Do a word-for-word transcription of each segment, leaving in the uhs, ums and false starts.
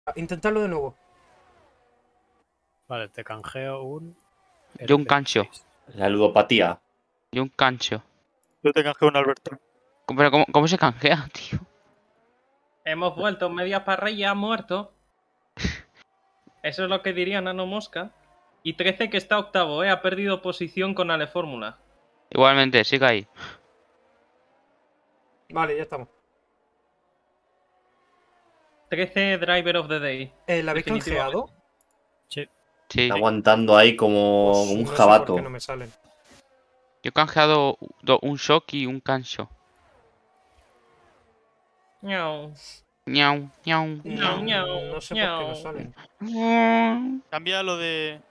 Intentadlo de nuevo. Vale, te canjeo un... Yo un cancho. La ludopatía. Yo un cancho. Yo te canjeo un Alberto. Pero ¿cómo, cómo se canjea, tío? Hemos vuelto media parrilla, muerto. Eso es lo que diría Nano Mosca. Y trece que está octavo, ¿eh? Ha perdido posición con Ale Fórmula. Igualmente, siga ahí. Vale, ya estamos. trece Driver of the Day. Eh, ¿La habéis Definitivamente. canjeado? Sí. Sí. Está aguantando ahí como Pues un no sé jabato. por qué no me salen. Yo he canjeado do- un shock y un cancho. Ñau. Ñau, ñau. Ñau, ñau, No sé por qué no ñau. salen. Cambia lo de...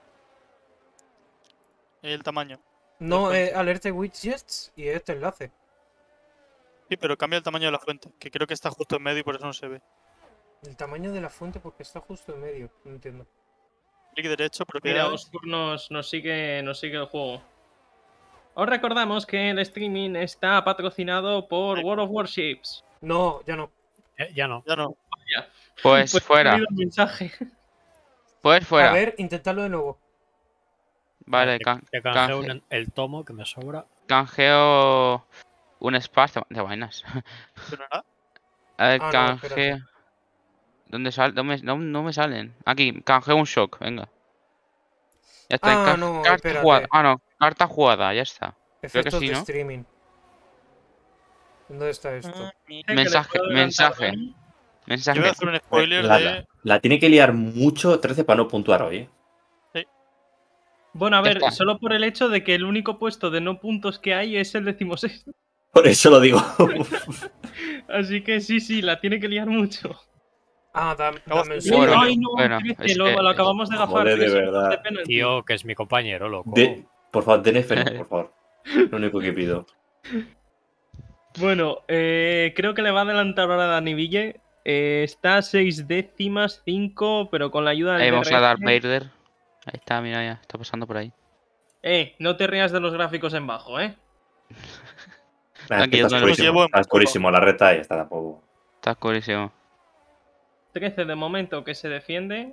El tamaño. No, fuente. eh, alerta widgets y este enlace. Sí, pero cambia el tamaño de la fuente, que creo que está justo en medio y por eso no se ve. El tamaño de la fuente porque está justo en medio. No entiendo. Clic derecho, Mira, propiedades. Oscur nos, nos, sigue, nos sigue el juego. Os recordamos que el streaming está patrocinado por World of Warships. No, ya no. Eh, ya no. Ya no. Vaya. Pues, Pues fuera. ha habido un mensaje. Pues fuera. A ver, intentadlo de nuevo. Vale, te, can- te canjeo canje- un- el tomo que me sobra. canjeo un espacio de vainas. ¿Funcionará? A ver, Ah, no, canje... espérate. ¿Dónde sal? No me, no, no me salen. Aquí, canjeo un shock, venga. Ya está. Ah, canje- no, carta espérate. jugada. Ah, no, carta jugada, ya está. Efectos sí, de ¿no? streaming. ¿Dónde está esto? Ah, Mensaje, Que le puedo adelantar, mensaje. ¿no? Mensaje. Yo voy a hacer un spoiler La, de... la- la tiene que liar mucho trece para no puntuar hoy. ¿eh? Bueno, a Ya ver, está. solo por el hecho de que el único puesto de no puntos que hay es el decimosexto. Por eso lo digo. Así que sí, sí, la tiene que liar mucho. Ah, dam- Vamos, dame un sí, Uy, segundo. Bueno, ay, no, bueno, trece, es lo, que- lo acabamos de gafar. Joder, de tres verdad. de penalti. Tío, que es mi compañero, loco. De- por favor, den F, por favor. Lo único que pido. Bueno, eh, creo que le va a adelantar ahora a Dani Ville. Eh, está a seis décimas, cinco, pero con la ayuda del Ahí vamos a D R S. dar Vader. Ahí está, mira, ya está pasando por ahí. Eh, no te rías de los gráficos en bajo, eh. Nah, es que Tranquilo, está no lo llevo oscurísimo. en Está oscurísimo la reta y está tampoco. Está oscurísimo. trece de momento que se defiende.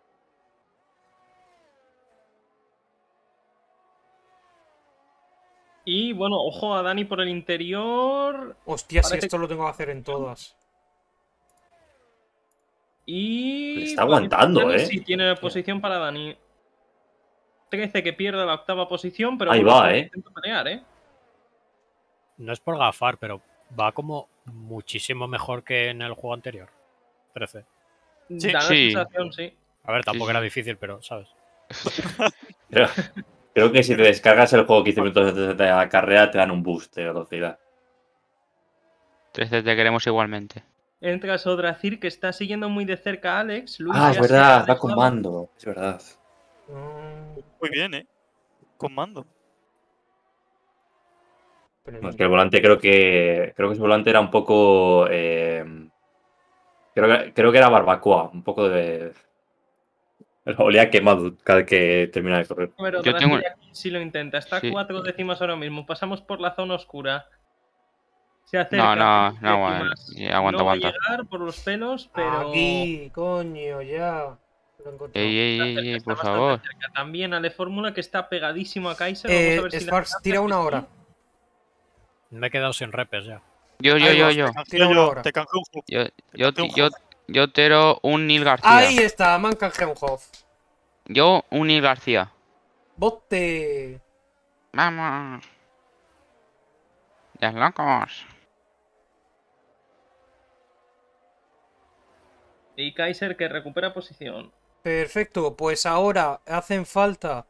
Y bueno, ojo a Dani por el interior. Hostia, si Parece- esto lo tengo que hacer en todas. Y. Le está aguantando, Dani ¿eh? Sí, tiene posición para Dani. trece que pierde la octava posición, pero Ahí bueno, va, ¿eh? intenta pelear, ¿eh? No es por gafar, pero va como muchísimo mejor que en el juego anterior. trece. Sí. Da la Sí. sensación, sí. A ver, tampoco Sí, era sí. difícil, pero, ¿sabes? Creo, creo que si te descargas el juego quince minutos antes de la carrera te dan un boost de velocidad. trece te queremos igualmente. Entra Sodracir, que está siguiendo muy de cerca a Alex. Luis Ah, es ya se ha verdad, va alejado. con mando. Es verdad. Mm, Muy bien, ¿eh? Con mando. pero No, es que el volante creo que. Creo que ese volante era un poco. eh, creo, que, creo que era barbacoa. Un poco de. Olía quemado cada vez que termina de correr. Pero Yo Dracir tengo- aquí sí lo intenta. Está a Sí. cuatro décimas ahora mismo. Pasamos por la zona oscura. Se acerca. No, no, seis no, bueno, décimas. y aguanta, no va aguanta. a llegar por los pelos, pero. Aquí, coño, ya. Lo he encontrado. Ey, ey, Está ey, cerca, ey, está por bastante favor. cerca. También Ale Fórmula, que está pegadísimo a Kaiser. Vamos a Eh, ver si le Sparks, alcanza, tira que una sí. hora. Me he quedado sin repes ya. Yo, yo, Ahí yo, va. yo. Te canjeo Tira una yo, hora. te canjeo un juego. Yo, Te yo, canjeo un yo, juego. yo tero un Neil García. Ahí está, me han canjeado un Hoff. Yo un Neil García. Bote. Vamos. Ya locos. Y Kaiser que recupera posición. Perfecto, pues ahora hacen falta.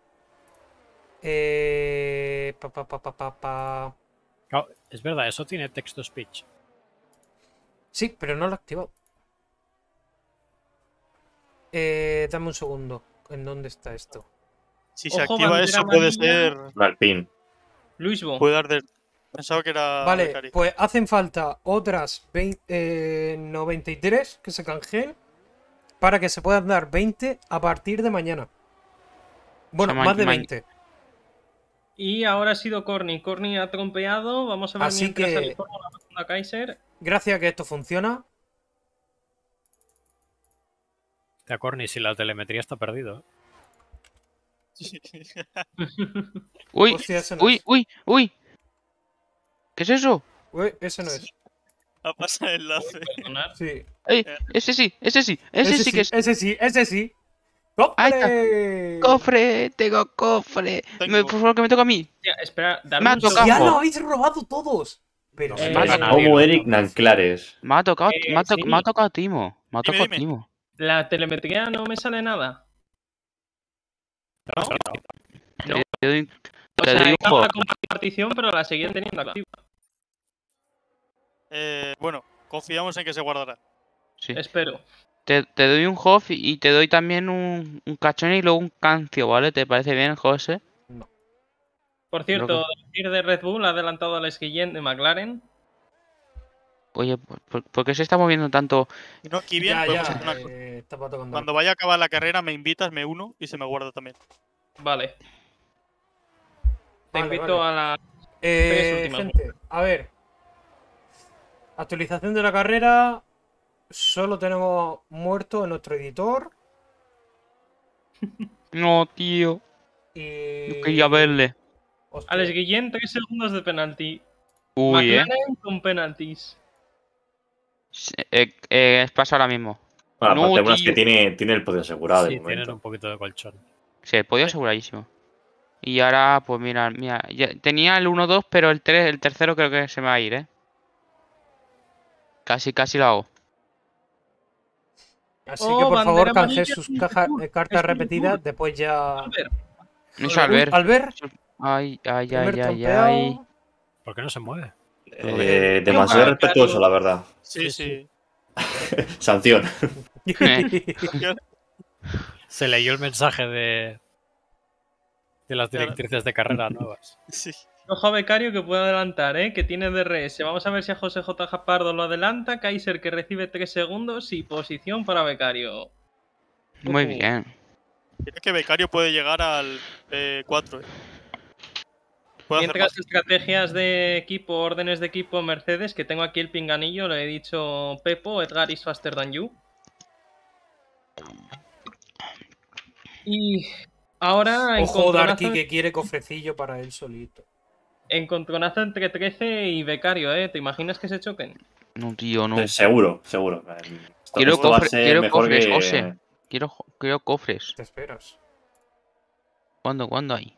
Eh. Pa, pa, pa, pa, pa, pa. Claro, es verdad, eso tiene text-to-speech. Sí, pero no lo he activado. Eh, dame un segundo. ¿En dónde está esto? Si se Ojo, activa bandera eso, puede amarilla. ser. Al pin. Luisbo. Puede dar de. Pensaba que era. Vale, Becari. pues hacen falta otras veinte, eh, noventa y tres que se canjeen para que se puedan dar veinte a partir de mañana. Bueno, O sea, ma- más de ma- veinte. Y ahora ha sido Corny. Corny ha trompeado. Vamos a ver Así mientras que- Ale Fórmula va a Kaiser. Gracias a que esto funciona. Te Corny, si la telemetría está perdido. Uy, Hostia, ese no uy, es. uy, uy. ¿Qué es eso? Uy, ese no es. Ha pasado el enlace. Perdonar. Sí. Ey, ese sí, ese sí, ese, sí que es. Ese sí, ese sí. Ahí está. ¡Cofre! ¡Cofre! Tengo cofre. Tengo. Me, por favor, que me toca a mí. Hostia, espera, Me darme ha un tocado. ¡Ya segundo. lo habéis robado todos! Pero No sí, se Eh, toca a eh, nadie. Como la Eric otra vez. Nanclares. Me ha tocado, Eh, me ha, to- sí. me ha tocado Timo. Me ha Dime, tocado dime. Timo. La telemetría no me sale nada. No, ¿No? Te, te doy, O te sea, doy he un acabado juego. la compartición, pero la seguían teniendo activa. Eh, bueno, confiamos en que se guardará. Sí. Espero. Te, te doy un Hoff y te doy también un, un cachón y luego un cancio, ¿vale? ¿Te parece bien, José? Por cierto, Loco. decir de Red Bull ha adelantado al esquillén de McLaren. Oye, ¿por, por- por qué se está moviendo tanto? Y no, aquí bien, Ya, podemos ya. hacer una cosa. eh, estaba tocando. Cuando vaya a acabar la carrera, me invitas, me uno y se me guarda también. Vale. Te Vale, invito vale. a la. Eh, tres últimas gente, a ver. Actualización de la carrera. Solo tenemos muerto en nuestro editor. No, tío. Y. Yo quería verle. Hostia. Alex Guillén, tres segundos de penalti. Uy, eh. McLaren con penaltis. Sí, eh, eh, pasa ahora mismo. Bueno, No, aparte unas que tío. tiene, tiene el podio asegurado sí, de tienen momento. un poquito de colchón. Sí, el podio aseguradísimo. Y ahora, pues mira, mira. ya- tenía el uno dos, pero el tres, el tercero creo que se me va a ir, ¿eh? Casi, casi lo hago. Así Oh, que por favor, bandera canje amarilla sus en caja- Red Bull, eh, cartas es un repetidas. Bull. Después ya. Albert, Es Uy, Albert. Albert, Ay, ay, primer ay, ay, trompeado. ay. ¿Por qué no se mueve? Eh, demasiado Ah, respetuoso, claro. la verdad. Sí, Sí, sí. Sanción. Se leyó el mensaje de, de las Claro. directrices de carrera nuevas. Sí. ojo a Becario que puede adelantar, ¿eh? Que tiene D R S. Vamos a ver si a José J. Pardo lo adelanta. Kaiser que recibe tres segundos y posición para Becario. Muy Ujú. bien. Creo que Becario puede llegar al P cuatro. Eh. Puede hacer Mientras más. estrategias de equipo, órdenes de equipo Mercedes, que tengo aquí el pinganillo, le he dicho Pepo, Edgar is faster than you. Y ahora Ojo, encontronazo, Darky que quiere cofrecillo para él solito. encontronazo entre trece y Becario, ¿eh? ¿Te imaginas que se choquen? No, tío, no. Eh, Seguro, seguro. Esto, Quiero esto va a cofre- ser quiero mejor cofres, que. José. Quiero, jo- quiero cofres. Te esperas. ¿Cuándo, cuándo hay?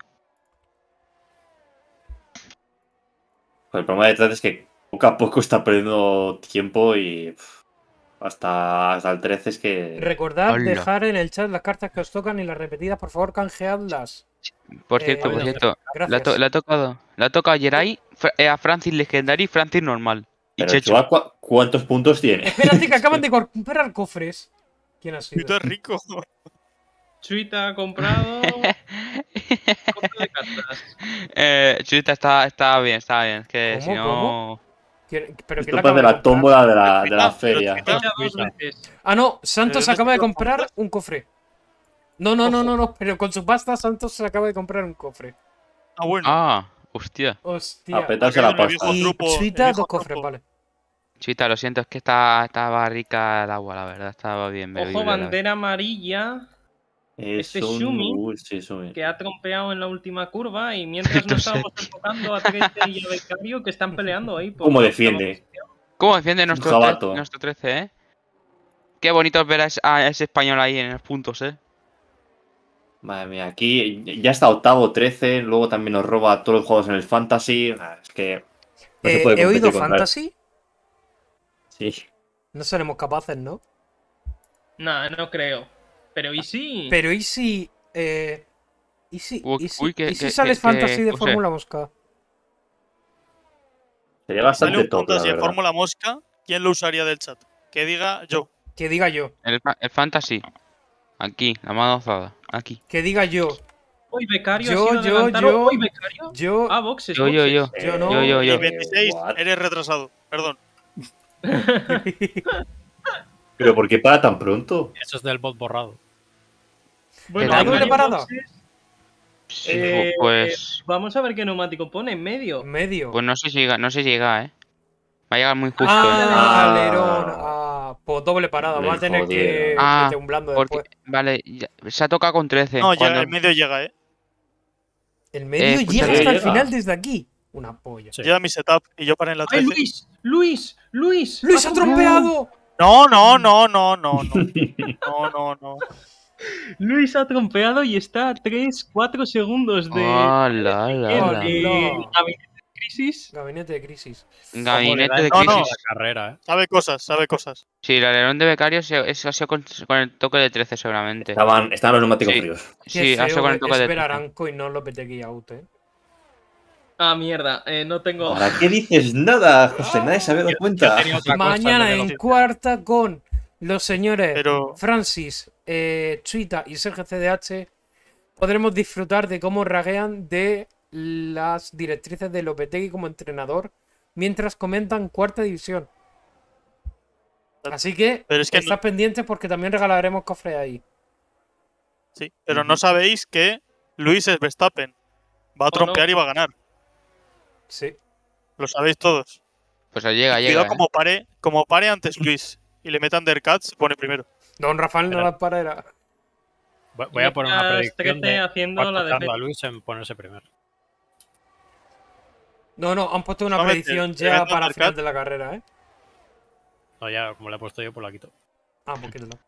El problema detrás es que poco a poco está perdiendo tiempo y pff, hasta, hasta el trece es que. Recordad Hola. dejar en el chat las cartas que os tocan y las repetidas, por favor, canjeadlas. Por Eh, cierto, por bueno, cierto. Le ha, Gracias. to- le ha tocado. Le ha tocado a Jerai, Fra- eh, a Francis Legendary y Francis normal. Y Pero Checho. Chua, ¿cu- ¿cuántos puntos tiene? Espérate que acaban de comprar cofres. ¿Quién ha sido? Puto rico. Chuita ha comprado. compra de cartas. eh, Chuita está, está bien, está bien. Es que ¿Cómo, si no. cómo? ¿Quién- ¿Pero quién Esto la parece acaba de la comprar? tómbola de la, de la Pero feria. Chuita- Hecha dos Chuita. veces. Ah, no, Santos ¿Pero acaba de dónde comprar compras? un cofre. No, no, no, Ojo. no, no, pero con su pasta Santos se acaba de comprar un cofre. Ah, bueno. Ah, hostia. Hostia. A petarse la Aquel del pasta. viejo Y truco, el Chuita, viejo dos cofres, truco. vale. Chuita, lo siento, es que está, estaba rica el agua, la verdad. Estaba bien. Ojo, bebible, la verdad. bandera amarilla Es Este un- Shumi, uy, sí, Shumi. que ha trompeado en la última curva y mientras no Entonces- estábamos enfocando a trece y a Becario que están peleando ahí. por ¿Cómo la defiende? octava posición. ¿Cómo defiende nuestro, jabato. tre- nuestro trece, eh? Qué bonito es ver a ese, a ese español ahí en los puntos, eh. Madre mía, aquí ya está octavo, trece, luego también nos roba todos los juegos en el Fantasy. Ah, es que no se Eh, puede he oído competir contra él. Fantasy. Sí. No seremos capaces, ¿no? Nah, no creo. Pero ¿y sí? Pero ¿y si... Eh, ¿Y si, Uy, y si, uy, que- y si que- sales que- Fantasy que- de José. Fórmula Mosca? Sería Sale bastante un top, la fantasy de verdad. Fórmula Mosca. ¿Quién lo usaría del chat? Que diga yo. Que diga yo. El, fa- el fantasy. Aquí, la mano alzada. Aquí. Que diga yo. Hoy Becario Yo, ha sido yo, adelantado. yo- Hoy Becario. Yo... Ah, boxes, Yo, yo, boxes. yo. Yo no. Yo, yo, yo. Y veintiséis, what? eres retrasado. Perdón. Pero ¿por qué para tan pronto? Eso es del bot borrado. Bueno, ¿La hay doble varios parada? boxes. Sí, Eh, pues. Vamos a ver qué neumático pone en medio. Medio. Pues no sé si llega, no sé si llega, eh. Va a llegar muy justo, ah, eh. Ah. alerón. Ah, Pues doble parada, va a Me tener que jodieron. Ah, meter un blando Porque, después. vale, ya- se ha tocado con trece. No, llega, cuando- el medio llega, eh. El medio Eh, llega escúchame. hasta el Llega. final desde aquí. Una polla. Sí. Llega mi setup y yo paré en la ¡Ay, trece. Luis! ¡Luis! ¡Luis! ¡Luis ha trompeado! No, no, no, no, no, no. No, no, no. Luis ha trompeado y está a tres cuatro segundos de. Hola, hola, ¿Quién? hola. Eh, Hola. Gabinete de crisis. Gabinete de crisis. Gabinete de No, no. crisis. La carrera, ¿eh? Sabe cosas, sabe cosas. Sí, el alerón de becario se- eso ha sido con, con el toque de trece seguramente. Estaban, estaban los neumáticos Sí. fríos. Qué Sí, ha sido feo con el toque es de ver a trece. Aranco y no Lopetegui out, eh. Ah, mierda. Eh, no tengo. ¿Para qué dices nada, José? Nadie se había dado cuenta. tenía otra cosa Mañana de en velocidad. cuarta con los señores Pero Francis, eh, Chuita y Sergio C D H podremos disfrutar de cómo raguean de las directrices de Lopetegui como entrenador mientras comentan cuarta división. Así que, Pero es que estad pendientes porque también regalaremos cofres ahí. sí, pero no sabéis que Luis es Verstappen. Va a ¿O trompear no? y va a ganar. Sí. Lo sabéis todos. Pues llega, Y llega. cuidado ¿eh? como pare, como pare antes Luis y le metan undercuts, se pone primero. Don Rafael no Espera. las para era. Voy voy a poner una Mientras predicción trece de haciendo cuánto la de tarda Pep. Luis en ponerse primero. No, no, han puesto una Solamente predicción el ya evento para undercut. final de la carrera, ¿eh? No, ya, como le he puesto yo, pues la quito. Ah, pues quítalo.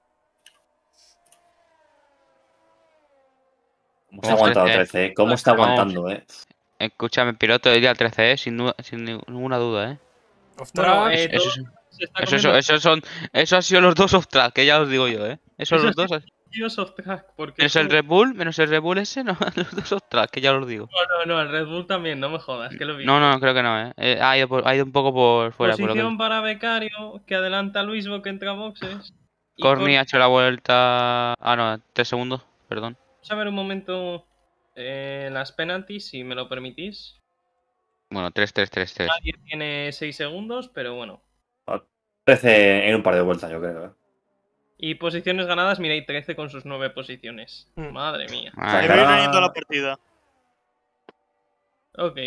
¿Cómo está aguantando trece, eh? ¿Cómo está Vamos. aguantando, eh? Escúchame, piloto del día trece, ¿eh? Sin, duda- sin ninguna duda, ¿eh? Ostras, Bueno, eh, Eso, todo eso, se está eso, comiendo eso son, eso han sido los dos off track, que ya os digo yo, ¿eh? Esos Eso los dos. tíos off track, porque Menos el tú- Red Bull, menos el Red Bull ese, no, los dos off track, que ya os digo. No, no, no, el Red Bull también, no me jodas, que lo vi. No, no, creo que no, ¿eh? Eh, ha, ido por- ha ido un poco por fuera. Por lo Posición que... para Becario, que adelanta a Luisbo que entra a boxes. Y Corny ha Cor- hecho la vuelta. Ah, no, tres segundos, perdón. Vamos a ver un momento eh, las penalties, si me lo permitís. Bueno, tres, tres, tres, tres. Nadie tiene seis segundos, pero bueno. trece en un par de vueltas, yo creo. eh. Y posiciones ganadas, miréis trece con sus nueve posiciones. Mm. Madre mía. Ah, Le Sacará- voy uniendo la partida. Ok.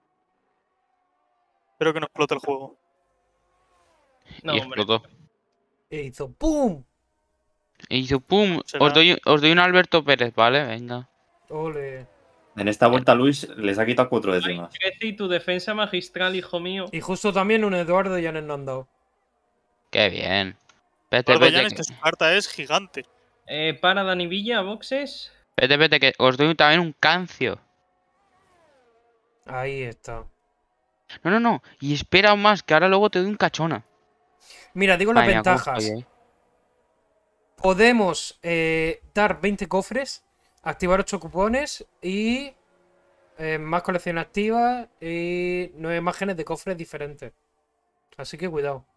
Espero que no explote el juego. No, y hombre. explotó. e hizo ¡pum! Y hizo pum. Será. Os doy, os doy un Alberto Pérez, ¿vale? Venga. Ole. En esta vuelta Luis les ha quitado cuatro décimas. trece y tu defensa magistral, hijo mío. Y justo también un Eduardo y han andado. Qué bien. Vete, Eduardo vete, Llanes, que, que su carta es gigante. Eh, para Dani Villa, boxes. vete, vete, que os doy también un cancio. Ahí está. No, no, no. Y espera aún más, que ahora luego te doy un cachona. Mira, digo las Madre mía, cómo ventajas. estoy ahí. Podemos eh, dar veinte cofres, activar ocho cupones y eh, más colección activa y nueve imágenes de cofres diferentes. Así que cuidado.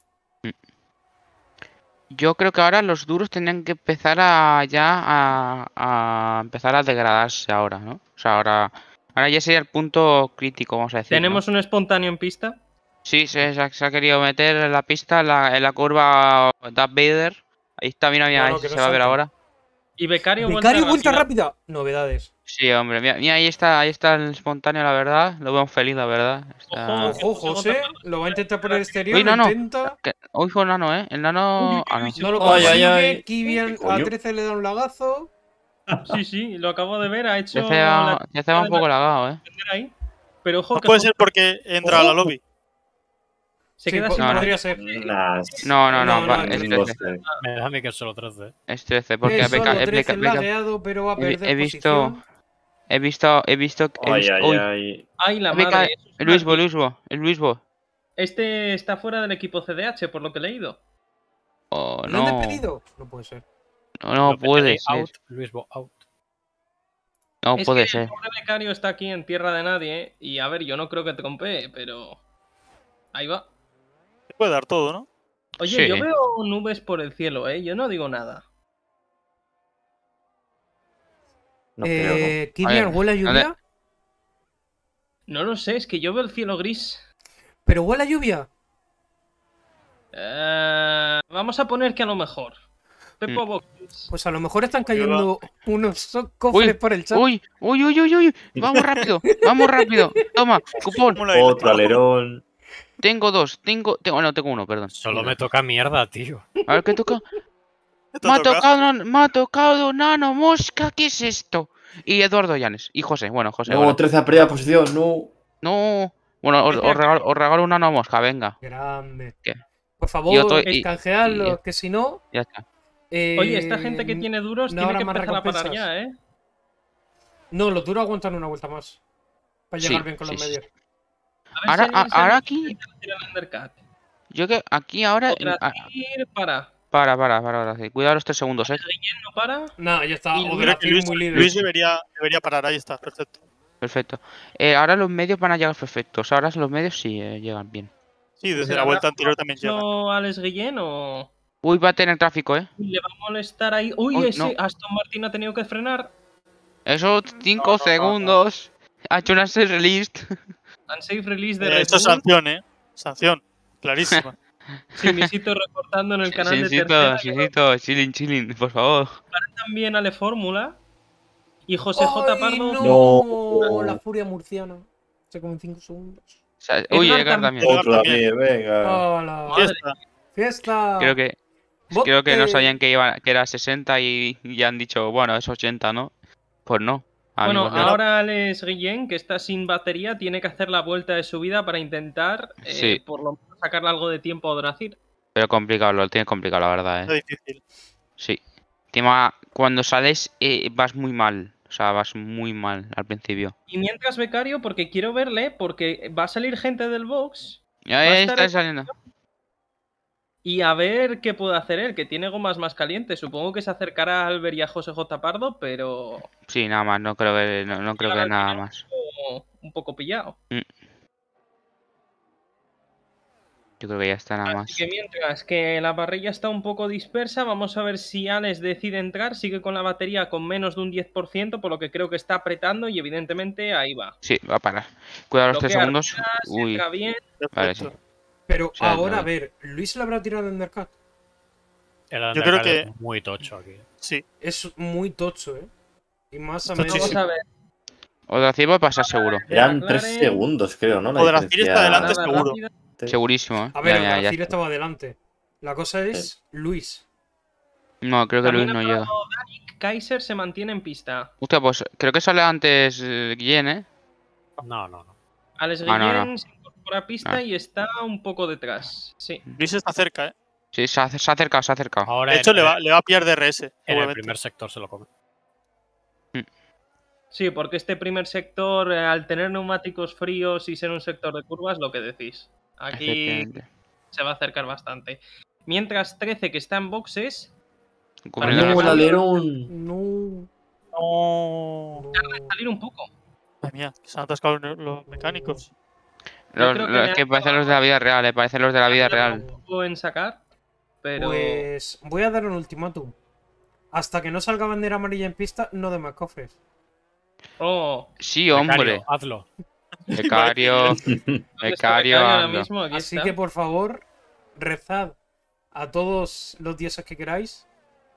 Yo creo que ahora los duros tendrían que empezar a ya a, a empezar a degradarse ahora, ¿no? O sea, ahora, ahora ya sería el punto crítico, vamos a decir. ¿no? Tenemos un espontáneo en pista. Sí, se, se ha, se ha querido meter en la pista, en la, en la curva Darth Vader. Ahí está, mira, mira, No, ahí no, que se no va a ver salte. ahora. Y Becario, Becario, vuelta rápida. rápida. Novedades. Sí, hombre, mira, mira, ahí está, ahí está el espontáneo, la verdad. Lo veo feliz, la verdad. Está... Ojo. Ojo, José. Lo va a intentar por el exterior. Uy, lo no, no. intenta. Que- Hoy fue el nano, ¿eh? El nano... Ah, no. No lo Ay, consigue. ay, ay. Kivian ¿Qué a coño? trece le da un lagazo. Sí, sí, lo acabo de ver. Ha hecho. Ya se va, la ya se va un poco lagado, ¿eh? ahí. Pero ojo, No que puede José ser porque entra a la lobby. se Sí, queda po- sin No, no. podría ser. Nah, No, no, no, No, va- no, es no, trece. sé. Me da a mí que es solo trece. ¿eh? Es trece, porque Es Beca- solo eh, trece Beca- Beca- lagueado, pero va a he- perder he visto- posición. he visto, he visto, he Ay, visto, ay, uy, ay. Ay, la Beca- madre. eso es el una- Luisbo, Luisbo, el Luisbo. Este está fuera del equipo C D H, por lo que he leído. Oh, ¿Lo han no, despedido? No puede ser. no, no Lopetegui puede ser, out, Luisbo out. no es puede que ser. el pobre Becario está aquí en tierra de nadie. Y a ver, yo no creo que trompee, pero. Ahí va. Se puede dar todo, ¿no? Oye, Sí. yo veo nubes por el cielo, ¿eh? Yo no digo nada. No creo, no. eh, Kivian, ver, ¿huele a ¿dónde? lluvia? No lo sé, es que yo veo el cielo gris. ¿Pero huele a lluvia? Eh, vamos a poner que a lo mejor. Pepo Mm. Boxes. Pues a lo mejor están Yo cayendo unos so- cofres por el chat. Uy, uy, uy, uy, uy, vamos rápido, vamos rápido. Toma, cupón. ¿Cómo la he Otro hilado? alerón. tengo dos, tengo, tengo, no, tengo uno, perdón. Solo Uno. me toca mierda, tío. A ver, ¿qué toca? Te Me ha toca. tocado, me ha tocado Nano Mosca, ¿qué es esto? Y Eduardo Llanes. Y José, bueno, José. No, hola. trece a primera posición, no. No. Bueno, os, os regalo, os regalo un Nano Mosca, venga. Grande. ¿Qué? Por Y favor, otro- y- escanjeadlo, y- que si no. Ya está. eh, Oye, esta gente que tiene duros no tiene habrá que más empezar a parar recompensas. ya, ¿eh? No, los duros aguantan una vuelta más. Para Sí, llegar bien con sí, los sí. medios. A ver Ahora, si a- alguien se ahora anima aquí, a hacer el undercut. yo que aquí ahora. Otra ah, tir, para. Para, para, para, para. sí. Cuidado los tres segundos, eh. Guillén no para. No, ya está. Y O Creo que Luis, muy líder. Luis debería, debería parar, ahí está, perfecto. Perfecto. Eh, ahora los medios van a llegar perfectos. Ahora los medios sí eh, llegan bien. Sí, desde ¿Se la habrá vuelta anterior también llega. ¿No Alex Guillén o...? Uy, va a tener tráfico, eh. ¿Le va a molestar ahí? Uy, Uy, ese no. Aston Martin ha tenido que frenar. Esos cinco no, no, no. segundos. Ha hecho una set release. Unsafe release de Eh, Red esto es Bull. sanción, ¿eh? Sanción, clarísima. Sin visito reportando en el canal de Sincito, tercera. que sincito, chilling, chilling, por favor. también Ale Fórmula. Y José J. ¡Ay, Pardo. no! No. La furia murciana. Se come en cinco segundos. O sea, uy, Edgar Edgar también. también. Otro también, venga. ¡Hola! Madre. Fiesta. ¡Fiesta! Creo que creo que no Bote. sabían que iba que era sesenta y, y han dicho, bueno, es ochenta, ¿no? Pues no. Bueno, amigos, no. ahora Alex Guillén, que está sin batería, tiene que hacer la vuelta de su vida para intentar, eh, Sí. por lo menos, sacarle algo de tiempo a Dracir. Pero complicado, lo tienes complicado, la verdad, Está eh. difícil. Sí. Encima, cuando sales eh, vas muy mal. O sea, vas muy mal al principio. Y mientras becario, porque quiero verle, porque va a salir gente del box Ya, a ya estar está en- saliendo. y a ver qué puede hacer él, que tiene gomas más calientes. Supongo que se acercará a Albert y a José J. Pardo, pero Sí, nada más, no creo que no, no creo que nada más. como un poco pillado. Yo creo que ya está nada más. Así que mientras que la parrilla está un poco dispersa, vamos a ver si Alex decide entrar. Sigue con la batería con menos de un diez por ciento, por lo que creo que está apretando y evidentemente ahí va. Sí, va a parar. Cuidado los tres Bloquea segundos. ruedas, Uy, entra bien. vale, sí. Perfecto. Pero sea, ahora, no. a ver, ¿Luis lo habrá tirado en undercut? El Yo creo undercard que- es muy tocho aquí. Sí. Es muy tocho, ¿eh? Y más a Tochísimo. medio. Vamos a ver. Otra va a pasar seguro. Eran McLaren. tres segundos, creo, ¿no? La O Dracir diferencia- está adelante, Nada seguro. rápida. Segurísimo, ¿eh? A ver, Ya, ya, ya Dracir está. estaba adelante. La cosa es Luis. No, creo que También Luis no ha llega. parado Danik, Kaiser se mantiene en pista. Hostia, pues creo que sale antes eh, Guillén, ¿eh? No, no, no. Alex Ah, no, Guillén no. se incorpora a pista Ah. y está un poco detrás. Sí. Luis está cerca, ¿eh? Sí, se ha, se ha acercado, se ha acercado. Ahora De en- hecho, le va, le va a pillar D R S. en el seguramente. primer sector se lo come. Sí, porque este primer sector, eh, al tener neumáticos fríos y ser un sector de curvas, lo que decís. Aquí Efectivamente. se va a acercar bastante. Mientras trece, que está en boxes, Con Para el- que No, el Cambio. alerón. No. No. no. salir un poco. Madre mía, que se han atascado los- los mecánicos. Los, creo que los le que han parecen los de la vida real, eh. Parecen los de la vida real. Un poco en sacar, pero Pues voy a dar un ultimátum. Hasta que no salga bandera amarilla en pista, no de más cofres. oh, Sí, hombre. Becario, hazlo. Becario. ¿dónde está Becario, ahora anda. mismo? Aquí Así está. que por favor, rezad a todos los dioses que queráis.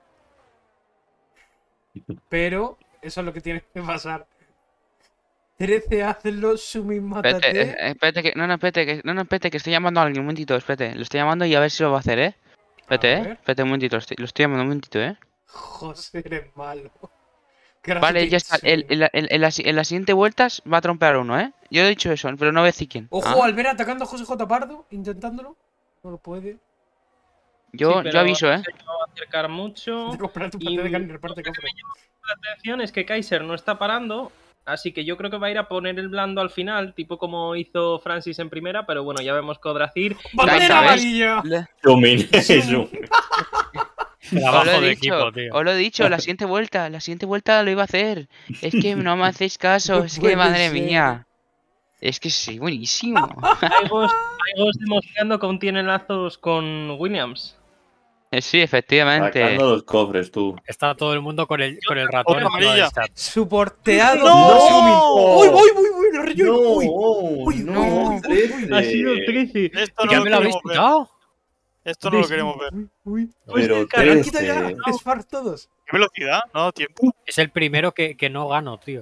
Pero eso es lo que tiene que pasar. trece, hazlo, Sumi, Espérate, mátate. eh, espérate que. No, no, espérate que. No, no, espérate que estoy llamando a alguien. Un momentito, espérate. Lo estoy llamando y a ver si lo va a hacer, eh. Espérate, A eh. ver. Espérate un momentito. Lo estoy, lo estoy llamando un momentito, eh. José, eres malo. Vale, ya está. El- Gracias. el- el- en, la, si- en las siguientes vueltas va a trompear uno, eh. Yo he dicho eso, pero no voy a decir quién. Ojo, Ah, al ver atacando a José J. Pardo, intentándolo. No lo puede. yo, Sí, yo pero aviso, eh. se va a acercar mucho. Te comprar tu Y parte de carne y reparte lo que cofre. La atención es que Kaiser no está parando, así que yo creo que va a ir a poner el blando al final, tipo como hizo Francis en primera, pero bueno, ya vemos que Odracir. ¡Bandera ¿sabes? amarilla! Le- Zooming, zoom. Os lo Trabajo he de dicho, equipo, tío. os lo he dicho, la siguiente vuelta, la siguiente vuelta lo iba a hacer. Es que no me hacéis caso, No es que puede madre ser. mía. Es que sí, buenísimo. Aigos, Aigos demostrando que aún tiene lazos con Williams. Eh, Sí, efectivamente. Sacando los cofres, tú. Está todo el mundo con el, con el ratón Otra encima del amarilla. chat. Suporteado ¡No! por Sumi. ¡Uy, uy, uy, uy! ¡La relleno! No, ¡Uy! Uy, no, uy, uy, trece. Ha sido trece. Esto no ¿Ya lo me lo habéis queremos ver. quitado? Esto no lo queremos ver. Uy, uy. Pero ¿Me han quitado ya trece. Spark todos? ¿Qué velocidad? No, tiempo. Es el primero que, que no gano, tío.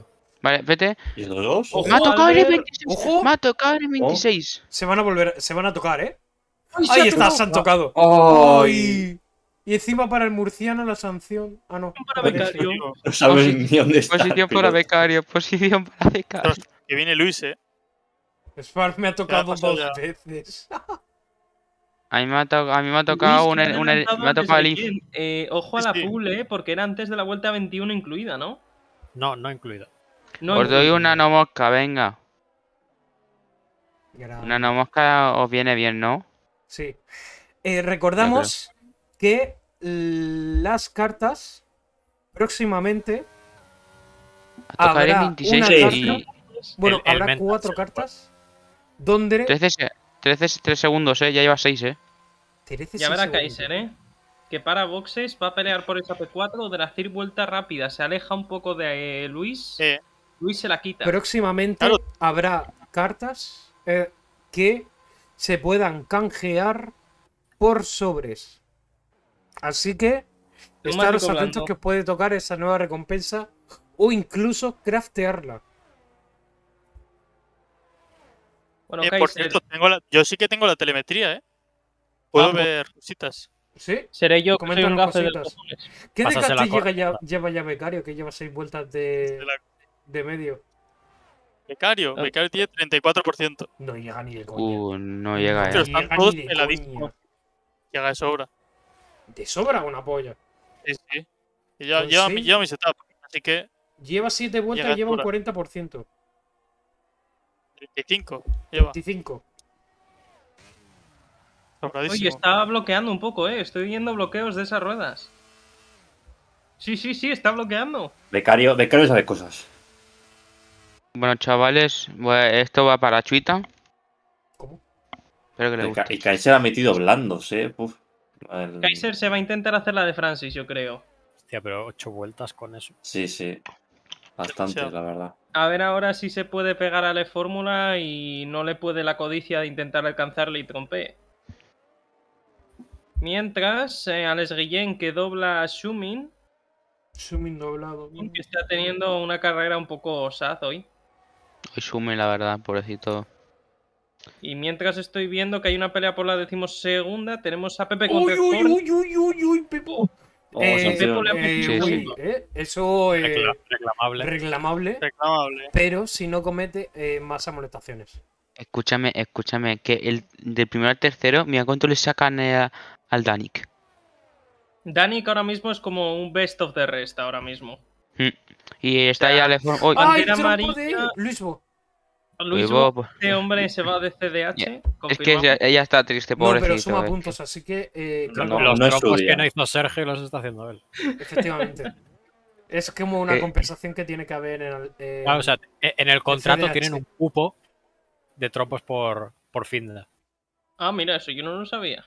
Vale, vete. ¿Y los dos? Ojo, Me ha tocado el Albert. veintiséis. Ojo. Me ha tocado el veintiséis. Se van a volver, se van a tocar, ¿eh? ¡Ay, se Ahí ha está, tocado! se han tocado. ¡Ay! ¡Ay! Y encima para el murciano la sanción. Ah, no. Para Vale. becario. No sabes Posi- ni dónde está. el Posición para piloto. becario, posición para becario. Ostras, que viene Luis, eh. Spar me ha tocado pasado dos ya. veces. A mí me ha, to- a mí me ha tocado Luis, un, que te un- ha me lanzado ha antes tocado de el I F. quién. Eh, ojo a Sí, la sí. pool, eh, porque era antes de la vuelta veintiuno incluida, ¿no? No, no incluida. No Os doy incluida. una no mosca, venga. Grande. Una no mosca os viene bien, ¿no? Sí. Eh, recordamos que las cartas próximamente A tocar el habrá veintiséis una y carta. Bueno, El- el habrá mental cuatro se lo cartas donde trece, se- trece tres segundos, eh. Ya lleva seis, eh. trece Ya verá segundos. Kaiser, ¿eh? Que para boxes va a pelear por esa P cuatro. De decir vuelta rápida, se aleja un poco de eh, Luis. Eh, Luis se la quita. Próximamente Claro. habrá cartas eh, que se puedan canjear por sobres. Así que estaros Neumático atentos blando. que os puede tocar esa nueva recompensa o incluso craftearla. Bueno, eh, por Kaiser, cierto, tengo la- yo sí que tengo la telemetría, eh. Puedo Ah, pues- ver cositas. ¿Sí? seré yo que soy un Coméntanos gafe de los cositas. cojones. ¿Qué Pásasela desgaste con- llega ya, lleva ya Becario? Que lleva seis vueltas de, De la- de medio. Becario, Ah. Becario tiene treinta y cuatro por ciento. No llega ni de coña. Uh, no llega, Pero eh. están llega todos ni de peladísimos. coña. Llega de sobra. De sobra una polla. Sí, sí. Y ya, Con lleva, mi, seis- lleva mi setup. Así que Lleva siete vueltas Llega y lleva un sobra. cuarenta por ciento. treinta y cinco. Lleva. veinticinco. Sobradísimo. Oye, está bloqueando un poco, ¿eh? Estoy viendo bloqueos de esas ruedas. Sí, sí, sí, está bloqueando. Becario, Becario sabe cosas. Bueno, chavales, bueno, esto va para Chuita. ¿Cómo? Espero que le Beca- guste. Y Kaiser ha metido blandos, eh. Uf. El- Kaiser se va a intentar hacer la de Francis, yo creo. Hostia, pero ocho vueltas con eso. Sí, sí. Bastante, Demasiado. la verdad. A ver ahora si se puede pegar a la fórmula y no le puede la codicia de intentar alcanzarle y trompe. Mientras, eh, Alex Guillén que dobla a Shumin, Zooming doblado. que está teniendo una carrera un poco sad hoy. Hoy sume, la verdad, pobrecito. Y mientras estoy viendo que hay una pelea por la decimosegunda, tenemos a Pepe Uy, contra uy, Sport. uy, uy, uy, uy, Pepo. Oh, Eh, sanción. Pepo le ha eh, Sí, uy, sí. eh, Eso es Recla- reclamable. reclamable, Reclamable. pero si no comete eh, más amonestaciones. Escúchame, escúchame, que el del primero al tercero, mira cuánto le sacan eh, al Danik. Danik ahora mismo es como un best of the rest ahora mismo. Y está O sea, ya le oh, ¡Ay, Bandera trompo amarilla. de Luisbo! Luis, Luego, pues, este hombre se va de C D H. Ya. es que confirmamos. ya- ella está triste, No, pero pobrecito. suma eh. puntos, así que eh, No, claro, los no es su trompos día. que no hizo Sergio los está haciendo él. efectivamente. Es como una Eh. compensación que tiene que haber en el. eh, Claro, o sea, e- en el contrato C D H. tienen un cupo de trompos por, por Finda. Ah, mira, eso yo no lo sabía.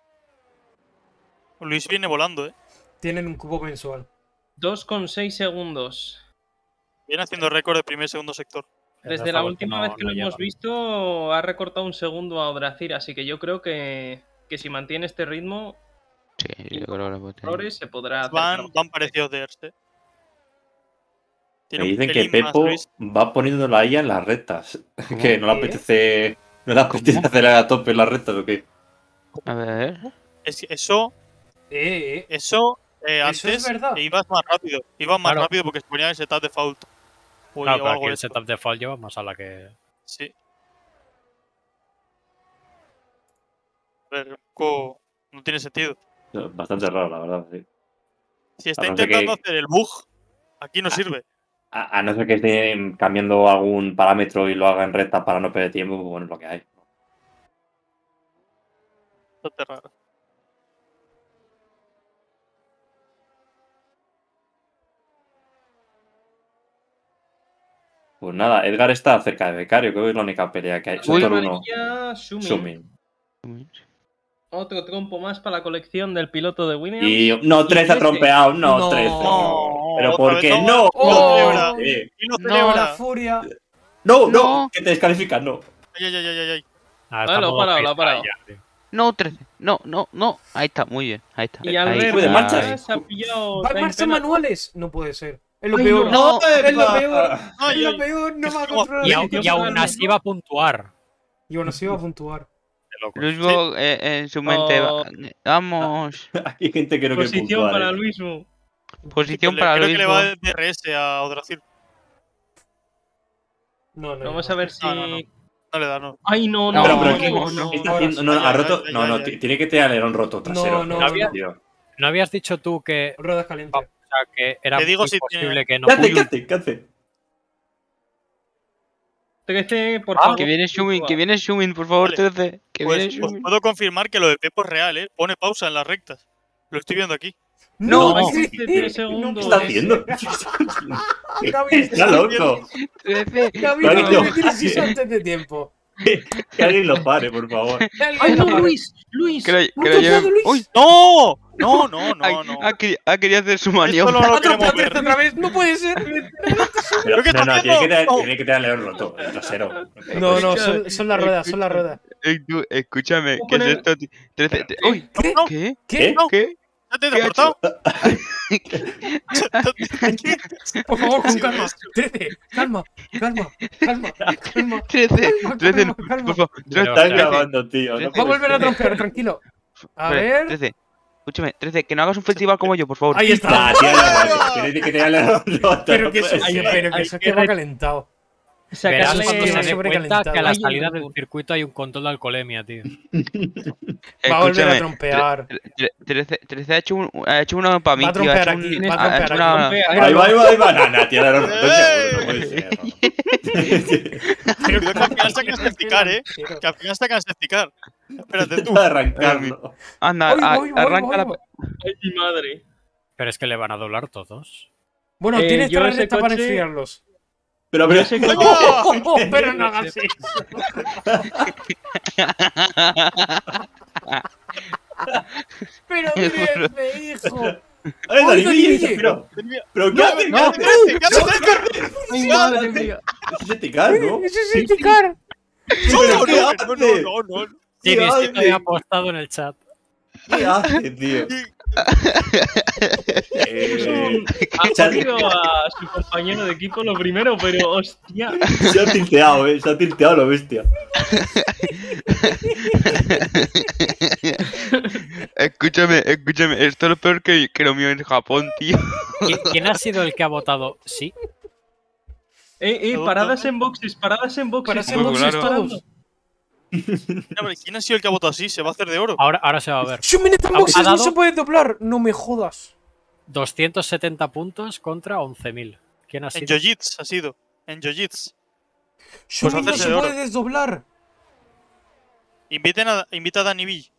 Luis viene volando, eh. tienen un cubo mensual. dos coma seis segundos. Viene haciendo récord de primer y segundo sector. El Desde de la favor última no- vez que no lo hemos llega. visto, ha recortado un segundo a Odracir, así que yo creo que, que si mantiene este ritmo, Sí, yo creo que lo puede tener. Flores se podrá hacer. Van, van parecidos de Erste. Me un dicen que pelín más, Pepo Luis. va poniendo la I A en las rectas. Que no le ¿Qué? apetece. No le apetece acelerar a tope en las rectas o qué. A ver. Es que eso, Eh, eh. eso, eh, Eso es antes verdad. ibas más rápido. Ibas más Claro. rápido porque se ponía el setup default. O, Claro, o pero algo aquí de el eso. setup default lleva más a la que. Sí. A ver, un poco- no tiene sentido. Bastante raro, la verdad. Sí. Si está A no ser intentando que- hacer el bug, aquí Ah. no sirve. A, a no ser que estén cambiando algún parámetro y lo haga en recta para no perder tiempo, pues bueno, es lo que hay. Bastante raro. Pues nada, Edgar está cerca de Becario, creo que es la única pelea que hay. Uy. Sector uno. Amarilla, Shumin. Sumin. Otro trompo más para la colección del piloto de Williams. Y no, tres ha trece. trompeado, no, No. trece. No, Pero otra ¿por vez qué no. no? Oh. No, celebra. trece. Y lo No, La celebra. furia. no, no, No. que te descalifican, no. Ay, ay, ay, ay, ay. Ah, Ah, lo ha modo parado, lo ha freestyle parado. ya, tío. No, trece. No, no, no. Ahí está, muy bien. Ahí está. Y ahí Albert Fue de marcha. está. se ha pillado Va en time marchas penalty. manuales. No puede ser. Es lo Ay, peor. no. Es lo ¡Epa! peor. Ay, Es lo ay. peor. No me ha ¿Cómo? controlado. Y, la au- situación. y aún así va a puntuar. Y aún así va a puntuar. Qué loco. Luisbo eh, en su mente. Oh. va- Vamos. Hay gente que no quiere Posición puntuar. para eh. Luismo. Posición Le- para Creo que le va Luisbo. de R S a Odracil. No, no. Vamos no. a ver si. No, no, no. No le da, no. Ay, no, No, no, Pero, pero no, ¿qué, no, qué no. está Ahora haciendo? sí. No, ha Ay, roto. ay, No, ay, no, ay. t- tiene que tener alerón roto trasero. no, no, no. tío. ¿No habías dicho tú que, Ruedas calientes. o sea, que era Te digo muy si posible tiene- que no ¿Qué hace? Uy, ¿Qué uy, hace? ¿Qué hace? trece, por Ah, favor. Que viene Shumin, que viene Shumin, por favor, Vale. trece. Que Pues viene os Shumin. puedo confirmar que lo de Pepo es real, ¿eh? Pone pausa en las rectas. Lo estoy viendo aquí. No, Hay sí. trece, tres segundos. ¿Qué está haciendo? Gaby, Está loco. trece. Gaby, Claro, no tío. me crisis antes de tiempo. Que alguien lo pare, por favor. Ay, no, Luis, Luis. Que lo, que ¿No lo te has lleven- dado, Luis? Uy, ¡No! No, no, ha, no, no. ha queri- ha querido hacer su Esto maniobra. no lo Otra queremos vez, ver. otra vez. No puede ser. Pero, qué no, está no, tiene que, haciendo? tener, No. tiene que tener alerón roto, el trasero. No, no, son, son las ruedas, son las ruedas. Ey, tú, escúchame, Voy a ¿qué es poner- esto? ti- trece. te- Uy, ¿Qué? No, ¿qué? ¿Qué? No. ¿Qué? ¿Ya te he ¿Qué ha deportado? Por favor, con calma. trece. Calma, calma, calma, calma. trece, Calma, trece, calma, calma. por favor. Pero, Estás o sea, grabando, tío. No Va a Va a puede volver a ser. trompear, tranquilo. A Vale, ver. trece. Escúchame, trece, que no hagas un festival como yo, por favor. Ahí está. Nah, tío, no, tiene que tener alerón roto. Pero no que puede eso, ay, ser. pero que Hay eso es que que va re- calentado. verás Sacarle- cuando se dé sobrecalentado. cuenta que a la Ay, salida no. del circuito hay un control de alcoholemia, tío. Va a volver a Escúchame, trompear. tre- trece, trece ha hecho, un, ha hecho uno para mí, Va a tío. trompear ha hecho aquí, un- va a ha hecho trompear una- aquí. Ahí va, ahí va, ahí va. Nah, nah, tiene alerón roto, seguro. No puede ser. ¿no? Cuidado que al final sacas de picar, ¿eh? Que al final sacas de picar. Espérate tú. Intenta arrancarlo. Anda, Oigo, a- oigo, arranca oigo, la. oigo. Ay, mi madre. Pero es que le van a doblar todos. Bueno, Eh, tienes yo tres ese rectas para coche- enfriarlos. Pero, pero. ese coche- Oh, pero no hagas eso. Pero trece, hijo. ¡Ay, ¡Ay, Dani Dani Ville! Ville! Pero, pero ¿qué hace? ¿Qué No, hace? ¿qué hace? ¿Qué hace? Ay, madre mía. Es de ticar, ¿no? Eso es indicar. No, ¿Qué no, hace? no, no, no, no. Sí, ¿Qué ni hace? siquiera he apostado en el chat. ¿Qué hace, tío? Eh, Ha se, ha, jodido a su compañero de equipo lo primero, pero hostia. se ha tilteado, eh. Se ha tilteado lo bestia. Escúchame, escúchame, esto es lo peor que, que lo mío en Japón, tío. ¿Qui- ¿Quién ha sido el que ha votado sí? Eh, eh, paradas en boxes, paradas en boxes. Para ser Pues boxes claro. todos. No, pero ¿quién ha sido el que ha votado así? Se va a hacer de oro. Ahora, ahora se va a ver. Shumin está en Ha- boxes, ha no dado- se puede doblar. No me jodas. doscientos setenta puntos contra once mil. ¿Quién ha En sido? Jiu-Jitsu ha sido. En Jiu-Jitsu. Shumin no hacerse se de oro. puede desdoblar. Inviten a, invita a Dani Ville.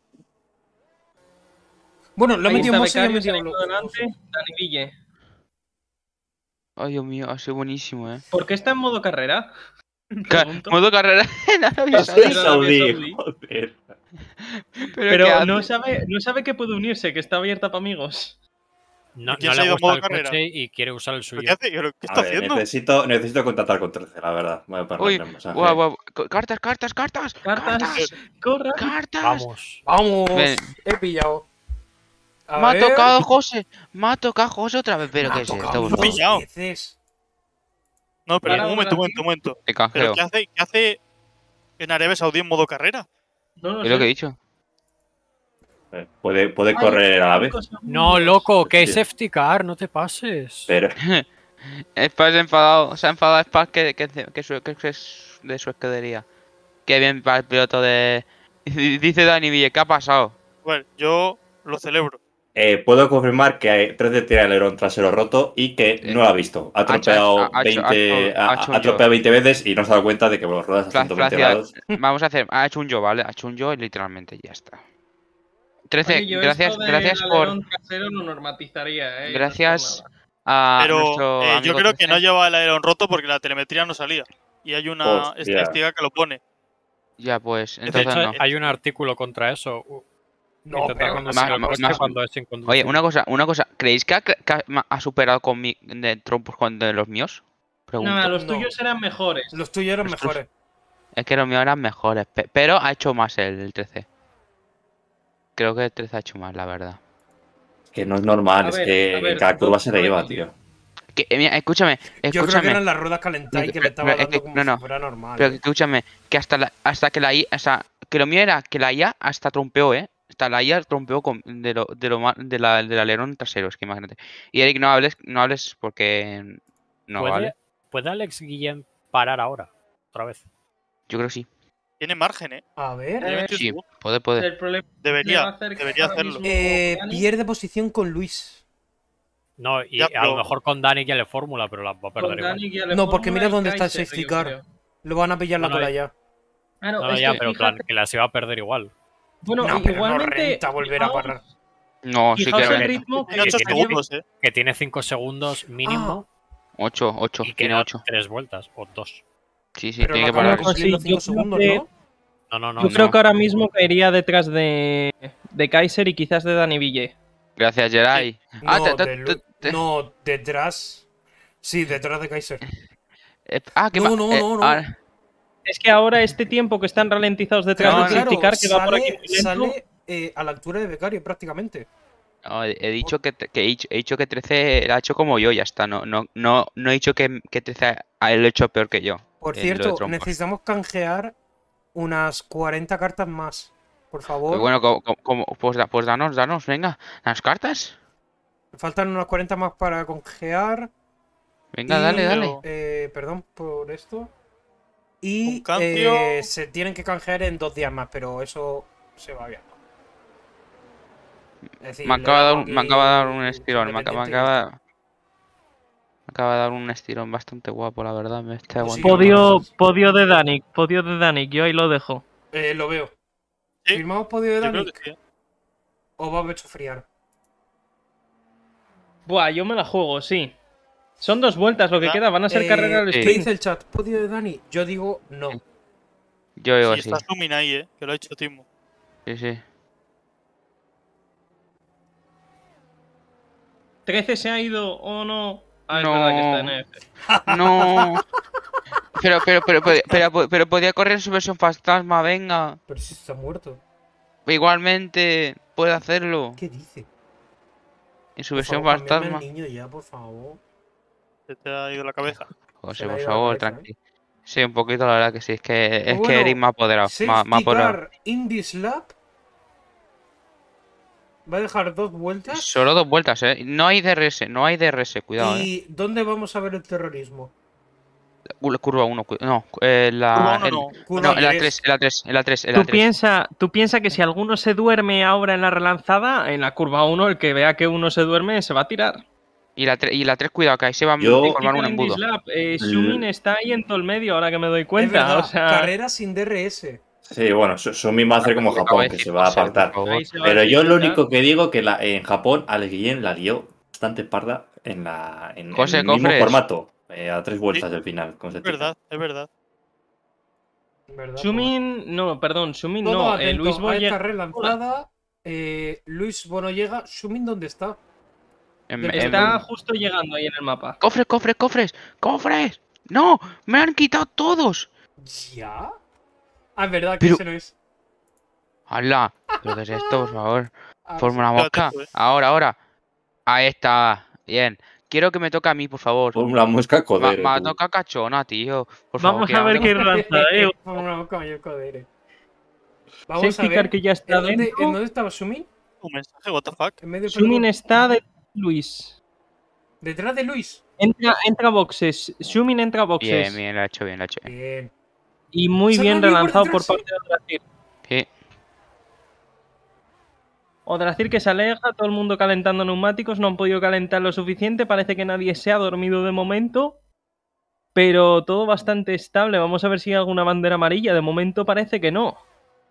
Bueno, lo ha Ahí metido está más y ha Becario metido saliendo lo- delante, Dani Ville. Ay, Dios mío, ha sido buenísimo, eh. ¿Por qué está en modo carrera? Ca- Pregunto. modo carrera en Arabia Soy Saudí. Arabia saudí, Saudí. joder. Pero, Pero ¿qué hace? no sabe, no sabe que puede unirse, que está abierta para amigos. No, ¿Quién no se ha le ido a gusta modo el carrera? coche y quiere usar el ¿Pero suyo. ¿Qué hace? ¿Qué A está ver, haciendo? necesito, necesito contactar con trece, la verdad. Voy a Uy, ponerle un mensaje. guau, guau. Co- Cartas, cartas, cartas. Cartas, Cartas. corra. Cartas. Vamos. Vamos. Ven. He pillado. A Me ha ver. tocado José. Me ha tocado José otra vez. Pero Me qué ha es tocado esto, por dos favor. pillado. veces. No, pero Para un momento, un Brasil. momento, un momento. Te ¿Pero canjeo. qué hace, qué hace en Arabia Saudí en modo carrera? No lo Es lo que he sé. dicho. Eh, Puede, puede Ay, correr a la vez. cinco segundos. No, loco, que es Sí. safety car, no te pases. Pero Spaz se ha enfadado. Se ha enfadado Spaz que, que, que, su- que es de su escudería. Qué bien para el piloto de. Dice Dani Ville, ¿qué ha pasado? Bueno, yo lo celebro. eh, puedo confirmar que trece tiene el alerón trasero roto y que no lo ha visto. Ha Ha hecho- tropeado ha- ha hecho- ha veinte, hecho- ha ha- hecho ha un tropeado veinte veces y no se ha dado cuenta de que bueno, ruedas a Fla- ciento veinte flacia- grados. Vamos a hacer. Ha hecho un yo, ¿vale? Ha hecho un yo y literalmente ya está. trece, Oye, yo gracias, esto del gracias por. alerón trasero lo normatizaría, eh. Gracias No por nada. a Pero nuestro eh, yo amigo creo que trece. no lleva el alerón roto porque la telemetría no salía. Y hay una Hostia. estadística que lo pone. Ya, pues, De entonces hecho, no. hay un artículo contra eso. U- No, Intentar pero- conducir Más- el más- coche más- cuando es inconducible. Oye, una cosa, una cosa. ¿Creéis que ha, que ha- ha superado con mi, de trompos con de los míos? Pregunto. Nada, los No. tuyos eran mejores. Los tuyos eran Nuestros- mejores. Es que los míos eran mejores, pe- pero ha hecho más el, el trece. Creo que el trece ha hecho más, la verdad. Que no es normal, A es ver, que a ver, en cada curva dos se le lleva, momentos. tío. que, eh, mira, escúchame, Yo creo que escúchame. eran las ruedas calentadas y que le Pero- estaba pero es dando que- como no, no, si fuera normal. Pero eh. escúchame, que hasta la, hasta que la I A, o sea, que lo mío era que la I A hasta trompeó, ¿eh? Hasta la I A trompeó con, de lo, de lo ma- de la, del alerón trasero, es que imagínate. Y Eric, no hables, no hables porque no ¿Puede, vale. ¿Puede Alex Guillén parar ahora? Otra vez. Yo creo que sí. Tiene margen, ¿eh? A ver. Tiene Eh, veintiún Sí, segundos. puede, puede. El problema Debería, le va a hacer que debería ahora hacerlo. mismo Eh, Dani- pierde posición con Luis. No, y Ya, a pero- lo mejor con Dani ya le fórmula, pero la va a con perder igual. Dani, Guille, No, porque Fórmula mira y dónde está el Kaiser, safety yo car. creo. Lo van a pillar la No, no, cola eh. ya. Ah, no, No, no, es ya, que pero en fíjate- plan, que la se va a perder igual. Bueno, No, pero no igualmente. renta volver a fijaos- parar. No, sí Fijaos que el que- ritmo que Tiene ocho tiene- segundos, ¿eh? Que tiene cinco segundos mínimo ocho, ocho, y tiene queda ocho. tres vueltas o dos. Sí, sí, Pero tiene no que acaba parar. Pues sí, cumpliendo yo cinco creo segundos, que- ¿no? No, no, no. Yo no. creo que ahora mismo caería detrás de, de Kaiser y quizás de Dani Ville. Gracias, Jerai. Ah, No, te- te- de te- Lu- te- no, detrás. Sí, detrás de Kaiser. eh, ah, que No, va- no, eh, no, no. ahora- Es que ahora este tiempo que están ralentizados detrás Claro, de claro, safety car que va por aquí sale, muy lento, sale eh, a la altura de Becario prácticamente. no, he, he dicho que, te- que he, dicho, he dicho que trece la ha hecho como yo, ya está. No, no, no, no he dicho que, que trece ha lo he hecho peor que yo. Por en lo de cierto, trompos. necesitamos canjear unas cuarenta cartas más. Por favor. Pues bueno, como, como- como- pues, da- pues danos, danos, venga. ¿Las cartas? Faltan unas cuarenta más para canjear. Venga, Y, dale, dale. eh, perdón por esto. Y Un cambio. eh, se tienen que canjear en dos días más, pero eso se va viendo. Es decir, Me le acaba, de dar, damos un- me acaba de dar aquí un estirón. Me acaba, me independiente y ya acaba, me acaba de dar un estirón bastante guapo, la verdad. Me está Pues sí, aguantando. Podio, podio de Danik, podio de Danik, yo ahí lo dejo. está. Eh, lo veo. Sí, ¿Firmamos podio de Yo creo Dani? que sí. ¿eh? ¿O va a friar? Buah, yo me la juego, sí. Son dos vueltas lo que Ah, queda, van a ser Eh, carrera al sí. ¿Qué sprint. dice el chat? ¿Podio de Dani? Yo digo no. Yo digo Sí, sí. está Sumin ahí, ¿eh? Que lo ha hecho Timo. Sí, sí. ¿trece se ha ido o no? Ah, es No. verdad que está en F. No. Pero, pero, pero, pero, pero, pero podía correr en su versión fantasma, venga. Pero si está muerto. Igualmente, puede hacerlo. ¿Qué dice? En su Por versión favor, cámbiame fantasma. al niño ya, por favor. Se te ha ido la cabeza. José, Se le ha por ido la favor, cabeza, ¿eh? tranquilo. Sí, un poquito, la verdad que sí. Es que, es Bueno, que Eric me ha apoderado. Me ha- me ha Safety apoderado. car in this lap. Va a dejar dos vueltas. Solo dos vueltas, eh. No hay D R S, no hay D R S, cuidado, eh. ¿Y dónde vamos a ver el terrorismo? Cu- Curva uno, no, eh, la. Curva uno el- no. Curva No, en la tres. tres, en la tres, en la tres, en la Tú tres. piensa, tú piensa que si alguno se duerme ahora en la relanzada, en la curva uno, el que vea que uno se duerme se va a tirar. Y la tres, y la tres, cuidado, que ahí se va Yo- a formar un Safety car in embudo. this lap, eh, Sumin está ahí en todo el medio, ahora que me doy Es cuenta. verdad, O sea, carrera sin D R S. Sí, bueno, Su- Sumin va a hacer como Acabo Japón, de que decir se va a José, por apartar. favor. ahí se va Pero a yo lo disputar. único que digo que la, en Japón Alex Guillén la lió bastante parda en, la, en, en José el mismo Cofres. formato, eh, a tres vueltas Sí. del final. con Es safety car. verdad, es verdad. ¿Verdad? Sumin, no, perdón, Sumin Todo no, eh, atento Luis a Boye. esta relanzada. Eh, Luis Bono llega. Sumin, ¿dónde está? En- Está en- Está justo llegando ahí en el mapa. Cofres, cofres, cofres, cofres. No, me han quitado todos. ¿Ya? Ah, es verdad que Pero- ese no es. ¡Hala! ¿Pero qué es esto, por favor? Ah, Forma una Espérate mosca. tú, eh. Ahora, ahora. Ahí está. Bien. Quiero que me toque a mí, por favor. Fórmula Mosca, Me, joder. me ha tú. tocado cachona, tío. Por favor, Vamos que a ver hable qué con- lanza, eh. Por una boca mayor codere. Vamos a Safety car ver. que ya está ¿En dónde, dentro. ¿En dónde estaba Sumin? Un mensaje, what the fuck. En medio del Sumin pelotón. está de Luis. Detrás de Luis. Entra, entra boxes. Sumin entra boxes. Bien, bien, lo ha hecho bien, lo ha hecho bien. Bien. Y muy Se ha bien movido por relanzado por detrás, parte de Odracir. Sí. Odracir que se aleja, todo el mundo calentando neumáticos, no han podido calentar lo suficiente, parece que nadie se ha dormido de momento, pero todo bastante estable. Vamos a ver si hay alguna bandera amarilla, de momento parece que no.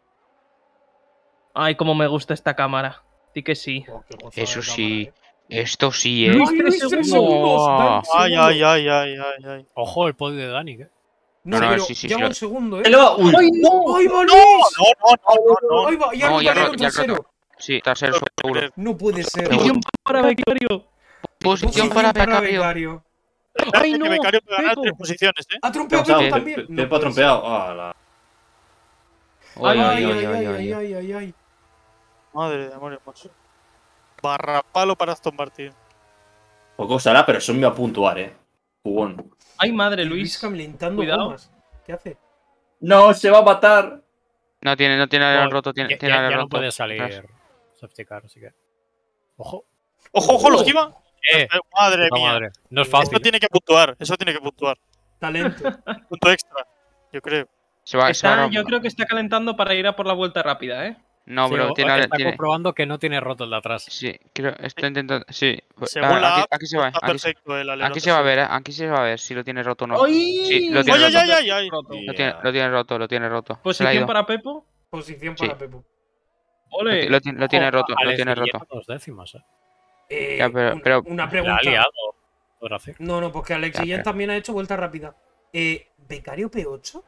Ay, cómo me gusta esta cámara. Di que sí. Oh, qué gozada Eso de sí. cámara, Esto sí, ¿eh? Luis, Ay, tres Luis, tres segundos. segundos. da un Ay, segundo. ay, ay, ay, ay, ay. Ojo el podio de Dani, ¿eh? No, No, no, pero sí, sí, lleva sí, lo- un segundo, ¿eh? ¡Ahí le va! ¡Uy! ¡Ay, no! ¡Ay, va Luis! No, no, no, no, ¡Ay, no. va! ¡Ya No, no, ya ya ro- ya tercero! roto. Sí, trasero seguro. No puede ser. Posición para Becario. Posición para Becario. Becario. ¡Ay, Que no! Becario puede ganar Pepo. tres posiciones, ¿eh? Ha trompeado Chao, Pepo Pe- también. Pe- No Pepo ha puede trompeado. Ah, la- Ay, ser. ay, Ay, ay, ay, ay, ay, ay. ay, ay, ay. Madre de amor hermoso. Barra palo para Aston Martin. Poco será, pero eso me va a puntuar, eh. Jugón. Ay, madre, Y Luis. calentando cuidado. gomas. ¿Qué hace? ¡No, se va a matar! No tiene, no tiene alerón No, roto, tiene, ya, tiene ya- alerón ya no roto. puede atrás. salir safety car, así que. Ojo. ¡Ojo, ojo, lo esquiva! Eh, Eh, Madre puta mía. madre. No es Esto Eso fácil. tiene que puntuar, eso tiene que puntuar. Talento. Punto extra, yo creo. Se va, se va Está, a- yo creo que está calentando para ir a por la vuelta rápida, ¿eh? No, Sí, pero o- tiene, ale- está tiene- comprobando que no tiene roto el de atrás. Sí, creo, está intentando. Sí. pues, Según a- la aquí, app, aquí se va, está aquí, se- perfecto el alerón aquí se va a trasero. ver, ¿eh? Aquí se va a ver si lo tiene roto o no. ¡Ay! Sí, lo tiene ¡Ay, roto. ay, ay, ay! Roto. Lo tiene, lo tiene roto, lo tiene roto. Se le ha Posición ido. para Pepo. Posición Sí. para Pepo. Lo, Ole. ti- lo ti- lo tiene Ojo, roto, lo Alex tiene Guillén roto. a dos décimas, eh. Eh, Ya, pero- un- pero- una La ha pregunta. liado. Podrá hacer. No, no, porque Alex Ya, Guillén pero- también ha hecho vuelta rápida. Eh, ¿Becario P ocho?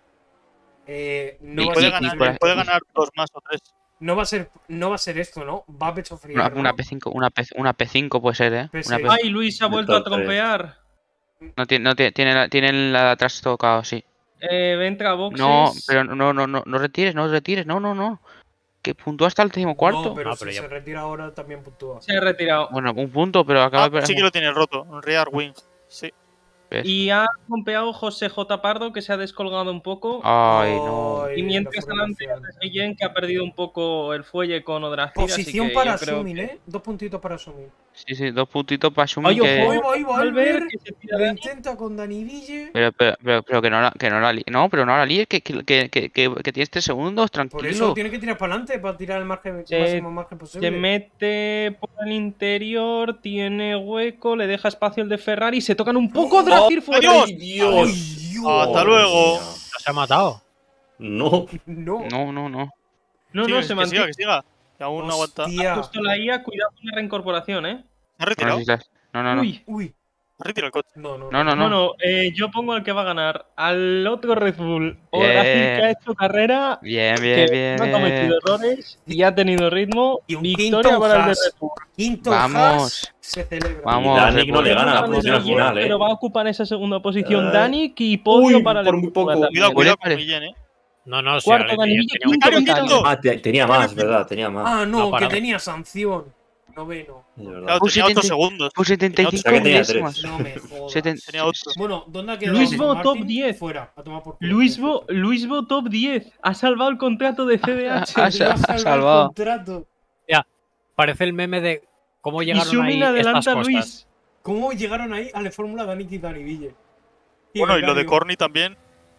Eh, no, Y- va a Puede y- ser, ganar, por ahí- puede ganar dos más o tres. no va a ser no va a ser esto, ¿no? Va a pecho frío. Una, ¿no? una P cinco, una, P, una P cinco puede ser, ¿eh? P Una seis. P- Ay, Luis ha vuelto a Vector tres. trompear. no tiene, no tiene, tiene, la, tiene la de atrás tocado, sí. Eh, entra a boxes. No, pero no, no, no, no retires, no retires, no, no, no. Que puntúa hasta el décimo cuarto. No, pero Ah, si pero ya- se retira ahora también puntúa. Se ha retirado. Bueno, un punto, pero acaba Ah, de. sí que lo tiene roto. Un Rear Wing. Sí. ¿Ves? Y ha trompeado José J. Pardo, que se ha descolgado un poco. Ay, no. Ay, y mientras la adelante formación. Alex Guillén, que ha perdido un poco el fuelle con Odragir. Posición así que para yo creo Sumin, que- ¿eh? Dos puntitos para Sumin. Sí, sí, dos puntitos para Sumin Ay, que. Ahí ojo. va, ahí va, Albert, Albert. que se tira Lo de- intenta con Dani Ville. Pero, pero, pero, pero que no la, que no la li- No, pero no la líes, que, que, que, que, que, que tienes tres segundos, Por eso tranquilo. tiene que tirar para adelante para tirar el margen, Se- máximo margen posible. Se mete por el interior, tiene hueco, le deja espacio el de Ferrari, se tocan un poco. Odragir fuera. ¡Adiós! ¡Ay, Dios! Ay, Dios. Hasta Madre luego. mía. Ya se ha matado. No. No. No, no, no. No, Sí, no, que- se que siga, mantiene. que siga. Que aún no aguanta. Hostia. Justo la I A, cuidado con la reincorporación, ¿eh? ¿Se ha No, retirado? necesitas- no, no, no. Uy. Uy. ¿Se ha retirado el coche? No, no, No, no, No, no. no, eh, yo pongo al que va a ganar. Al otro Red Bull. Odragir, Bien. que ha hecho carrera, Bien, que bien, bien. no ha cometido errores y ha tenido ritmo. Y un Victoria quinto para el de Haas. Red Bull. Quinto Vamos. Haas se celebra. Vamos. Y Dani no le Red gana la Vamos, posición al Guillén, final, eh. Pero va a ocupar esa segunda posición Eh. Dani y podio Uy, para el por de muy Red poco. Bull también. Cuidado, cuidado con vale. Guillén, eh. No, no, sí. Cuarto, Alex Dani Guillén Ville, tenía un- quinto, Becario, Becario. quinto. Ah, te- tenía más, ¿verdad? Tenía más. Ah, no, No, que para. tenía sanción. Noveno. Es verdad. Claro, Pues tenía ocho setenta segundos. Pues setenta y Tenía cinco O sea que tenía milésimas. tres. No me jodas. Seten- Tenía ocho. Bueno, ¿dónde ha quedado? Luisbo, Martin? top diez. Fuera, a tomar por culo. Luisbo, Luisbo top diez. Ha salvado el contrato de C D H. Ha Ha sa- ha salvado el salvado. contrato. Parece el meme de cómo Y llegaron ahí Sumin estas adelanta a cosas. Luis. ¿Cómo llegaron ahí a la Fórmula Dani y Dani Ville? Y Bueno, y lo de Becario. Corny también.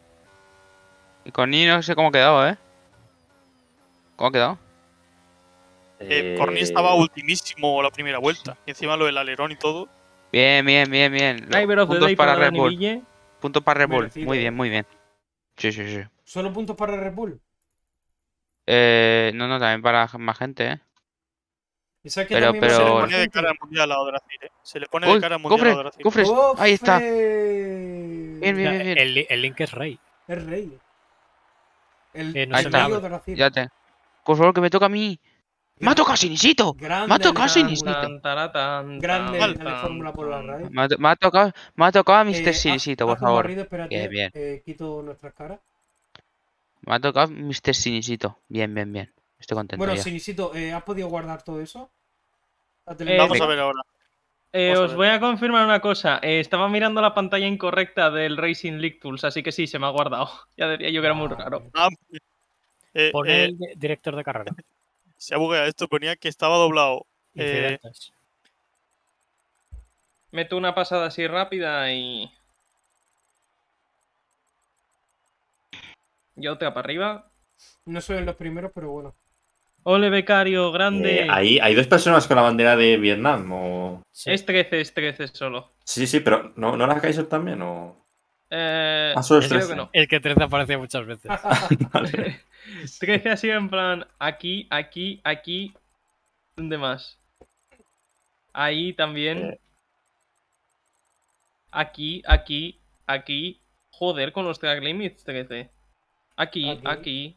Y con Nini no sé cómo ha quedado, ¿eh? ¿Cómo ha quedado? Eh, Corny estaba ultimísimo la primera vuelta. Y encima lo del alerón y todo. Bien, bien, bien, bien. Driver of the Puntos day para para Red Dani Bull. Ville. Puntos para Red Bull. Merecido. Muy bien, muy bien. Sí, sí, sí. ¿Solo puntos para Red Bull? Eh, no, no, también para más gente, ¿eh? ¿Y sabes que Pero- también va a Se ser le pero- más pone de gente? cara al mundial a Odragir, eh. Se le pone de Uy, cara al mundial a cofre, Odragir. cofres. Ahí está. ¡Cofre! Bien, bien, bien, bien. El, li- el link es rey. Es rey. El, Eh, no se el me rey abre. Odragir. Ya te. Por favor, que me toca a mí. ¡Me ha tocado Sinisito! Grande Me ha tocado el Sinisito. Fórmula. Tan, taratán, Grande tan, el de la tan, Fórmula por la tan. RAI. Me ha, me ha tocado, me ha tocado a mister Eh, Sinisito, haz- por haz un favor. barrido, espérate, Bien, bien. eh, quito nuestras caras. Me ha tocado mister Sinisito. Bien, bien, bien. Estoy contento Bueno, ya. Sinisito, eh, ¿has podido guardar todo eso? La Eh, telemetría. Vamos a ver ahora. Eh, Vamos a os ver. voy a confirmar una cosa. Eh, estaba mirando la pantalla incorrecta del Racing League Tools, así que sí, se me ha guardado. Ya decía yo que era muy raro. Ah, eh, Pon eh, el di- director de carrera. se ha bugueado esto. Ponía que estaba doblado. Eh, Incidentes. Meto una pasada así rápida y. Y otra para arriba. No soy en los primeros, pero bueno. Ole, becario, grande. Eh, ¿hay, ¿Hay dos personas con la bandera de Vietnam? O... Sí. Es trece, es trece solo. Sí, sí, pero ¿no, ¿no la Kaiser también? O... Eh, Ah, solo es creo trece. que no. El que trece aparece muchas veces. Vale. trece así en plan aquí, aquí, aquí. ¿Dónde más? Ahí también. Eh. Aquí, aquí, aquí. Joder, con los track limits trece. Aquí, Aquí. aquí.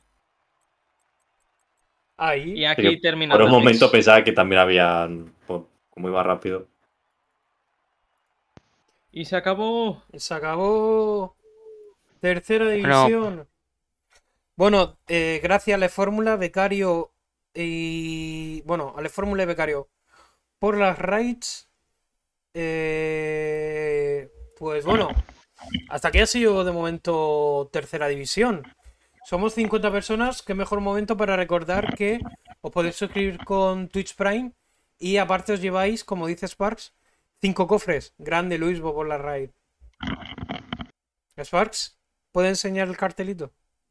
Ahí. Y aquí Sí, termina. Por un Matrix. momento pensaba que también había. por- Como iba rápido. Y se acabó. Se acabó. Tercera división. Bueno, eh, gracias a la Fórmula, Becario y. Bueno, a la Fórmula y Becario. Por las raids. Eh, pues bueno, hasta aquí ha sido de momento tercera división. Somos cincuenta personas, qué mejor momento para recordar que os podéis suscribir con Twitch Prime y aparte os lleváis, como dice Sparks, cinco cofres. Grande Luis por la raid. Sparks, ¿puede enseñar el cartelito?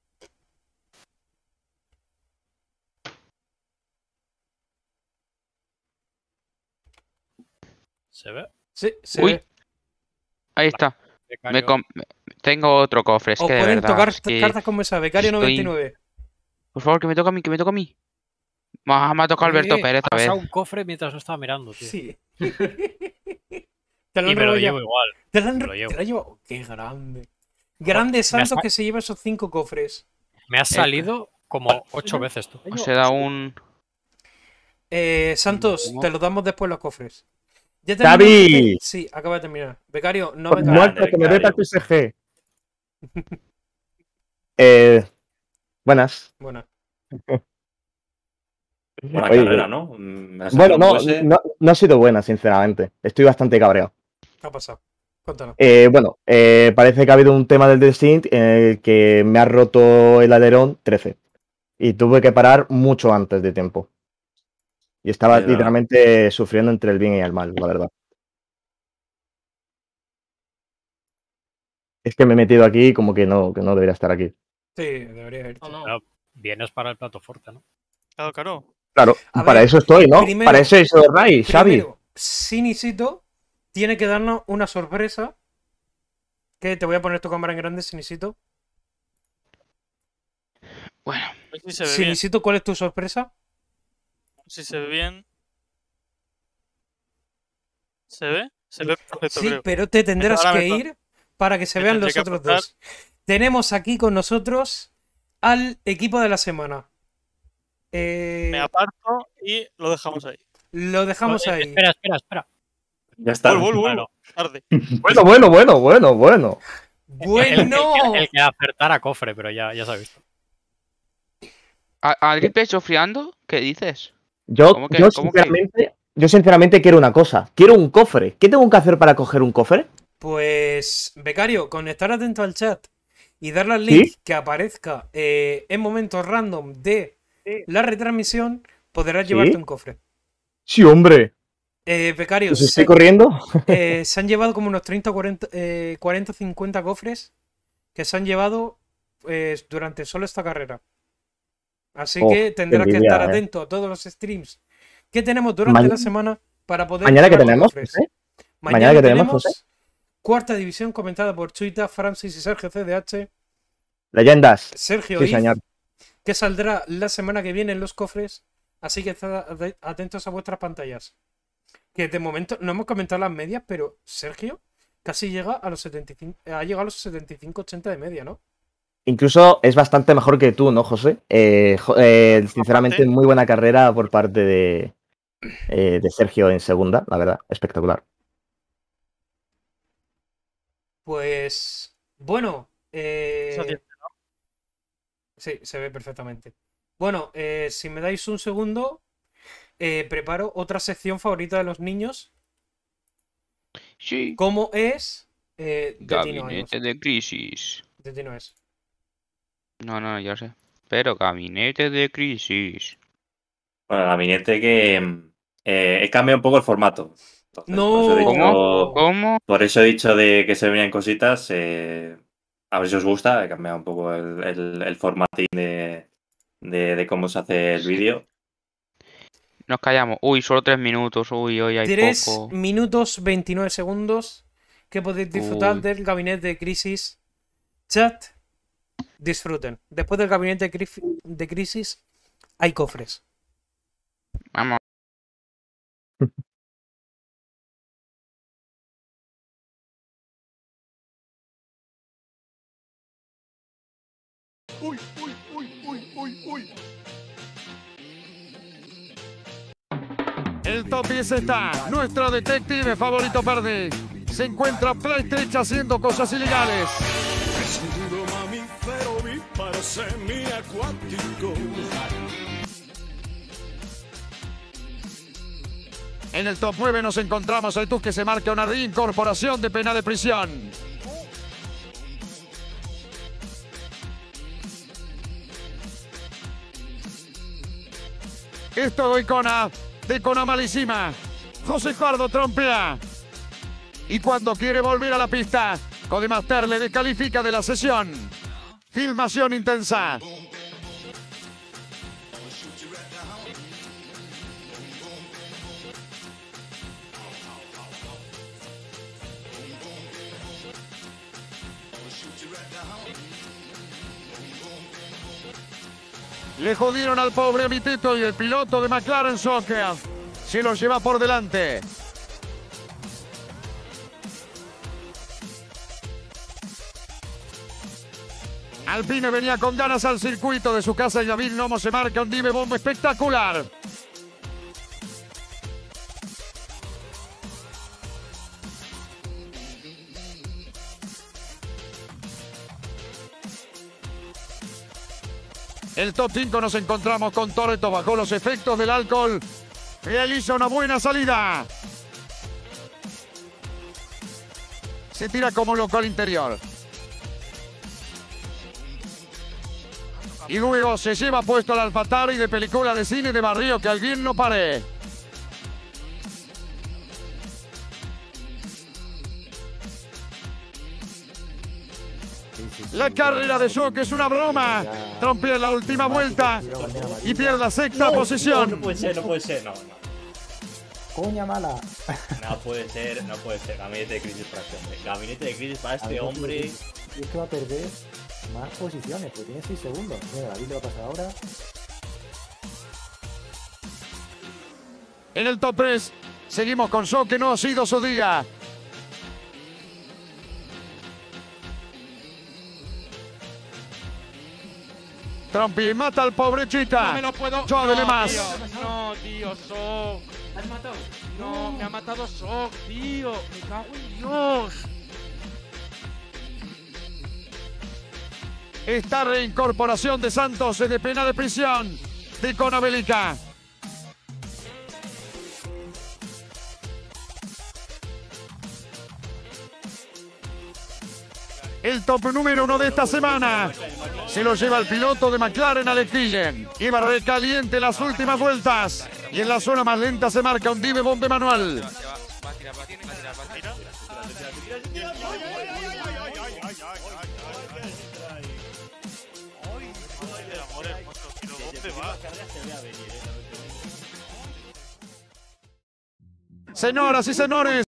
¿Se ve? Sí, se Uy. ve. Ahí está. Becario. Me com- me- Tengo otro cofre, es Os que de pueden verdad. tocar es que- cartas con mesa. Becario estoy- noventa y nueve. Por favor, que me toque a mí, que me toque a mí. Ma- Me ha tocado Alberto Eh, Pérez ha a ver. pasado un cofre mientras lo estaba mirando, tío. Sí. Te lo Y han me lo robado ya. llevo igual. Te lo han me ro- lo llevo. te lo ha llevado. Qué grande. Grande me Santos has- que se lleva esos cinco cofres. Me has salido como ocho veces tú. Os he dado un. Eh, Santos, ¿Cómo? te los damos después los cofres. ¿Ya ¡Xavi! terminaste? Sí, acaba de terminar. Becario, no Pues venga. muerto, que me doy para Becario. el P S G. eh, buenas. Bueno, Buena Oye, carrera, ¿no? Mm, me ha Bueno, salido no, un Porsche. no, no ha sido buena, sinceramente. Estoy bastante cabreado. ¿qué ha pasado? Cuéntanos. Eh, bueno, eh, parece que ha habido un tema del Destined en el que me ha roto el alerón trece. Y tuve que parar mucho antes de tiempo. Y estaba Es verdad. literalmente sufriendo entre el bien y el mal, la verdad. Es que me he metido aquí como que no, que no debería estar aquí. Sí, debería ir. No, no. Claro, vienes para el plato fuerte, ¿no? Claro, claro. Claro, A para ver, eso estoy, ¿no? primero- para eso es el Ray, Xavi. Primero, Sinisito tiene que darnos una sorpresa. Que te voy a poner tu cámara en grande, Sinisito. Bueno, A ver si se ve bien. Sinisito, ¿cuál es tu sorpresa? Si se ve bien. ¿Se ve? Se ve perfecto, Sí, creo. pero te tendrás Ahora que me ir para que se me vean tendré los que otros apuntar. dos. Tenemos aquí con nosotros al equipo de la semana. Eh, Me aparto y lo dejamos ahí. lo dejamos Eh, ahí. Espera, espera, espera. Ya está. Vuelvo, vuelvo, Bueno, Tarde. Bueno, bueno, bueno, bueno, bueno. el, el Bueno, que- el que acertara cofre, pero ya, ya se ha visto. ¿a- ¿alguien te sofriando? ¿Qué dices? Yo, ¿Cómo que- yo, cómo que? sinceramente, yo sinceramente quiero una cosa. Quiero un cofre. ¿Qué tengo que hacer para coger un cofre? pues, Becario, con estar atento al chat y darle al link ¿Sí? que aparezca eh, en momentos random de la retransmisión, podrás ¿Sí? llevarte un cofre. Sí, hombre. Eh, Becario, Pues se, estoy corriendo. eh, se han llevado como unos treinta, cuarenta, eh, cuarenta, cincuenta cofres que se han llevado pues, durante solo esta carrera. Así Oh, que tendrás qué que estar envidia, eh. atento a todos los streams que tenemos durante Ma- la semana para poder Mañana que llevarte tenemos, cofres. José. Mañana, Mañana que tenemos, tenemos, José. cuarta división comentada por Chuita, Francis y Sergio C D H. Leyendas. Sergio Sí, If, señor. que saldrá la semana que viene en los cofres. Así que estad at- atentos a vuestras pantallas. Que de momento no hemos comentado las medias, pero Sergio casi llega a los setenta y cinco, ha llegado a los setenta y cinco ochenta de media, ¿no? Incluso es bastante mejor que tú, ¿no, José? Eh, jo- eh, sinceramente, Aparte- muy buena carrera por parte de, eh, de Sergio en segunda, la verdad. Espectacular. Pues bueno, eh, Eso tiene- sí, se ve perfectamente. Bueno, eh, si me dais un segundo, eh, preparo otra sección favorita de los niños, Sí. como es eh, de ti no, Gabinete Amos. de crisis. De ti no es. No, no, ya sé. Pero gabinete de crisis. Bueno, gabinete que eh, he cambiado un poco el formato. Entonces, No. por eso he dicho- ¿Cómo? ¿Cómo? Por eso he dicho de que se venían cositas. eh, a ver si os gusta. He cambiado un poco el, el, el formatín de, de, de cómo se hace el vídeo. Nos callamos. Uy, solo tres minutos. Uy, hoy hay tres poco. minutos veintinueve segundos que podéis disfrutar Uy. del gabinete de crisis. Chat, disfruten. Después del gabinete de, cri- de crisis hay cofres. Vamos. El top diez está nuestro detective favorito verde. Se encuentra PlayStation haciendo cosas ilegales. Segundo mamífero bíparo semiacuático. En el top nueve nos encontramos al Tusk que se marca una reincorporación de pena de prisión. Esto de Icona, de Icona malísima. José Pardo trompea. Y cuando quiere volver a la pista, Codemaster le descalifica de la sesión. Filmación intensa. Le jodieron al pobre Vitito y el piloto de McLaren Soccer se los lleva por delante. Alpine venía con ganas al circuito de su casa y David Nomo se marca un dive bombo espectacular. El top cinco nos encontramos con Toretto bajo los efectos del alcohol. Realiza una buena salida. Se tira como loco al interior. Y luego se lleva puesto el Alfatari de película de cine de barrio que alguien no pare. La carrera de Shock es una broma. Trompier en la última vuelta y pierde la sexta No, posición. No, no puede ser, no puede ser, no, no. Coña mala. No puede ser, no puede ser. Gabinete de crisis para este hombre. Gabinete de crisis para este hombre. Y es que va a perder más posiciones, porque tiene seis segundos. Mira, David le va a pasar ahora. En el top tres seguimos con Shock, que no ha sido su día. Trompi mata al pobre Chita. No me lo puedo. Chávele no, más. Tío, no, tío, Shock. ¿Has matado? No, me ha matado Shock, tío. Me cago en Dios. Esta reincorporación de Santos es de pena de prisión de Icona Bélica. El top número uno de esta semana se lo lleva el piloto de McLaren, Alex Guillén. Iba recaliente las últimas vueltas y en la zona más lenta se marca un dive bombe manual. Señoras y señores.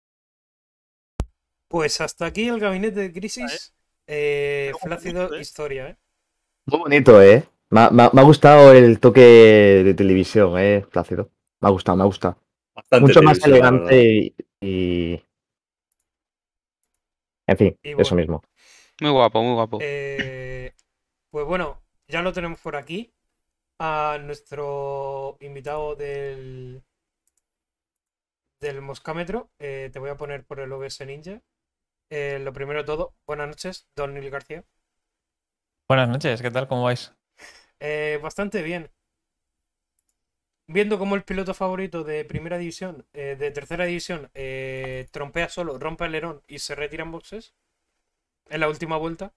Pues hasta aquí el gabinete de crisis. Eh, flácido historia, ¿eh? Muy bonito, ¿eh? Me ha, me ha- me ha gustado el toque de televisión, ¿eh? Plácido. Me ha gustado, me ha gustado. Bastante Mucho más televisión, la elegante y, y- En fin, Y eso bueno. mismo. Muy guapo, muy guapo. Eh, pues bueno, ya lo tenemos por aquí. A nuestro invitado del, del Moscámetro. Eh, te voy a poner por el O B S Ninja. Eh, lo primero de todo, buenas noches, Don Nil García. Buenas noches, ¿qué tal? ¿Cómo vais? Eh, bastante bien. Viendo cómo el piloto favorito de primera división, eh, de tercera división, eh, trompea solo, rompe el alerón y se retira en boxes en la última vuelta.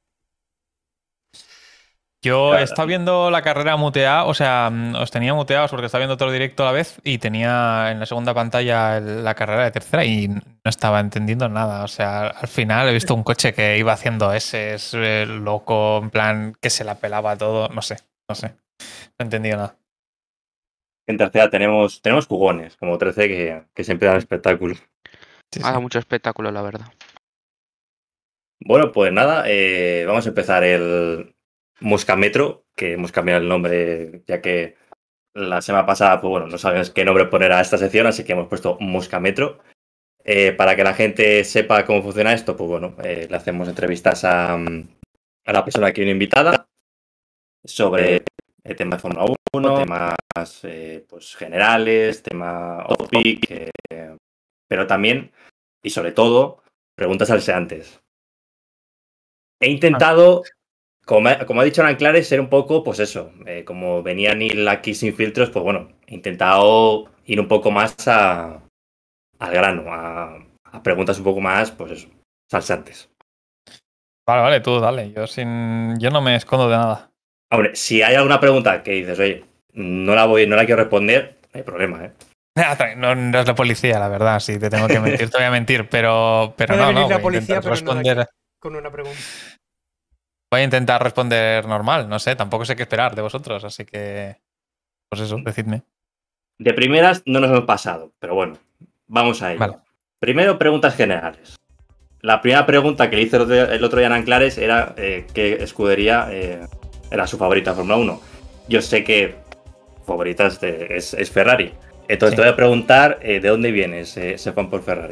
Yo Claro. he estado viendo la carrera muteada, o sea, mm, os tenía muteados porque estaba viendo todo el directo a la vez y tenía en la segunda pantalla el- la carrera de tercera y no estaba entendiendo nada. O sea, al final he visto un coche que iba haciendo ese eh, loco, en plan que se la pelaba todo, no sé, no sé, no he entendido nada. En tercera tenemos, tenemos jugones, como trece, que, que siempre dan espectáculo. Sí, Ha dado sí. mucho espectáculo, la verdad. Bueno, pues nada, eh, vamos a empezar el Moscametro, que hemos cambiado el nombre, ya que la semana pasada, pues bueno, no sabíamos qué nombre poner a esta sección, así que hemos puesto Moscametro. Eh, para que la gente sepa cómo funciona esto, pues bueno, eh, le hacemos entrevistas a, a la persona que viene invitada sobre el tema de Fórmula uno, temas eh, pues generales, tema off-peak, eh, pero también, y sobre todo, preguntas alseantes. He intentado, como, ha- como ha dicho Anclares, ser un poco, pues eso, eh, como venía Neil aquí sin filtros, pues bueno, he intentado ir un poco más a, al grano, a, a preguntas un poco más, pues eso, salsantes. Vale, vale, tú dale. Yo, sin... Yo no me escondo de nada. Hombre, si hay alguna pregunta que dices, oye, no la voy, no la quiero responder, no hay problema, ¿eh? No, no es la policía, la verdad. Si te tengo que mentir, te voy a mentir, pero, pero Puede no, venir no. la Voy a policía, intentar pero responder. no de aquí, con una pregunta. Voy a intentar responder normal. No sé, tampoco sé qué esperar de vosotros, así que. Pues eso, decidme. De primeras no nos hemos pasado, pero bueno, vamos a ello. Vale. Primero, preguntas generales. La primera pregunta que le hice el otro, el otro día a Anclares era eh, qué escudería eh, era su favorita de Fórmula uno. Yo sé que favorita es, de, es, es Ferrari. Entonces Sí. te voy a preguntar eh, de dónde viene ese, ese fan por Ferrari.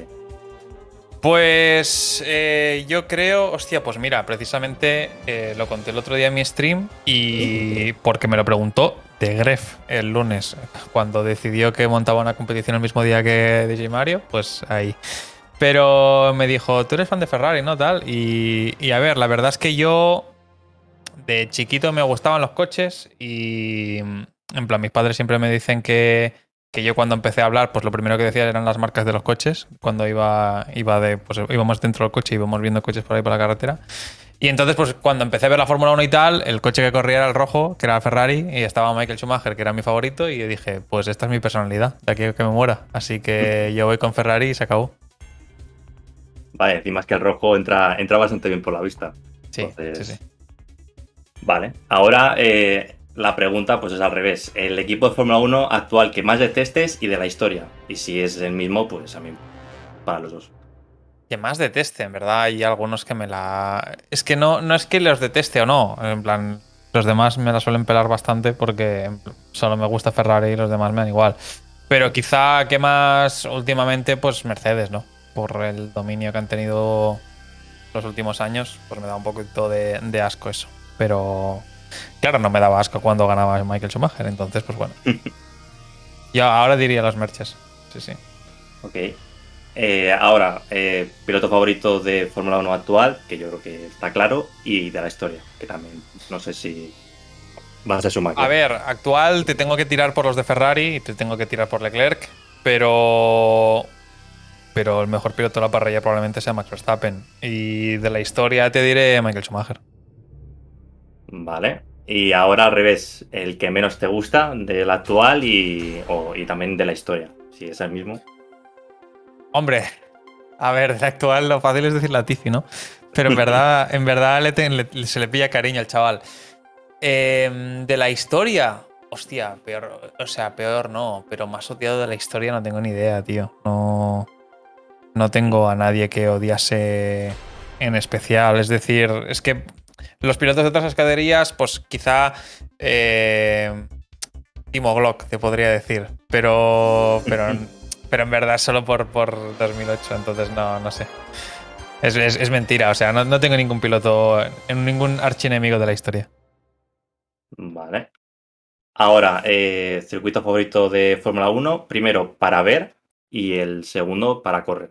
Pues eh, yo creo, hostia, pues mira, precisamente eh, lo conté el otro día en mi stream y porque me lo preguntó de Gref el lunes, cuando decidió que montaba una competición el mismo día que D J Mario, pues ahí. Pero me dijo, tú eres fan de Ferrari, ¿no? Tal. Y, y a ver, la verdad es que yo de chiquito me gustaban los coches y en plan mis padres siempre me dicen que, que yo cuando empecé a hablar, pues lo primero que decía eran las marcas de los coches. Cuando iba, iba de, pues íbamos dentro del coche, íbamos viendo coches por ahí por la carretera. Y entonces, pues cuando empecé a ver la Fórmula uno y tal, el coche que corría era el rojo, que era el Ferrari, y estaba Michael Schumacher, que era mi favorito, y yo dije, pues esta es mi personalidad, de aquí a que me muera. Así que yo voy con Ferrari y se acabó. Vale, encima es que el rojo entra, entra bastante bien por la vista. Sí, Entonces, sí, sí. Vale, ahora eh, la pregunta pues es al revés. El equipo de Fórmula uno actual que más detestes y de la historia. Y si es el mismo, pues a mí, para los dos. Que más deteste, en verdad, hay algunos que me la... Es que no, no es que los deteste o no, en plan, los demás me la suelen pelar bastante porque solo me gusta Ferrari y los demás me dan igual. Pero quizá que más últimamente, pues Mercedes, ¿no? Por el dominio que han tenido los últimos años, pues me da un poquito de, de asco eso. Pero claro, no me daba asco cuando ganaba Michael Schumacher, entonces pues bueno. Yo ahora diría los Merches, sí, sí. Ok. Eh, ahora, eh, piloto favorito de Fórmula uno actual, que yo creo que está claro, y de la historia, que también no sé si vas a sumar. A ver, actual te tengo que tirar por los de Ferrari y te tengo que tirar por Leclerc, pero pero el mejor piloto de la parrilla probablemente sea Max Verstappen. Y de la historia te diré Michael Schumacher. Vale. Y ahora al revés, el que menos te gusta del actual y, o- y también de la historia, si es el mismo. Hombre, a ver, del actual lo fácil es decir Latifi, ¿no? Pero en verdad, en verdad le ten- le- se le pilla cariño al chaval. Eh, de la historia, hostia, peor, o sea, peor no, pero más odiado de la historia no tengo ni idea, tío. No, no tengo a nadie que odiase en especial. Es decir, es que los pilotos de otras escuderías, pues quizá eh, Timo Glock, te podría decir, pero, pero, pero en verdad solo por, por dos mil ocho, entonces no, no sé. Es, es- es mentira, o sea, no, no tengo ningún piloto, ningún archienemigo de la historia. Vale. Ahora, eh, circuito favorito de Fórmula uno, primero para ver y el segundo para correr.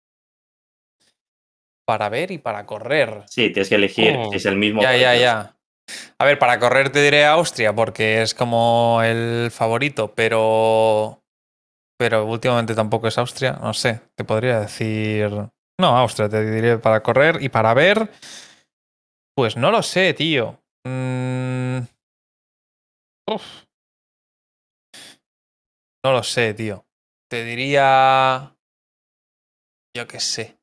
Para ver y para correr. Sí, tienes que elegir Oh, si es el mismo. Ya, o ya, el- ya. A ver, para correr te diré Austria porque es como el favorito, pero. Pero últimamente tampoco es Austria. No sé, te podría decir. No, Austria te diré para correr y para ver. Pues no lo sé, tío. Mm, uf. No lo sé, tío. Te diría. Yo qué sé.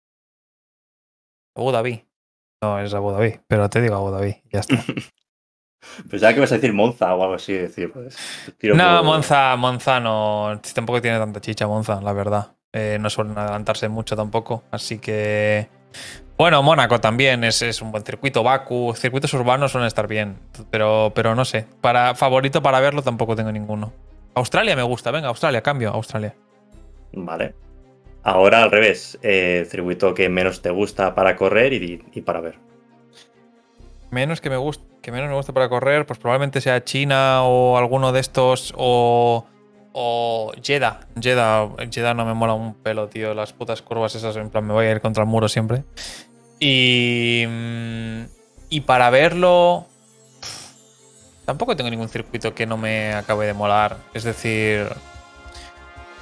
Abu Dhabi. No es Abu Dhabi, pero te digo Abu Dhabi. Ya está. Pensaba que ibas a decir Monza o algo así. Decir, pues, tiro No, por- Monza, Monza no. Tampoco tiene tanta chicha, Monza, la verdad. Eh, no suelen adelantarse mucho tampoco. Así que. Bueno, Mónaco también es, es un buen circuito. Baku, circuitos urbanos suelen estar bien. Pero, pero no sé. Para favorito para verlo tampoco tengo ninguno. Australia me gusta. Venga, Australia, cambio. Australia. Vale. Ahora al revés, eh, circuito que menos te gusta para correr y, y para ver. Menos que me gusta, que menos me gusta para correr, pues probablemente sea China o alguno de estos o o Jeddah. Jeddah, Jeddah no me mola un pelo, tío. Las putas curvas esas, en plan me voy a ir contra el muro siempre. Y mm, y para verlo tampoco tengo ningún circuito que no me acabe de molar. Es decir,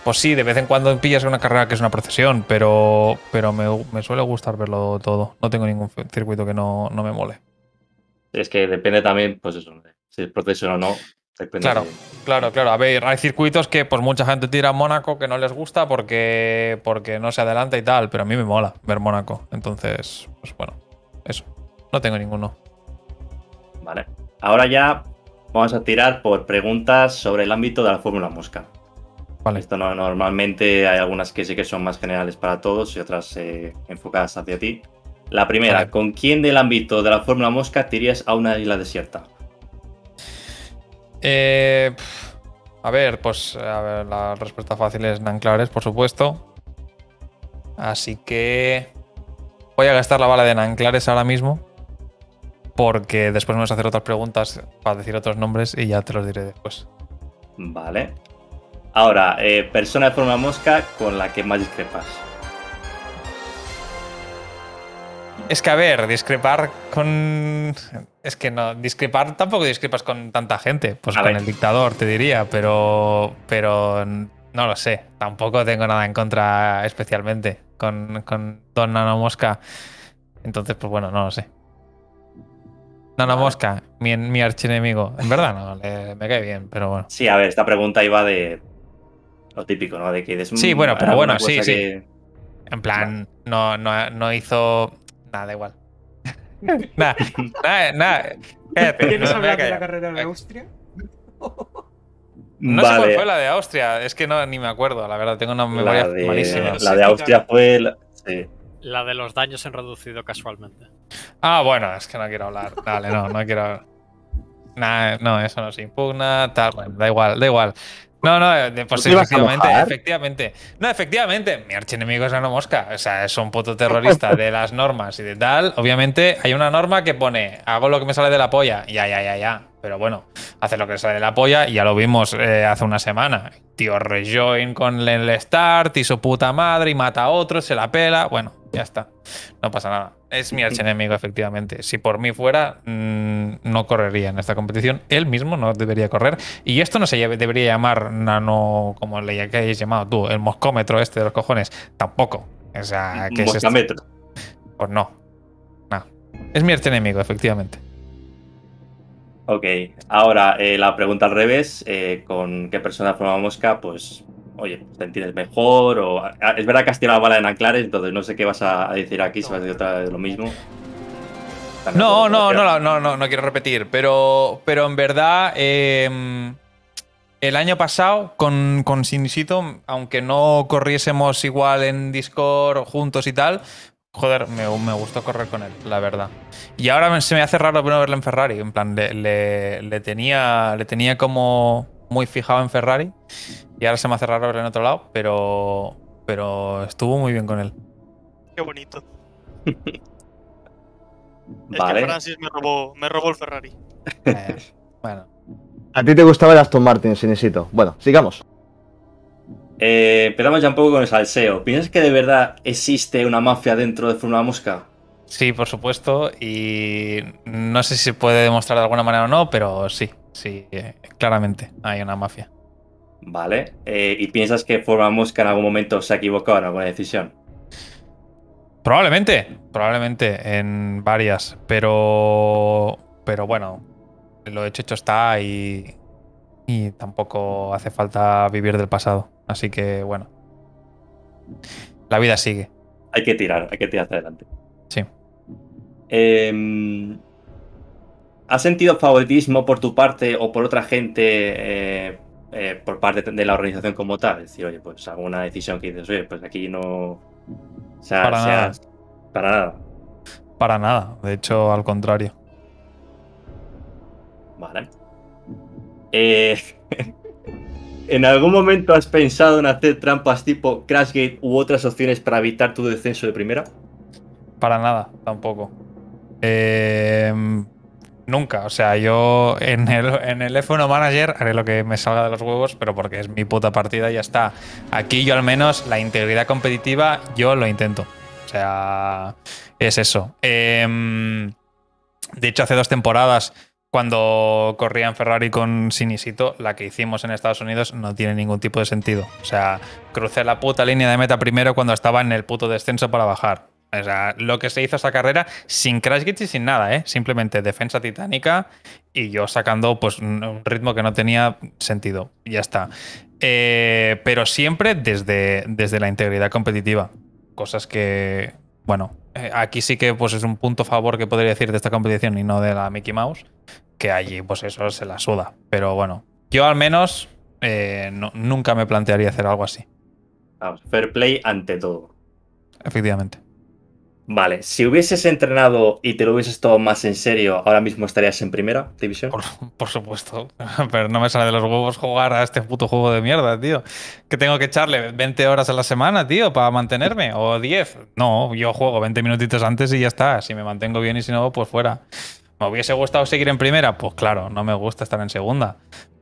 pues sí, de vez en cuando pillas una carrera que es una procesión, pero, pero me, me suele gustar verlo todo. No tengo ningún circuito que no, no me mole. Es que depende también, pues eso, si es procesión o no. Depende Claro, de... claro, claro. A ver, hay circuitos que pues mucha gente tira a Mónaco que no les gusta porque, porque no se adelanta y tal, pero a mí me mola ver Mónaco. Entonces, pues bueno, eso. No tengo ninguno. Vale. Ahora ya vamos a tirar por preguntas sobre el ámbito de la Fórmula Mosca. Vale. Esto no, normalmente hay algunas que sí que son más generales para todos y otras eh, enfocadas hacia ti. La primera, Vale. ¿con quién del ámbito de la Fórmula Mosca te irías a una isla desierta? Eh, pf, a ver, pues a ver, la respuesta fácil es Nanclares, por supuesto. Así que voy a gastar la bala de Nanclares ahora mismo. Porque después me vas a hacer otras preguntas para decir otros nombres y ya te los diré después. Vale. Ahora, eh, persona de Fórmula Mosca con la que más discrepas. Es que, a ver, discrepar con... Es que no, discrepar tampoco discrepas con tanta gente. Pues A con ver. el dictador, te diría, pero... Pero no lo sé. Tampoco tengo nada en contra especialmente con, con Don Nano Mosca. Entonces, pues bueno, no lo sé. Nano Vale. Mosca, mi, mi archienemigo. En verdad no, le- me cae bien, pero bueno. Sí, a ver, esta pregunta iba de lo típico, ¿no? De que des- Sí, bueno, hay pero alguna bueno, sí, cosa sí. que- En plan, no, no, no hizo... Nada, da igual. Nada, nada, nada. Cállate, ¿Quieres no, me voy a hablar de la callar. carrera de Austria? No sé cuál Vale. fue la de Austria, es que no ni me acuerdo, la verdad, tengo una memoria La de, malísima. la de Austria fue... la- sí. La de los daños en reducido casualmente. Ah, bueno, es que no quiero hablar. Dale, no, no quiero hablar. Nah, no, eso no se impugna, tal, bueno, da igual, da igual. No, no, de- pues ¿No te ibas a efectivamente, mojar? efectivamente. No, efectivamente, mi archienemigo es Nano Mosca. O sea, es un puto terrorista de las normas y de tal. Obviamente, hay una norma que pone, hago lo que me sale de la polla. Ya, ya, ya, ya. Pero bueno, hace lo que le sale de la polla y ya lo vimos eh, hace una semana. Tío, rejoin con el start y su puta madre y mata a otro, se la pela. Bueno, ya está. No pasa nada. Es mi archienemigo, efectivamente. Si por mí fuera, mmm, no correría en esta competición. Él mismo no debería correr. Y esto no se lle- debería llamar nano, como le que hayas llamado tú, el moscómetro este de los cojones. Tampoco. O sea, ¿qué es esto? Moscametro. Pues no. No. Es mi archienemigo, efectivamente. Ok, ahora eh, la pregunta al revés, eh, ¿con qué persona de Fórmula Mosca, pues, oye, te entiendes mejor? O, a- es verdad que has tirado la bala en Nanclares, entonces no sé qué vas a a decir aquí, si vas a decir otra vez lo mismo. También No, puedo no, hacer. no, no, no, no quiero repetir, pero, pero en verdad, eh, el año pasado con, con Sinisito, aunque no corriésemos igual en Discord juntos y tal, joder, me, me gustó correr con él, la verdad. Y ahora me- se me hace raro no verle en Ferrari, en plan, le, le- le tenía, le tenía como muy fijado en Ferrari y ahora se me hace raro verle en otro lado, pero, pero estuvo muy bien con él. Qué bonito. Es Vale. que Francis me robó, me robó el Ferrari. Eh, bueno. A ti te gustaba el Aston Martin, Sinisito. Bueno, sigamos. Eh, empezamos ya un poco con el salseo. ¿Piensas que de verdad existe una mafia dentro de Fórmula Mosca? Sí, por supuesto, y no sé si se puede demostrar de alguna manera o no, pero sí, sí, eh, claramente hay una mafia. Vale. Eh, ¿y piensas que Fórmula Mosca en algún momento se ha equivocado en alguna decisión? Probablemente, probablemente en varias, pero, pero bueno, lo hecho hecho está y, y tampoco hace falta vivir del pasado, así que bueno, la vida sigue. Hay que tirar, hay que tirar hacia adelante. Sí. Eh, ¿Has sentido favoritismo por tu parte o por otra gente eh, eh, por parte de la organización como tal? Es decir, oye, pues alguna decisión que dices, oye, pues aquí no... O sea, Para sea- nada. Para nada. Para nada, de hecho, al contrario. Vale. Eh, ¿En algún momento has pensado en hacer trampas tipo Crashgate u otras opciones para evitar tu descenso de primera? Para nada, tampoco. Eh, nunca. O sea, yo en el, en el F uno Manager haré lo que me salga de los huevos, pero porque es mi puta partida y ya está. Aquí yo al menos la integridad competitiva yo lo intento. O sea, es eso. Eh, de hecho, hace dos temporadas, cuando corría en Ferrari con Sinisito, la que hicimos en Estados Unidos no tiene ningún tipo de sentido. O sea, crucé la puta línea de meta primero cuando estaba en el puto descenso para bajar. O sea, lo que se hizo esa carrera sin crash kits y sin nada, ¿eh? Simplemente defensa titánica y yo sacando pues un ritmo que no tenía sentido. Y ya está. Eh, pero siempre desde, desde la integridad competitiva. Cosas que, bueno, eh, aquí sí que pues es un punto a favor que podría decir de esta competición y no de la Mickey Mouse, que allí pues eso se la suda. Pero bueno, yo al menos eh, no, nunca me plantearía hacer algo así. Vamos, fair play ante todo. Efectivamente. Vale, si hubieses entrenado y te lo hubieses tomado más en serio, ahora mismo estarías en primera división. Por, por supuesto, pero no me sale de los huevos jugar a este puto juego de mierda, tío. Que tengo que echarle veinte horas a la semana, tío, para mantenerme, o diez. No, yo juego veinte minutitos antes y ya está. Si me mantengo bien y si no, pues fuera. ¿Me hubiese gustado seguir en primera? Pues claro, no me gusta estar en segunda.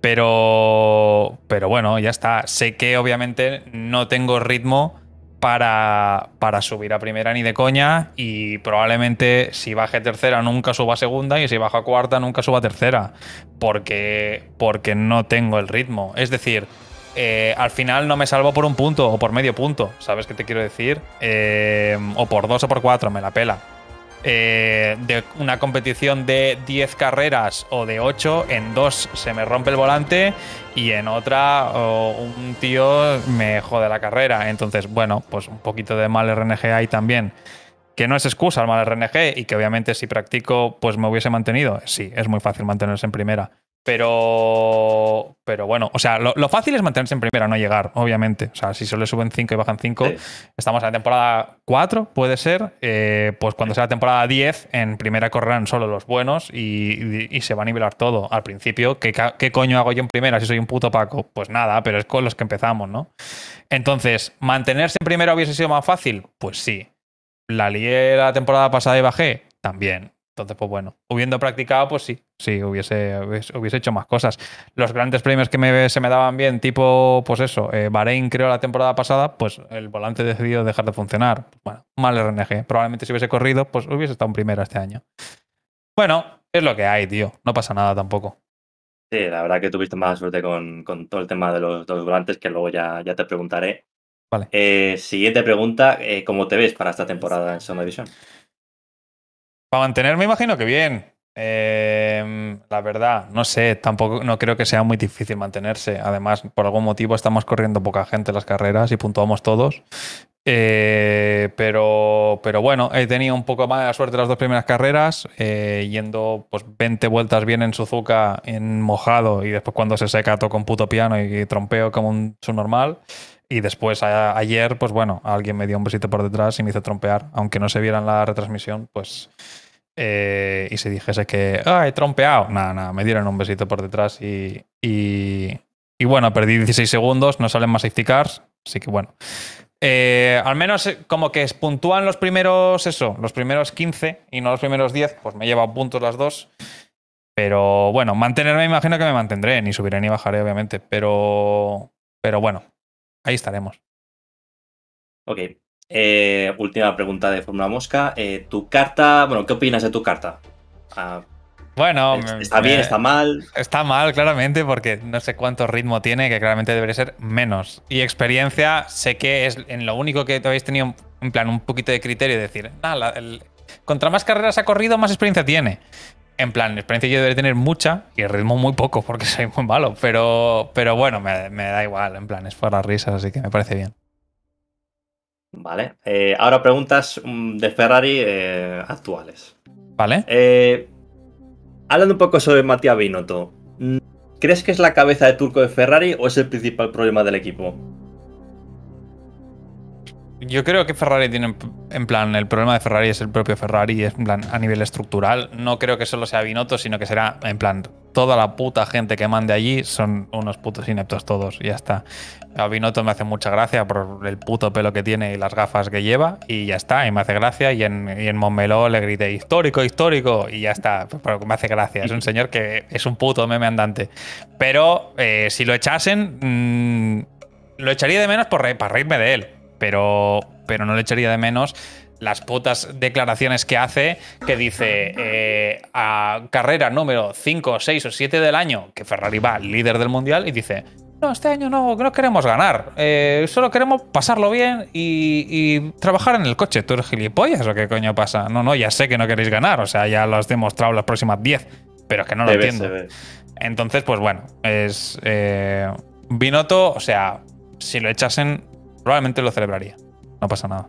Pero, pero bueno, ya está. Sé que obviamente no tengo ritmo para, para subir a primera ni de coña y probablemente si baje tercera nunca suba a segunda y si baja a cuarta nunca suba a tercera porque, porque no tengo el ritmo. Es decir, eh, al final no me salvo por un punto o por medio punto, ¿sabes qué te quiero decir? Eh, o por dos o por cuatro, me la pela. Eh, de una competición de diez carreras o de ocho, en dos se me rompe el volante y en otra oh, un tío me jode la carrera. Entonces, bueno, pues un poquito de mal R N G hay también, que no es excusa el mal R N G y que obviamente si practico pues me hubiese mantenido. Sí, es muy fácil mantenerse en primera. Pero, pero bueno, o sea, lo, lo fácil es mantenerse en primera, no llegar, obviamente. O sea, si solo suben cinco y bajan cinco, sí. Estamos en la temporada cuatro, puede ser. Eh, pues cuando sea la temporada diez, en primera correrán solo los buenos y, y, y se va a nivelar todo. Al principio, ¿qué, ¿qué coño hago yo en primera si soy un puto Paco? Pues nada, pero es con los que empezamos, ¿no? Entonces, ¿mantenerse en primera hubiese sido más fácil? Pues sí. ¿La lié la temporada pasada y bajé? También. Entonces, pues bueno, hubiendo practicado, pues sí, sí, hubiese, hubiese, hubiese hecho más cosas. Los grandes premios que me, se me daban bien, tipo, pues eso, eh, Bahrein creo la temporada pasada, pues el volante decidió dejar de funcionar. Bueno, mal R N G. Probablemente si hubiese corrido, pues hubiese estado en primera este año. Bueno, es lo que hay, tío. No pasa nada tampoco. Sí, la verdad que tuviste más suerte con, con todo el tema de los, de los volantes, que luego ya, ya te preguntaré. Vale. Eh, siguiente pregunta, eh, ¿cómo te ves para esta temporada en Segunda División? Para mantenerme, imagino que bien. Eh, la verdad, no sé, tampoco no creo que sea muy difícil mantenerse. Además, por algún motivo estamos corriendo poca gente en las carreras y puntuamos todos. Eh, pero, pero bueno, he tenido un poco más de suerte las dos primeras carreras, eh, yendo pues veinte vueltas bien en Suzuka, en mojado, y después cuando se seca toco un puto piano y trompeo como un subnormal. Y después a, ayer, pues bueno, alguien me dio un besito por detrás y me hizo trompear, aunque no se viera en la retransmisión, pues eh, y se dijese que ah, he trompeado. Nada, nada, me dieron un besito por detrás y, y, y bueno, perdí dieciséis segundos, no salen más safety cars, así que bueno. Eh, al menos como que puntúan los primeros, eso, los primeros quince y no los primeros diez, pues me lleva puntos las dos. Pero bueno, mantenerme, imagino que me mantendré, ni subiré ni bajaré, obviamente, pero, pero bueno, ahí estaremos. Ok. Eh, última pregunta de Fórmula Mosca. Eh, tu carta, bueno, ¿qué opinas de tu carta? Ah, bueno, ¿está bien, me, está mal? Está mal, claramente, porque no sé cuánto ritmo tiene, que claramente debería ser menos. Y experiencia, sé que es en lo único que habéis tenido, en plan, un poquito de criterio, de decir, nah, la, el, contra más carreras ha corrido, más experiencia tiene. En plan, experiencia yo debería tener mucha y el ritmo muy poco, porque soy muy malo. Pero, pero bueno, me, me da igual, en plan, es para las risas, así que me parece bien. Vale. Eh, ahora preguntas de Ferrari eh, actuales. Vale. Eh, hablando un poco sobre Matías Binotto, ¿crees que es la cabeza de turco de Ferrari o es el principal problema del equipo? Yo creo que Ferrari tiene, en plan, el problema de Ferrari es el propio Ferrari, es en plan, a nivel estructural. No creo que solo sea Binotto, sino que será, en plan, toda la puta gente que mande allí son unos putos ineptos todos, y ya está. A Binotto me hace mucha gracia por el puto pelo que tiene y las gafas que lleva, y ya está, y me hace gracia. Y en, y en Montmeló le grité histórico, histórico, y ya está, pero me hace gracia. Es un señor que es un puto meme andante. Pero eh, si lo echasen, mmm, lo echaría de menos por re, para reírme de él. Pero, pero no le echaría de menos las putas declaraciones que hace, que dice eh, a carrera número cinco, seis o siete del año, que Ferrari va líder del mundial, y dice: no, este año no, no queremos ganar, eh, solo queremos pasarlo bien y, y trabajar en el coche. ¿Tú eres gilipollas o qué coño pasa? No, no, ya sé que no queréis ganar, o sea, ya lo has demostrado las próximas diez, pero es que no lo Debe, entiendo. se ve. Entonces, pues bueno, es eh, Binotto, o sea, si lo echasen, probablemente lo celebraría. No pasa nada.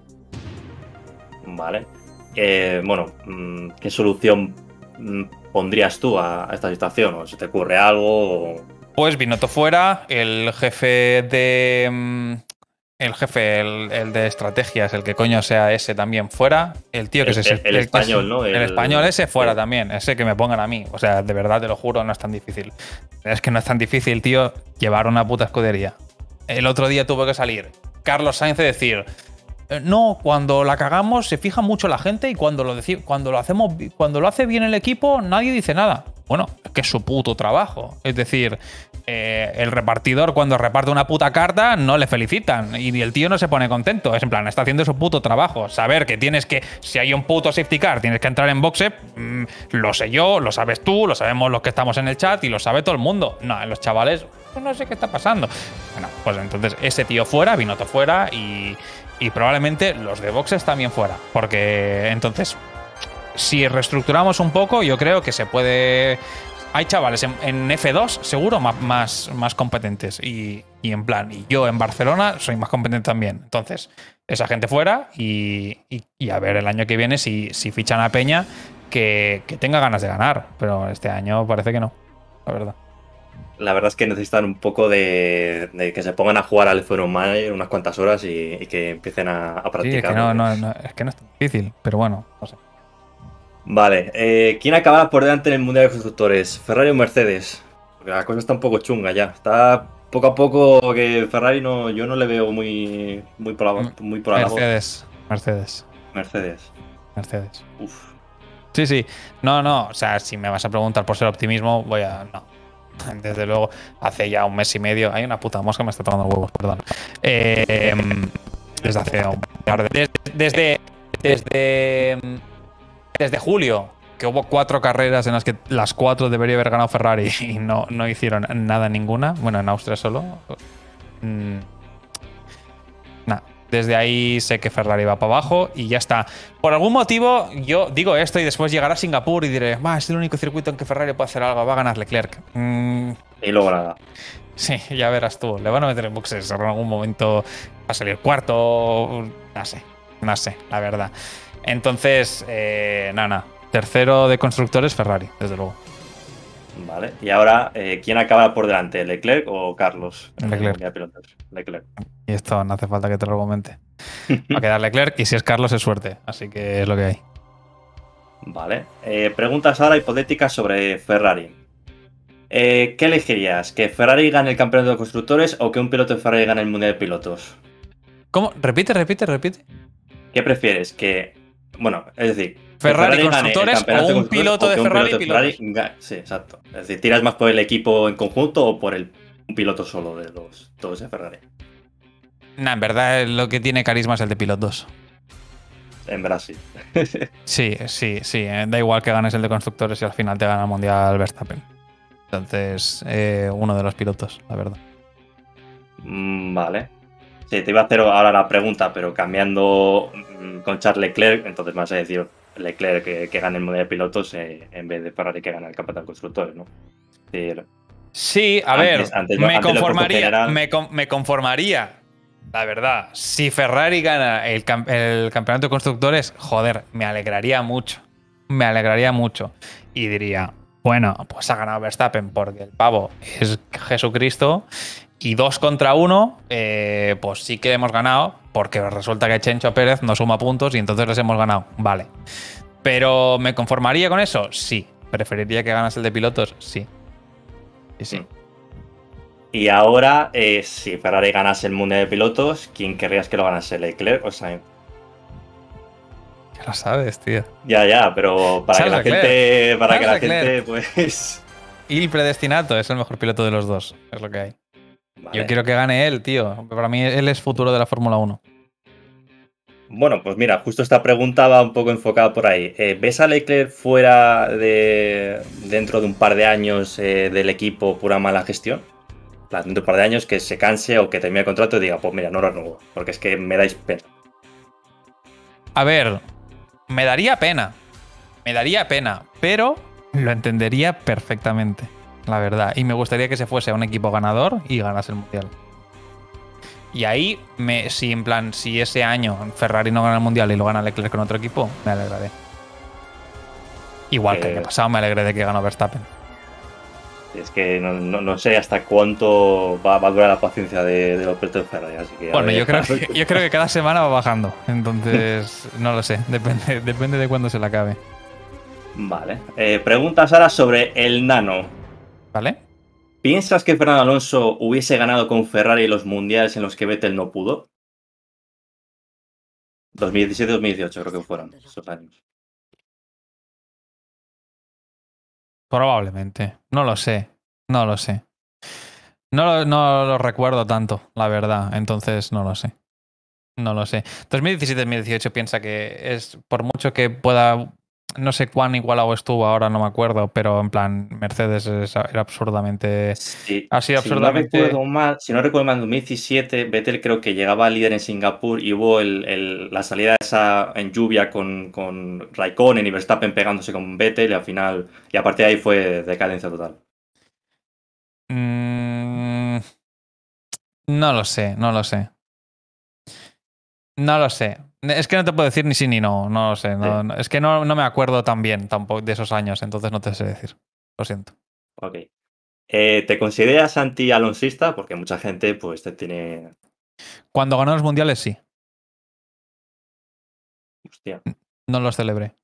Vale. Eh, bueno, mm, ¿qué solución mm, pondrías tú a, a esta situación? ¿O se te ocurre algo? O... Pues Binotto fuera, el jefe de. mm, El jefe, el, el de estrategias, el que coño sea ese también fuera. El tío que El- se. el- el español, ¿no? El, El- español ese fuera sí. también. Ese que me pongan a mí. O sea, de verdad te lo juro, no es tan difícil. Es que no es tan difícil, tío, llevar una puta escudería. El otro día tuvo que salir Carlos Sainz y decir: "Eh, no, cuando la cagamos se fija mucho la gente y cuando lo, deci- cuando lo hacemos bi- cuando lo hace bien el equipo nadie dice nada". Bueno, es que es su puto trabajo. Es decir, eh, el repartidor cuando reparte una puta carta no le felicitan y el tío no se pone contento. Es en plan, está haciendo su puto trabajo. Saber que tienes que, si hay un puto safety car, tienes que entrar en boxe, mm, lo sé yo, lo sabes tú, lo sabemos los que estamos en el chat y lo sabe todo el mundo. No, los chavales, pues no sé qué está pasando. Bueno, pues entonces ese tío fuera, Binotto fuera y, y probablemente los de boxes también fuera. Porque entonces, si reestructuramos un poco, yo creo que se puede. Hay chavales en, en F dos seguro más, más, más competentes. Y, y en plan, y yo en Barcelona soy más competente también. Entonces, esa gente fuera y, y, y a ver el año que viene si, si fichan a Peña que, que tenga ganas de ganar. Pero este año parece que no, la verdad. La verdad es que necesitan un poco de, de que se pongan a jugar al F uno Manager unas cuantas horas y, y que empiecen a, a Sí, practicar. es que no, porque- no, no, es que no es tan difícil, pero bueno, no sé. Vale, eh, ¿quién acabará por delante en el Mundial de Constructores? ¿Ferrari o Mercedes? Porque la cosa está un poco chunga ya. Está poco a poco que Ferrari no, yo no le veo muy, muy por la, muy por la labor. Mercedes, Mercedes, Mercedes. Mercedes. Uf. Sí, sí. No, no. O sea, si me vas a preguntar por ser optimismo, voy a. No. Desde luego, hace ya un mes y medio. Hay una puta mosca que me está tocando huevos, perdón. Eh, desde hace un par de. Desde. Desde. Desde, desde julio, que hubo cuatro carreras en las que las cuatro debería haber ganado Ferrari y no, no hicieron nada ninguna. Bueno, en Austria solo. Mm, Nada. Desde ahí sé que Ferrari va para abajo y ya está. Por algún motivo, yo digo esto y después llegará a Singapur y diré: va, es el único circuito en que Ferrari puede hacer algo, va a ganar Leclerc. Mm, Y luego nada. sí, ya verás tú. Le van a meter en boxes en algún momento, va a salir cuarto. No sé, no sé, la verdad. Entonces, eh, nada, nada. Tercero de constructores, Ferrari, desde luego. Vale. Y ahora, eh, ¿quién acabará por delante? ¿Leclerc o Carlos? En el Leclerc. Mundial de Pilotos. Leclerc. Y esto no hace falta que te lo argumente. Va a quedar Leclerc y si es Carlos es suerte. Así que es lo que hay. Vale. Eh, preguntas ahora hipotéticas sobre Ferrari. Eh, ¿Qué elegirías? ¿Que Ferrari gane el campeonato de constructores o que un piloto de Ferrari gane el Mundial de Pilotos? ¿Cómo? Repite, repite, repite. ¿Qué prefieres? Que, bueno, es decir, que Ferrari gane el constructores campeonato o de un constructores piloto o de que un Ferrari piloto de Ferrari ga- Sí, exacto. Es decir, ¿tiras más por el equipo en conjunto o por el un piloto solo de los todos de Ferrari? Nah, en verdad lo que tiene carisma es el de pilotos. En Brasil. Sí, sí, sí. eh, Da igual que ganes el de constructores y al final te gana el mundial Verstappen. Entonces, eh, uno de los pilotos, la verdad. Mm, Vale. Sí, te iba a hacer ahora la pregunta, pero cambiando mm, con Charles Leclerc, entonces me vas a decir Leclerc que, que gane el Mundial de Pilotos eh, en vez de Ferrari que gane el Campeonato de Constructores, ¿no? Sí, Sí, a Antes- ver, antes lo- me, antes lo conformaría, general. me, con- me conformaría, la verdad. Si Ferrari gana el, cam- el campeonato de constructores, joder, me alegraría mucho. Me alegraría mucho. Y diría, bueno, pues ha ganado Verstappen porque el pavo es Jesucristo. Y dos contra uno, eh, pues sí que hemos ganado porque resulta que Chencho Pérez no suma puntos y entonces les hemos ganado. Vale. Pero ¿me conformaría con eso? Sí. ¿Preferiría que ganas el de pilotos? Sí. Sí, sí. Y ahora, eh, si Ferrari ganase el Mundial de Pilotos, ¿quién querrías que lo ganase? ¿Leclerc o Sainz? Ya lo sabes, tío. Ya, ya, pero para que la Charles Leclerc. gente, para que la Charles gente, Leclerc. pues... Y el predestinato es el mejor piloto de los dos. Es lo que hay. Vale. Yo quiero que gane él, tío. Para mí él es futuro de la Fórmula uno. Bueno, pues mira, justo esta pregunta va un poco enfocada por ahí. Eh, ¿Ves a Leclerc fuera de dentro de un par de años eh, del equipo pura mala gestión? En plan, dentro de un par de años que se canse o que termine el contrato y diga, pues mira, no lo renuevo, porque es que me dais pena. A ver, me daría pena. Me daría pena, pero lo entendería perfectamente, la verdad. Y me gustaría que se fuese a un equipo ganador y ganase el Mundial. Y ahí, me, si en plan, si ese año Ferrari no gana el Mundial y lo gana Leclerc con otro equipo, me alegraré. Igual que el año pasado me alegré de que ganó Verstappen. Es que no, no, no sé hasta cuánto va, va a durar la paciencia de, de los pilotos de Ferrari. Así que bueno, yo creo que, yo creo que cada semana va bajando. Entonces, no lo sé. Depende, depende de cuándo se le acabe. Vale. Eh, preguntas ahora sobre el Nano. ¿Vale? ¿Piensas que Fernando Alonso hubiese ganado con Ferrari los mundiales en los que Vettel no pudo? dos mil diecisiete dos mil dieciocho creo que fueron esos años. Probablemente. No lo sé. No lo sé. No lo, no lo recuerdo tanto, la verdad. Entonces, no lo sé. No lo sé. dos mil diecisiete dos mil dieciocho piensa que es, por mucho que pueda, no sé cuán igualado estuvo, ahora no me acuerdo, pero en plan, Mercedes es, era absurdamente... Sí, ha sido si absurdamente... No recuerdo mal, si no recuerdo mal, en dos mil diecisiete Vettel creo que llegaba líder en Singapur y hubo el, el, la salida esa en lluvia con, con Raikkonen y Verstappen pegándose con Vettel y al final, y a partir de ahí fue decadencia total. Mm, no lo sé, no lo sé. No lo sé. Es que no te puedo decir ni sí ni no. No lo sé. No, Sí. no, es que no, no me acuerdo tan bien tampoco de esos años, entonces no te sé decir. Lo siento. Ok. Eh, ¿Te consideras anti-alonsista? Porque mucha gente pues te tiene... Cuando ganó los mundiales, sí. Hostia. No los celebré.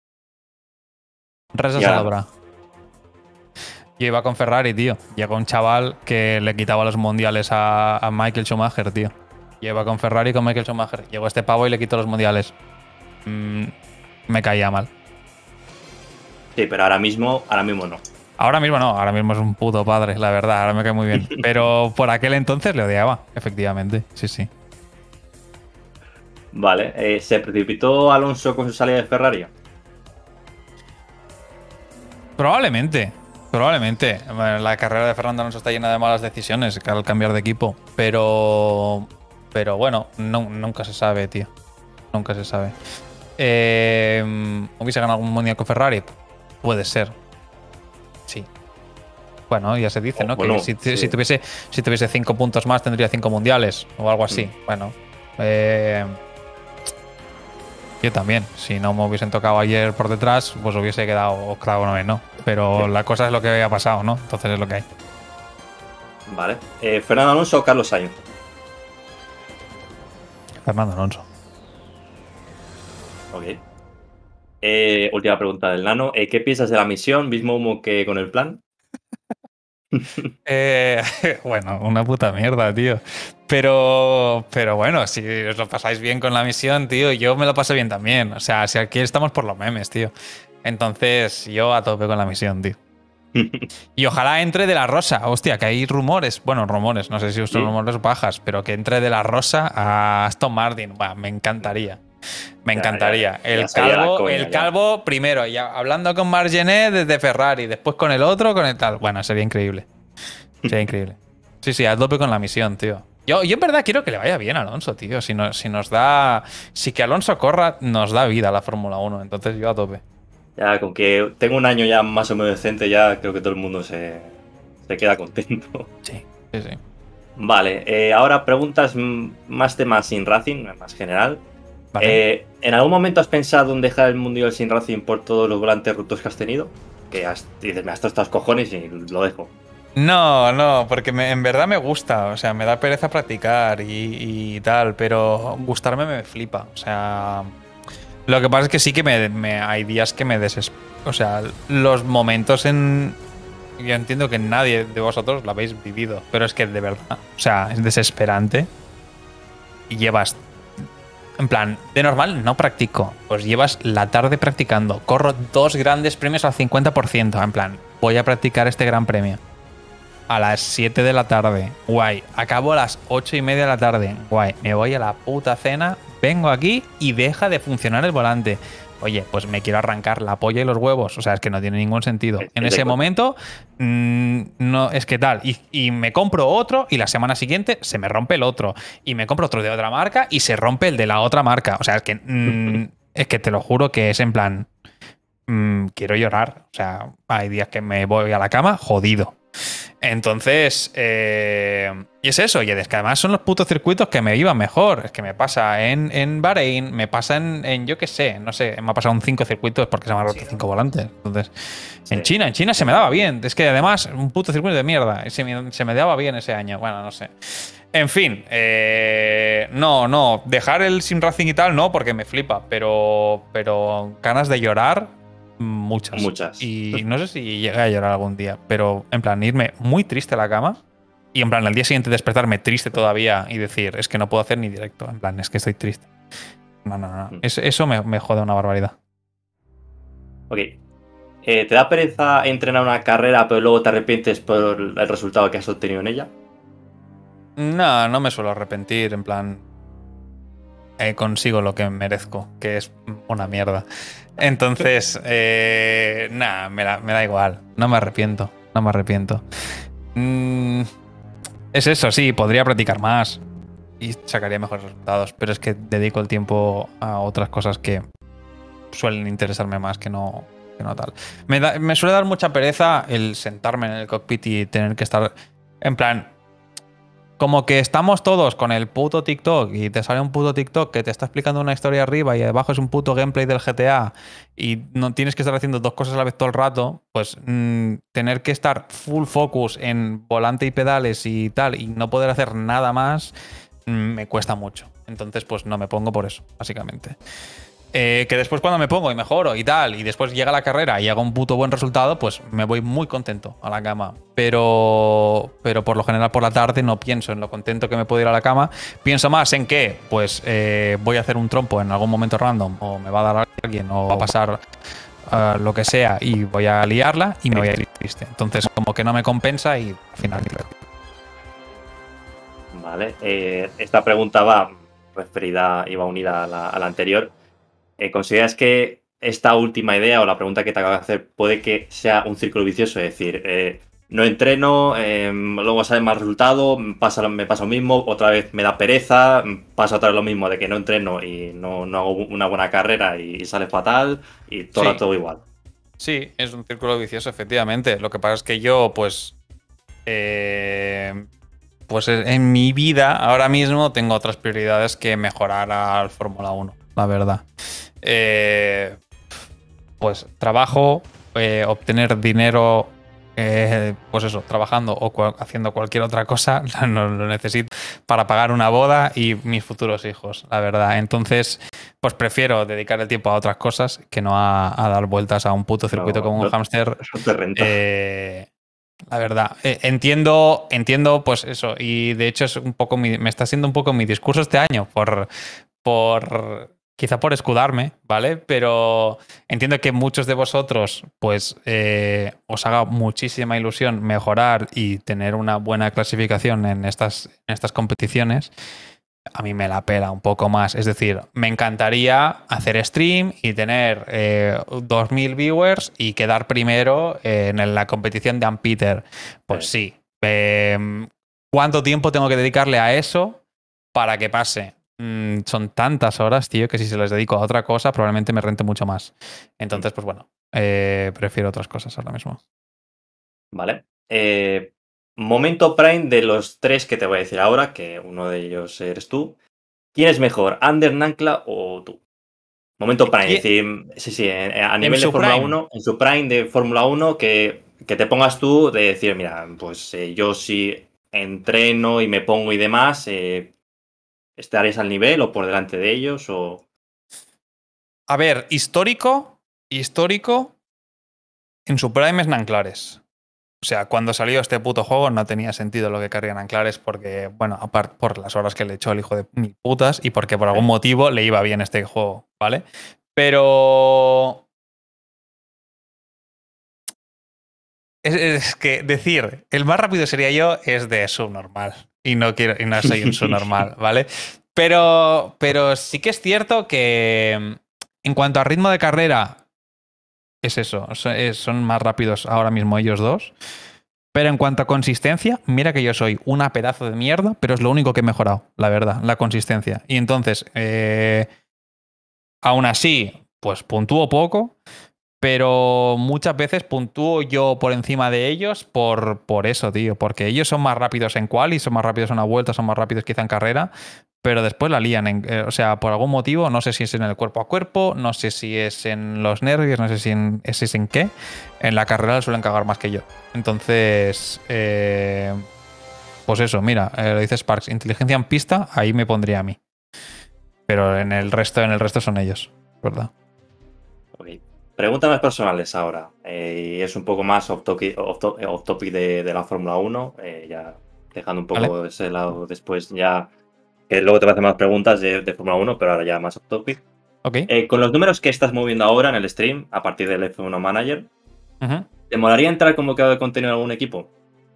Reza Ya. Salabra. Yo iba con Ferrari, tío. Llegó un chaval que le quitaba los mundiales a, a Michael Schumacher, tío. Yo iba con Ferrari y con Michael Schumacher. Llegó este pavo y le quitó los mundiales. Mm, me caía mal. Sí, pero ahora mismo, ahora mismo no. Ahora mismo no, ahora mismo es un puto padre, la verdad. Ahora me cae muy bien. Pero por aquel entonces le odiaba, efectivamente. Sí, sí. Vale. Eh, ¿Se precipitó Alonso con su salida de Ferrari? Probablemente. Probablemente. Bueno, la carrera de Fernando Alonso está llena de malas decisiones al cambiar de equipo. Pero. Pero bueno, no, nunca se sabe, tío. Nunca se sabe. Eh, ¿Hubiese ganado algún mundial con Ferrari? Puede ser. Sí. Bueno, ya se dice, ¿no? Oh, bueno, que si, sí. si, tuviese, si tuviese cinco puntos más, tendría cinco mundiales o algo así. Mm. Bueno. Eh, yo también. Si no me hubiesen tocado ayer por detrás, pues hubiese quedado octavo noveno. Pero Sí. la cosa es lo que había pasado, ¿no? Entonces es lo que hay. Vale. Eh, ¿Fernando Alonso o Carlos Sainz? Fernando Alonso. Ok. Eh, última pregunta del Nano. Eh, ¿Qué piensas de la misión? ¿Mismo humo que con el plan? Eh, bueno, una puta mierda, tío. Pero, pero bueno, si os lo pasáis bien con la misión, tío, yo me lo paso bien también. O sea, si aquí estamos por los memes, tío. Entonces, yo a tope con la misión, tío. Y ojalá entre de la Rosa. Hostia, que hay rumores. Bueno, rumores, no sé si son ¿Sí? rumores o pajas, pero que entre de la Rosa a Aston Martin. Buah, me encantaría. Me Ya, encantaría. ya, ya el sería la calvo, coña, el ya. calvo primero, ya hablando con Margenet desde Ferrari, después con el otro, con el tal. Bueno, sería increíble. Sería increíble. Sí, sí, a tope con la misión, tío. Yo, yo en verdad quiero que le vaya bien a Alonso, tío. Si, no, si nos da. Si que Alonso corra, nos da vida a la Fórmula uno. Entonces yo a tope. Ya, con que tengo un año ya más o menos decente, ya creo que todo el mundo se, se queda contento. Sí, sí, sí. Vale, eh, ahora preguntas mm, más temas sin Racing, más general. Vale. Eh, ¿En algún momento has pensado en dejar el Mundial sin Racing por todos los volantes rotos que has tenido? Que has, dices, me has tostado estos cojones y lo dejo. No, no, porque me- en verdad me gusta. O sea, me da pereza practicar y, y tal, pero gustarme me flipa. O sea. Lo que pasa es que sí que me, me- hay días que me desespero. O sea, los momentos en. Yo entiendo que nadie de vosotros lo habéis vivido, pero es que de verdad. O sea, es desesperante. Y llevas. En plan, de normal no practico. Pues llevas la tarde practicando. Corro dos grandes premios al cincuenta por ciento. En plan, voy a practicar este gran premio. A las siete de la tarde. Guay. Acabo a las ocho y media de la tarde. Guay. Me voy a la puta cena. vengo aquí y deja de funcionar el volante. Oye, pues me quiero arrancar la polla y los huevos. O sea, es que no tiene ningún sentido. En ese momento, mmm, no es que tal. Y, y me compro otro y la semana siguiente se me rompe el otro. Y me compro otro de otra marca y se rompe el de la otra marca. O sea, es que, mmm, es que te lo juro que es en plan, mmm, quiero llorar. O sea, hay días que me voy a la cama jodido. Entonces, eh, y es eso, y es que además son los putos circuitos que me iban mejor. Es que me pasa en, en Bahrein, me pasa en, en, yo qué sé, no sé, me ha pasado en cinco circuitos porque se me han roto sí, cinco volantes. Entonces, sí. en China, en China se me daba bien. Es que además, un puto circuito de mierda. Se me, se me daba bien ese año. Bueno, no sé. En fin, eh, no, no, dejar el sim racing y tal, no, porque me flipa, pero, pero ganas de llorar. Muchas. Muchas. Y no sé si llegué a llorar algún día, pero en plan, irme muy triste a la cama y en plan, al día siguiente despertarme triste todavía y decir, es que no puedo hacer ni directo. En plan, es que estoy triste. No, no, no. Eso, eso me, me jode una barbaridad. Ok. Eh, ¿Te da pereza entrenar una carrera, pero luego te arrepientes por el resultado que has obtenido en ella? No, no me suelo arrepentir. En plan, eh, consigo lo que merezco, que es una mierda. Entonces, eh, nada, me, me da igual. No me arrepiento. No me arrepiento. Mm, es eso, sí, podría practicar más y sacaría mejores resultados, pero es que dedico el tiempo a otras cosas que suelen interesarme más que no, que no tal. Me, da, me suele dar mucha pereza el sentarme en el cockpit y tener que estar en plan... Como que estamos todos con el puto TikTok y te sale un puto TikTok que te está explicando una historia arriba y debajo es un puto gameplay del G T A y no tienes que estar haciendo dos cosas a la vez todo el rato, pues mmm, tener que estar full focus en volante y pedales y tal y no poder hacer nada más mmm, me cuesta mucho. Entonces pues no me pongo por eso, básicamente. Eh, que después cuando me pongo y mejoro y tal, y después llega la carrera y hago un puto buen resultado, pues me voy muy contento a la cama. Pero, pero por lo general por la tarde no pienso en lo contento que me puedo ir a la cama. Pienso más en que pues eh, voy a hacer un trompo en algún momento random, o me va a dar alguien, o va a pasar uh, lo que sea, y voy a liarla y me voy a ir triste. Entonces como que no me compensa y al final... Vale, eh, esta pregunta va referida, iba unida a la, a la anterior. Eh, ¿Consideras que esta última idea o la pregunta que te acabo de hacer puede que sea un círculo vicioso? Es decir, eh, no entreno, eh, luego sale mal resultado, pasa, me pasa lo mismo, otra vez me da pereza, pasa otra vez lo mismo de que no entreno y no, no hago una buena carrera y, y sale fatal y todo sí. el rato igual. Sí, es un círculo vicioso, efectivamente. Lo que pasa es que yo, pues... Eh, pues en mi vida ahora mismo tengo otras prioridades que mejorar al Fórmula uno, la verdad. Eh, pues trabajo, eh, obtener dinero, eh, pues eso, trabajando o cu haciendo cualquier otra cosa, no lo necesito para pagar una boda y mis futuros hijos, la verdad. Entonces, pues prefiero dedicar el tiempo a otras cosas que no a, a dar vueltas a un puto circuito no, como un no, hámster. Eso te renta. Eh, la verdad, eh, entiendo, entiendo, pues eso, y de hecho es un poco mi, me está siendo un poco mi discurso este año por, por quizá por escudarme, ¿vale? Pero entiendo que muchos de vosotros, pues, eh, os haga muchísima ilusión mejorar y tener una buena clasificación en estas, en estas competiciones. A mí me la pela un poco más. Es decir, me encantaría hacer stream y tener eh, dos mil viewers y quedar primero eh, en la competición de Ampeter. Pues sí. sí. Eh, ¿Cuánto tiempo tengo que dedicarle a eso para que pase? Mm, son tantas horas, tío, que si se les dedico a otra cosa probablemente me rente mucho más. Entonces, pues bueno, eh, prefiero otras cosas ahora mismo. Vale. Eh... Momento prime de los tres que te voy a decir ahora, que uno de ellos eres tú. ¿Quién es mejor, Ander, Nankla o tú? Momento prime, es decir, sí, sí, a nivel de Fórmula uno, en su prime de Fórmula uno, que, que te pongas tú de decir, mira, pues eh, yo si entreno y me pongo y demás, eh, ¿estaréis al nivel o por delante de ellos? O... A ver, histórico, histórico, en su prime es Nanclares. O sea, cuando salió este puto juego no tenía sentido lo que querrían Nanclares porque, bueno, aparte por las horas que le echó el hijo de mil putas y porque por algún motivo le iba bien este juego, ¿vale? Pero... Es, es que decir, el más rápido sería yo es de subnormal y no quiero y no soy un subnormal, ¿vale? Pero, pero sí que es cierto que en cuanto a ritmo de carrera, es eso. Son más rápidos ahora mismo ellos dos. Pero en cuanto a consistencia, mira que yo soy una pedazo de mierda, pero es lo único que he mejorado, la verdad, la consistencia. Y entonces, eh, aún así, pues puntúo poco, pero muchas veces puntúo yo por encima de ellos por, por eso, tío. Porque ellos son más rápidos en quali, son más rápidos en una vuelta, son más rápidos quizá en carrera, pero después la lían. En, eh, o sea, por algún motivo, no sé si es en el cuerpo a cuerpo, no sé si es en los nervios, no sé si, en, si es en qué. En la carrera le suelen cagar más que yo. Entonces, eh, pues eso, mira, eh, lo dice Sparks, inteligencia en pista, ahí me pondría a mí. Pero en el resto, en el resto son ellos, ¿verdad? Okay. Preguntas más personales ahora. Eh, y es un poco más off topic, off to- off topic de, de la Fórmula uno, eh, ya dejando un poco Vale. ese lado después ya, que luego te voy a hacer más preguntas de, de Fórmula uno, pero ahora ya más off topic. Ok. Eh, con los números que estás moviendo ahora en el stream, a partir del F uno Manager, Uh-huh. ¿te molaría entrar como creador de contenido en algún equipo?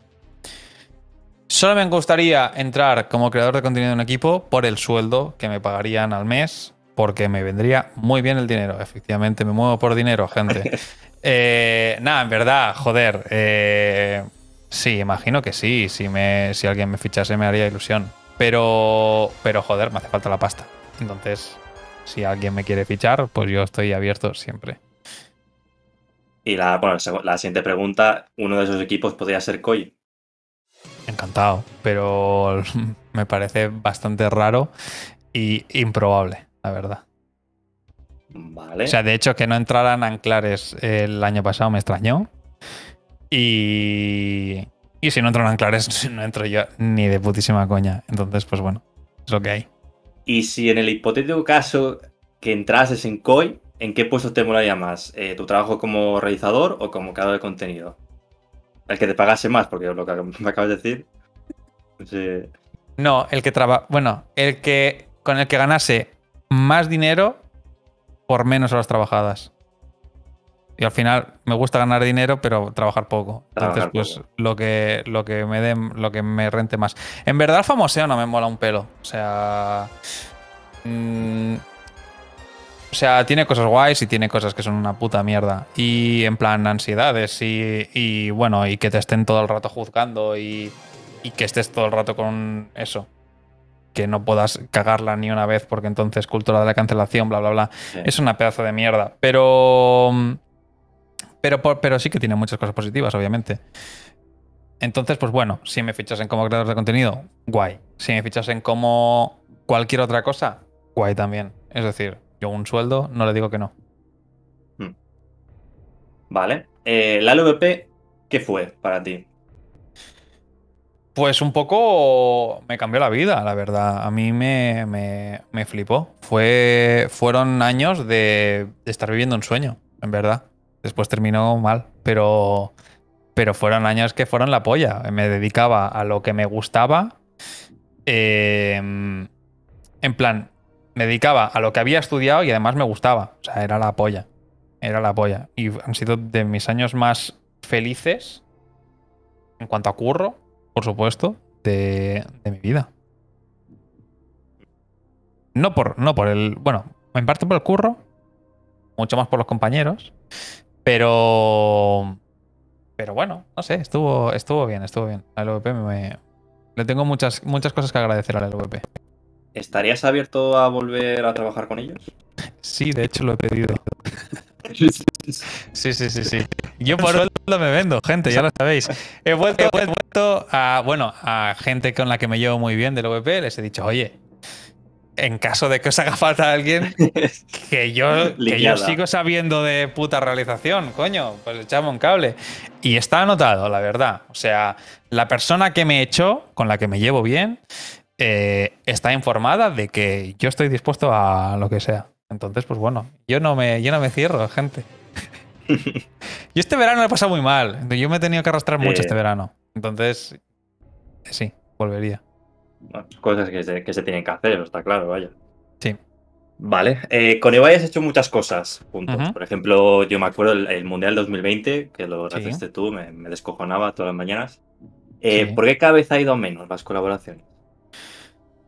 Solo me gustaría entrar como creador de contenido en un equipo por el sueldo que me pagarían al mes, porque me vendría muy bien el dinero. Efectivamente, me muevo por dinero, gente. eh, nada, en verdad, joder. Eh, sí, imagino que sí. Si, me, si alguien me fichase me haría ilusión. Pero, pero, joder, me hace falta la pasta. Entonces, si alguien me quiere fichar, pues yo estoy abierto siempre. Y la, bueno, la siguiente pregunta, uno de esos equipos podría ser Koi. Encantado, pero me parece bastante raro y improbable, la verdad. Vale. O sea, de hecho, que no entraran Anclares el año pasado me extrañó. Y, y si no entran Anclares, no entro yo ni de putísima coña. Entonces, pues bueno, es lo que hay. Y si en el hipotético caso que entrases en Koi, ¿en qué puesto te molaría más? Eh, ¿Tu trabajo como realizador o como creador de contenido? El que te pagase más, porque lo que me acabas de decir. Sí. No, el que trabaja. Bueno, el que. Con el que ganase más dinero por menos horas trabajadas. Y al final me gusta ganar dinero, pero trabajar poco. Entonces, Trabajar pues poco. lo que, lo que me dé, lo que me rente más. En verdad, el famoseo no me mola un pelo. O sea. Mmm, o sea, tiene cosas guays y tiene cosas que son una puta mierda. Y en plan, ansiedades y, y bueno, y que te estén todo el rato juzgando y, y que estés todo el rato con eso. Que no puedas cagarla ni una vez porque entonces cultura de la cancelación, bla, bla, bla. Sí. Es una pedazo de mierda. Pero, pero, pero sí que tiene muchas cosas positivas, obviamente. Entonces, pues bueno, si me fichasen como creador de contenido, guay. Si me fichasen como cualquier otra cosa, guay también. Es decir, yo un sueldo no le digo que no. Hmm. Vale. Eh, la L V P, ¿qué fue para ti? Pues un poco me cambió la vida, la verdad. A mí me, me, me flipó. Fue, fueron años de, de estar viviendo un sueño, en verdad. Después terminó mal, pero, pero fueron años que fueron la polla. Me dedicaba a lo que me gustaba. Eh, en plan, me dedicaba a lo que había estudiado y además me gustaba. O sea, era la polla. Era la polla. Y han sido de mis años más felices en cuanto a curro, por supuesto, de, de mi vida. No por, no por el... Bueno, en parte por el curro, mucho más por los compañeros, pero... Pero bueno, no sé, estuvo, estuvo bien, estuvo bien. La L V P me... Le tengo muchas, muchas cosas que agradecer a la L V P. ¿Estarías abierto a volver a trabajar con ellos? Sí, de hecho lo he pedido. Sí, sí, sí, sí. Yo por sueldo me vendo, gente, ya lo sabéis. He vuelto, he vuelto a, bueno, a gente con la que me llevo muy bien del O V P, les he dicho, oye, en caso de que os haga falta alguien, que yo, que yo sigo sabiendo de puta realización, coño, pues echame un cable. Y está anotado, la verdad. O sea, la persona que me echó, con la que me llevo bien, eh, está informada de que yo estoy dispuesto a lo que sea. Entonces, pues bueno, yo no me, yo no me cierro, gente. Yo este verano lo he pasado muy mal. Yo me he tenido que arrastrar mucho Eh. este verano. Entonces, sí, volvería. Bueno, cosas que se, que se tienen que hacer, está claro, vaya. Sí. Vale. Eh, con Ibai has hecho muchas cosas juntos. Ujú. Por ejemplo, yo me acuerdo el, el Mundial dos mil veinte, que lo Sí. realizaste tú, me, me descojonaba todas las mañanas. Eh, Sí. ¿Por qué cada vez ha ido menos las colaboraciones?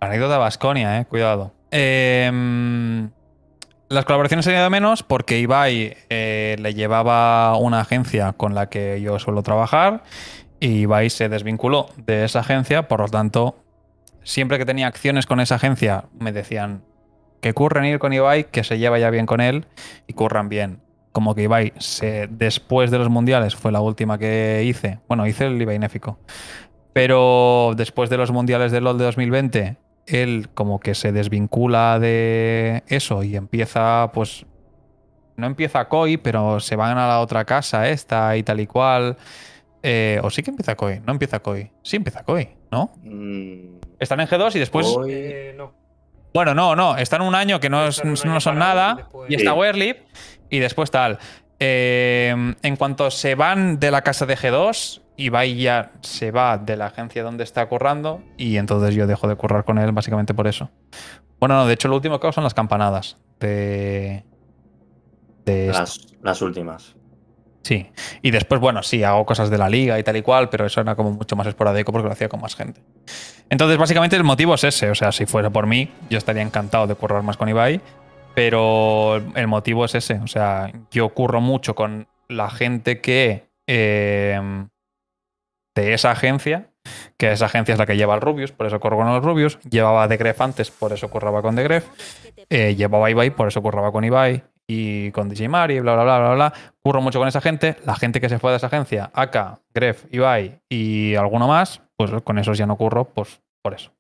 La anécdota de Baskonia, eh, cuidado. Eh, las colaboraciones han ido de menos porque Ibai eh, le llevaba una agencia con la que yo suelo trabajar y Ibai se desvinculó de esa agencia, por lo tanto, siempre que tenía acciones con esa agencia me decían que curren ir con Ibai, que se lleva ya bien con él y curran bien. Como que Ibai, se, después de los mundiales, fue la última que hice. Bueno, hice el Ibai Néfico. Pero después de los mundiales de LoL de dos mil veinte, él como que se desvincula de eso y empieza, pues... No empieza Koi, pero se van a la otra casa esta y tal y cual. Eh, o sí que empieza Koi, no empieza Koi. Sí empieza Koi, ¿no? Mm, Están en G dos y después... Koi- Eh, no. Bueno, no, no. Están un año que no, es- Están un no año son parados nada. y después- Y está Sí. Werlip. Y después tal. Eh, en cuanto se van de la casa de G dos, Ibai ya se va de la agencia donde está currando. Y entonces yo dejo de currar con él básicamente por eso. Bueno, no, de hecho lo último que hago son las campanadas. De... De esto. las, las últimas. Sí. Y después, bueno, sí, hago cosas de la liga y tal y cual, pero eso era como mucho más esporádico porque lo hacía con más gente. Entonces, básicamente el motivo es ese. O sea, si fuera por mí, yo estaría encantado de currar más con Ibai, pero el motivo es ese. O sea, yo curro mucho con la gente que... eh, de esa agencia, que esa agencia es la que lleva al Rubius, por eso corro con los Rubius. Llevaba a The Gref antes, por eso curraba con The Gref. Eh, llevaba a Ibai, por eso curraba con Ibai. Y con D J Mari, bla, bla, bla, bla, bla. Curro mucho con esa gente. La gente que se fue de esa agencia, Aka, Gref, Ibai y alguno más, pues con esos ya no curro, pues por eso.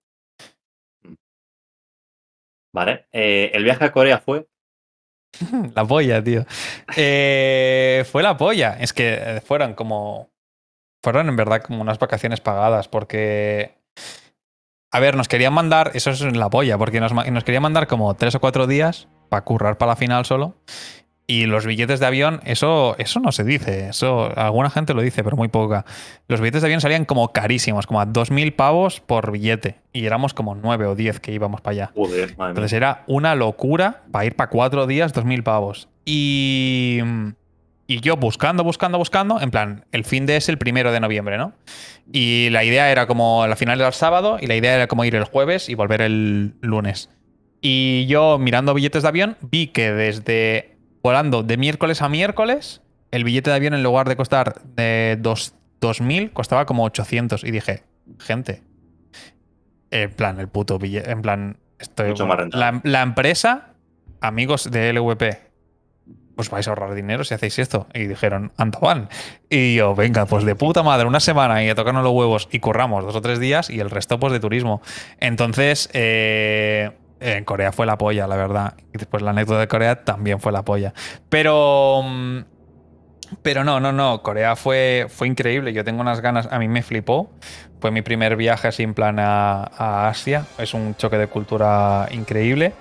Vale. Eh, el viaje a Corea fue. La polla, tío. Eh, fue la polla. Es que eh, fueron como... Fueron en verdad como unas vacaciones pagadas porque... A ver, nos querían mandar... Eso es la polla, porque nos, ma- nos querían mandar como tres o cuatro días para currar para la final solo. Y los billetes de avión, eso, eso no se dice. Eso, alguna gente lo dice, pero muy poca. Los billetes de avión salían como carísimos, como a dos mil pavos por billete. Y éramos como nueve o diez que íbamos para allá. Joder, madre mía. Entonces era una locura para ir para cuatro días, dos mil pavos. Y, y yo buscando, buscando, buscando, en plan, el fin de es el primero de noviembre, ¿no? Y la idea era como, la final era el sábado, y la idea era como ir el jueves y volver el lunes. Y yo mirando billetes de avión, vi que desde volando de miércoles a miércoles, el billete de avión en lugar de costar de dos mil, costaba como ochocientos. Y dije, gente, en plan, el puto billete, en plan, estoy, Mucho más rentable. la, la empresa, amigos de L V P, pues vais a ahorrar dinero si hacéis esto. Y dijeron, anda van. Y yo, venga, pues de puta madre, una semana y a tocarnos los huevos y curramos dos o tres días y el resto pues de turismo. Entonces, eh, en Corea fue la polla, la verdad. Y después la anécdota de Corea también fue la polla. Pero... mm, Pero no, no, no. Corea fue, fue increíble. Yo tengo unas ganas. A mí me flipó. Fue mi primer viaje así en plan a, a Asia. Es un choque de cultura increíble.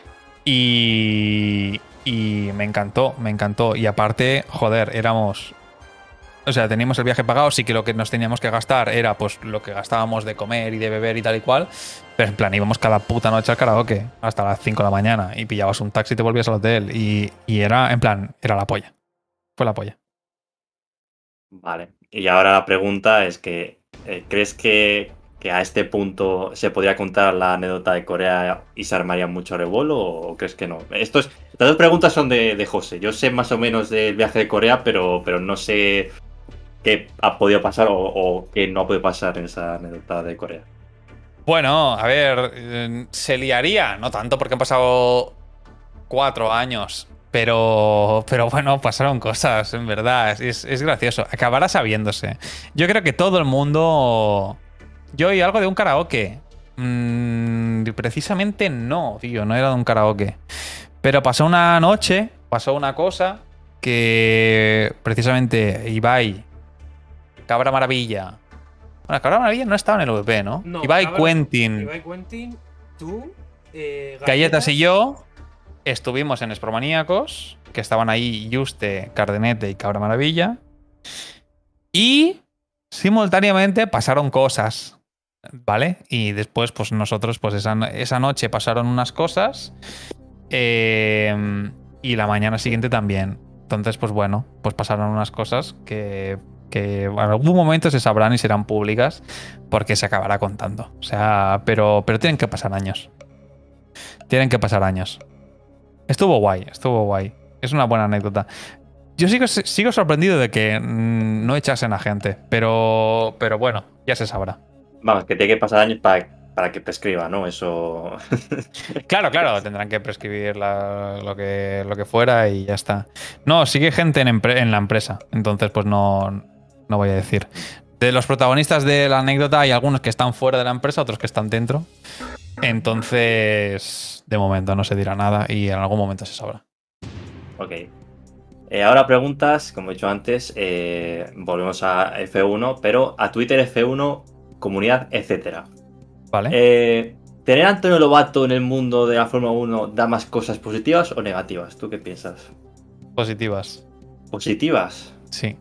Y, y me encantó, me encantó. Y aparte, joder, éramos... O sea, teníamos el viaje pagado, sí que lo que nos teníamos que gastar era pues lo que gastábamos de comer y de beber y tal y cual. Pero en plan, íbamos cada puta noche al karaoke hasta las cinco de la mañana y pillabas un taxi y te volvías al hotel. Y, y era, en plan, era la polla. Fue la polla. Vale. Y ahora la pregunta es que, eh, ¿crees que, que a este punto se podría contar la anécdota de Corea y se armaría mucho revuelo o crees que no? Esto es, estas dos preguntas son de, de José. Yo sé más o menos del viaje de Corea, pero, pero no sé qué ha podido pasar o, o qué no ha podido pasar en esa anécdota de Corea. Bueno, a ver, eh, se liaría, no tanto porque han pasado cuatro años, pero, pero bueno, pasaron cosas, en verdad, es, es gracioso, acabará sabiéndose. Yo creo que todo el mundo... Yo oí algo de un karaoke. Mm, precisamente no, tío, no era de un karaoke. Pero pasó una noche, pasó una cosa que precisamente Ibai, Cabra Maravilla... Bueno, Cabra Maravilla no estaba en el V P, ¿no? No, Ibai, Cabra- Quentin, Ibai Quentin, tú, eh, Galletas y yo estuvimos en Espromaníacos, que estaban ahí Juste, Cardenete y Cabra Maravilla. Y simultáneamente pasaron cosas, ¿vale? Y después, pues nosotros, pues esa, esa noche pasaron unas cosas eh, y la mañana siguiente también. Entonces, pues bueno, pues pasaron unas cosas que, que en algún momento se sabrán y serán públicas porque se acabará contando. O sea, pero, pero tienen que pasar años. Tienen que pasar años. Estuvo guay, estuvo guay. Es una buena anécdota. Yo sigo, sigo sorprendido de que mmm, no echasen a gente, pero, pero bueno, ya se sabrá. Vamos, que tiene que pasar años para, para que prescriba, ¿no? Eso. Claro, claro, tendrán que prescribir la, lo, que, lo que fuera y ya está. No, sigue gente en, en la empresa, entonces pues no, no voy a decir. De los protagonistas de la anécdota hay algunos que están fuera de la empresa, otros que están dentro. Entonces, de momento no se dirá nada y en algún momento se sabrá. Ok. Eh, ahora preguntas, como he dicho antes, eh, volvemos a F uno, pero a Twitter F uno, comunidad, etcétera. Vale. Eh, ¿Tener a Antonio Lobato en el mundo de la Fórmula uno da más cosas positivas o negativas? ¿Tú qué piensas? Positivas. ¿Positivas? Sí.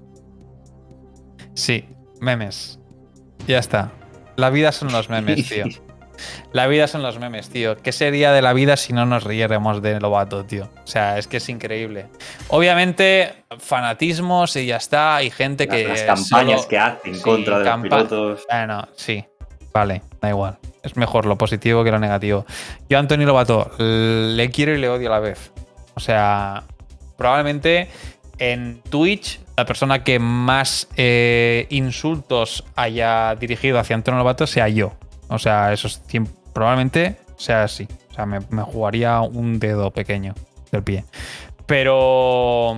Sí, memes. Ya está. La vida son los memes, tío. La vida son los memes, tío. ¿Qué sería de la vida si no nos riéramos de Lobato, tío? O sea, es que es increíble. Obviamente, fanatismos y ya está. Hay gente las, que. Las campañas solo... que hace en sí, contra de campa... los pilotos. Bueno, sí. Vale, da igual. Es mejor lo positivo que lo negativo. Yo a Antonio Lobato le quiero y le odio a la vez. O sea, probablemente en Twitch la persona que más eh, insultos haya dirigido hacia Antonio Lobato sea yo. O sea, eso es, probablemente sea así. O sea, me, me jugaría un dedo pequeño del pie. Pero...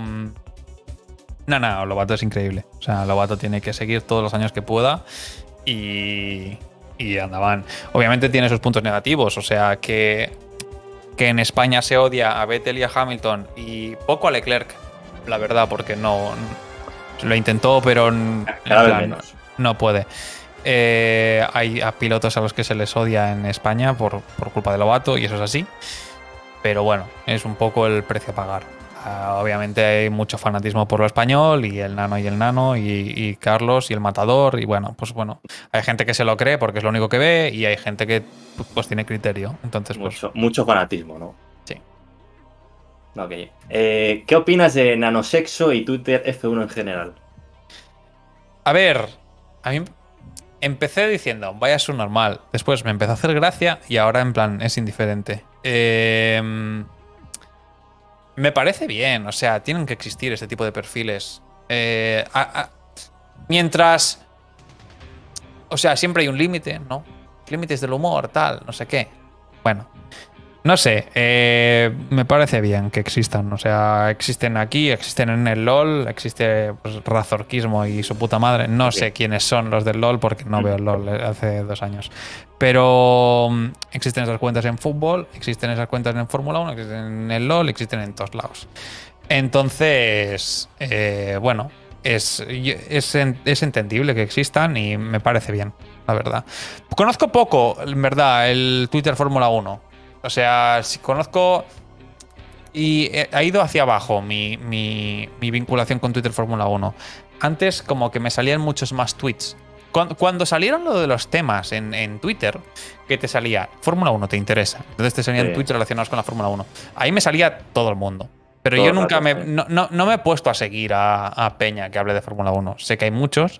No, no, Lobato es increíble. O sea, Lobato tiene que seguir todos los años que pueda y... Y andaban. Obviamente tiene sus puntos negativos. O sea, que, que en España se odia a Vettel y a Hamilton y poco a Leclerc, la verdad, porque no... Lo intentó, pero Cada vez plan, menos. No puede. Eh, hay a pilotos a los que se les odia en España por, por culpa de Lobato y eso es así. Pero bueno, es un poco el precio a pagar. Uh, obviamente hay mucho fanatismo por lo español y el nano y el nano y, y Carlos y el matador y bueno, pues bueno, hay gente que se lo cree porque es lo único que ve y hay gente que pues tiene criterio. Entonces, pues, mucho, mucho fanatismo, ¿no? Sí. Ok. Eh, ¿Qué opinas de nanosexo y Twitter F uno en general? A ver, a mí empecé diciendo, vaya su normal. Después me empezó a hacer gracia y ahora en plan es indiferente. Eh... Me parece bien, o sea, tienen que existir este tipo de perfiles. Eh, a, a, mientras... O sea, siempre hay un límite, ¿no? Límites del humor, tal, no sé qué. Bueno, no sé, eh, me parece bien que existan. O sea, existen aquí, existen en el LoL, existe pues, Razorquismo y su puta madre. No okay. sé quiénes son los del LoL porque no veo el LoL hace dos años. Pero existen esas cuentas en fútbol, existen esas cuentas en Fórmula uno, existen en el LoL, existen en todos lados. Entonces, eh, bueno, es, es, es entendible que existan y me parece bien, la verdad. Conozco poco, en verdad, el Twitter Fórmula uno. O sea, si conozco y ha ido hacia abajo mi, mi, mi vinculación con Twitter Fórmula uno. Antes como que me salían muchos más tweets. Cuando, cuando salieron lo de los temas en, en Twitter, que te salía Fórmula uno, te interesa. Entonces te salían sí. tweets relacionados con la Fórmula uno. Ahí me salía todo el mundo. Pero todo yo nunca me... No, no, no me he puesto a seguir a, a Peña que hable de Fórmula uno. Sé que hay muchos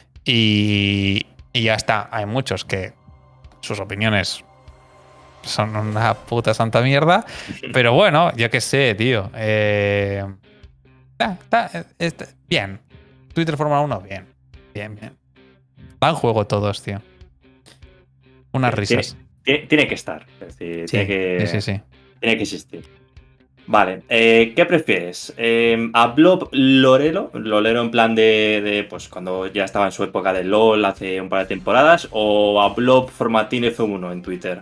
y, y ya está. Hay muchos que sus opiniones son una puta santa mierda. Pero bueno, yo qué sé, tío. Eh, está, está, está, bien. Twitter Fórmula uno, bien. Bien, bien. Va en juego todos, tío. Unas risas. Tiene, tiene, tiene que estar. Es decir, sí, tiene, que, sí, sí, sí. tiene que existir. Vale. Eh, ¿Qué prefieres? Eh, ¿A Blob Lorelo? Lorelo en plan de, de. Pues cuando ya estaba en su época de LOL hace un par de temporadas. ¿O a Blob Formatín F uno en Twitter?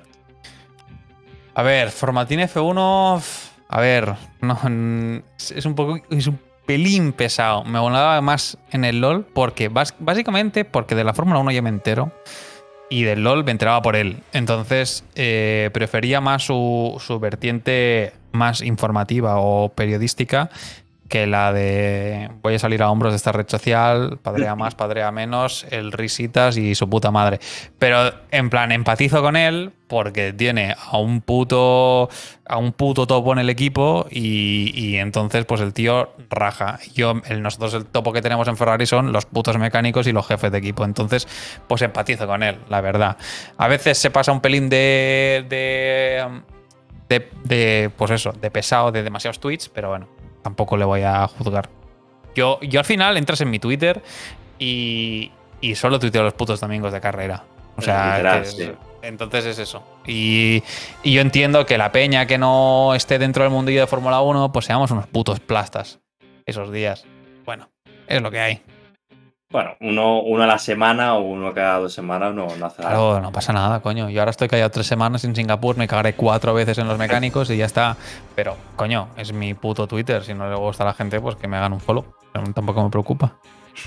A ver, Formatín F uno. A ver. No, es un poco. Es un pelín pesado. Me molaba más en el LoL porque básicamente porque de la Fórmula uno ya me entero y del LoL me enteraba por él. Entonces eh, prefería más su, su vertiente más informativa o periodística que la de voy a salir a hombros de esta red social, padrea más, padrea menos, el risitas y su puta madre. Pero en plan, empatizo con él porque tiene a un puto a un puto topo en el equipo y, y entonces pues el tío raja. Yo, el, nosotros el topo que tenemos en Ferrari son los putos mecánicos y los jefes de equipo. Entonces pues empatizo con él, la verdad. A veces se pasa un pelín de... de De, de, pues eso, de pesado, de demasiados tweets, pero bueno, tampoco le voy a juzgar. Yo, yo al final entras en mi Twitter y, y solo tuiteo los putos domingos de carrera. O sea, literal, que, sí. entonces es eso. Y, y yo entiendo que la peña que no esté dentro del mundillo de Fórmula uno, pues seamos unos putos plastas esos días. Bueno, es lo que hay. Bueno, uno, uno a la semana o uno cada dos semanas no, no hace nada. Claro, no pasa nada, coño. Yo ahora estoy callado tres semanas en Singapur, me cagaré cuatro veces en los mecánicos y ya está. Pero, coño, es mi puto Twitter. Si no le gusta a la gente, pues que me hagan un follow. Pero tampoco me preocupa.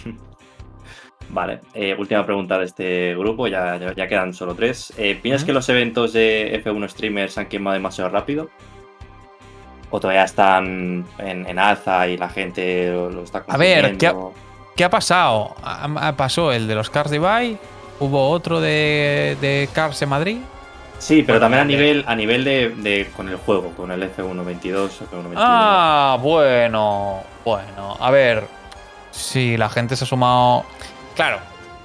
Vale, eh, última pregunta de este grupo, ya, ya, ya quedan solo tres. Eh, ¿Piensas que los eventos de F uno Streamers se han quemado demasiado rápido? ¿O todavía están en, en alza y la gente lo, lo está consumiendo? A ver, ¿qué ha, ¿qué ha pasado? Ha, ha pasó el de los Cars de Dubai, hubo otro de, de Cars en Madrid. Sí, pero bueno, también a de... nivel, a nivel de, de con el juego, con el F uno veintidós, F uno veintiuno. Ah, bueno, bueno. A ver, sí, la gente se ha sumado... Claro,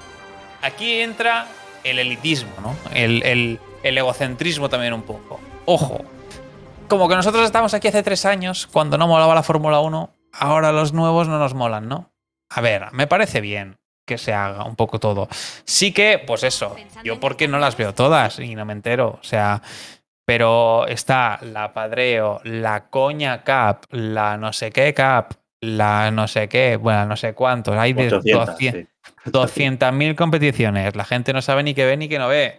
aquí entra el elitismo, ¿no? El, el, el egocentrismo también un poco. Ojo, como que nosotros estamos aquí hace tres años, cuando no molaba la Fórmula uno, ahora los nuevos no nos molan, ¿no? A ver, me parece bien que se haga un poco todo. Sí que, pues eso, yo porque no las veo todas y no me entero, o sea... Pero está la Padreo, la Coña Cup, la no sé qué Cup, la no sé qué, bueno, no sé cuántos. Hay de doscientas mil competiciones. La gente no sabe ni qué ve ni qué no ve.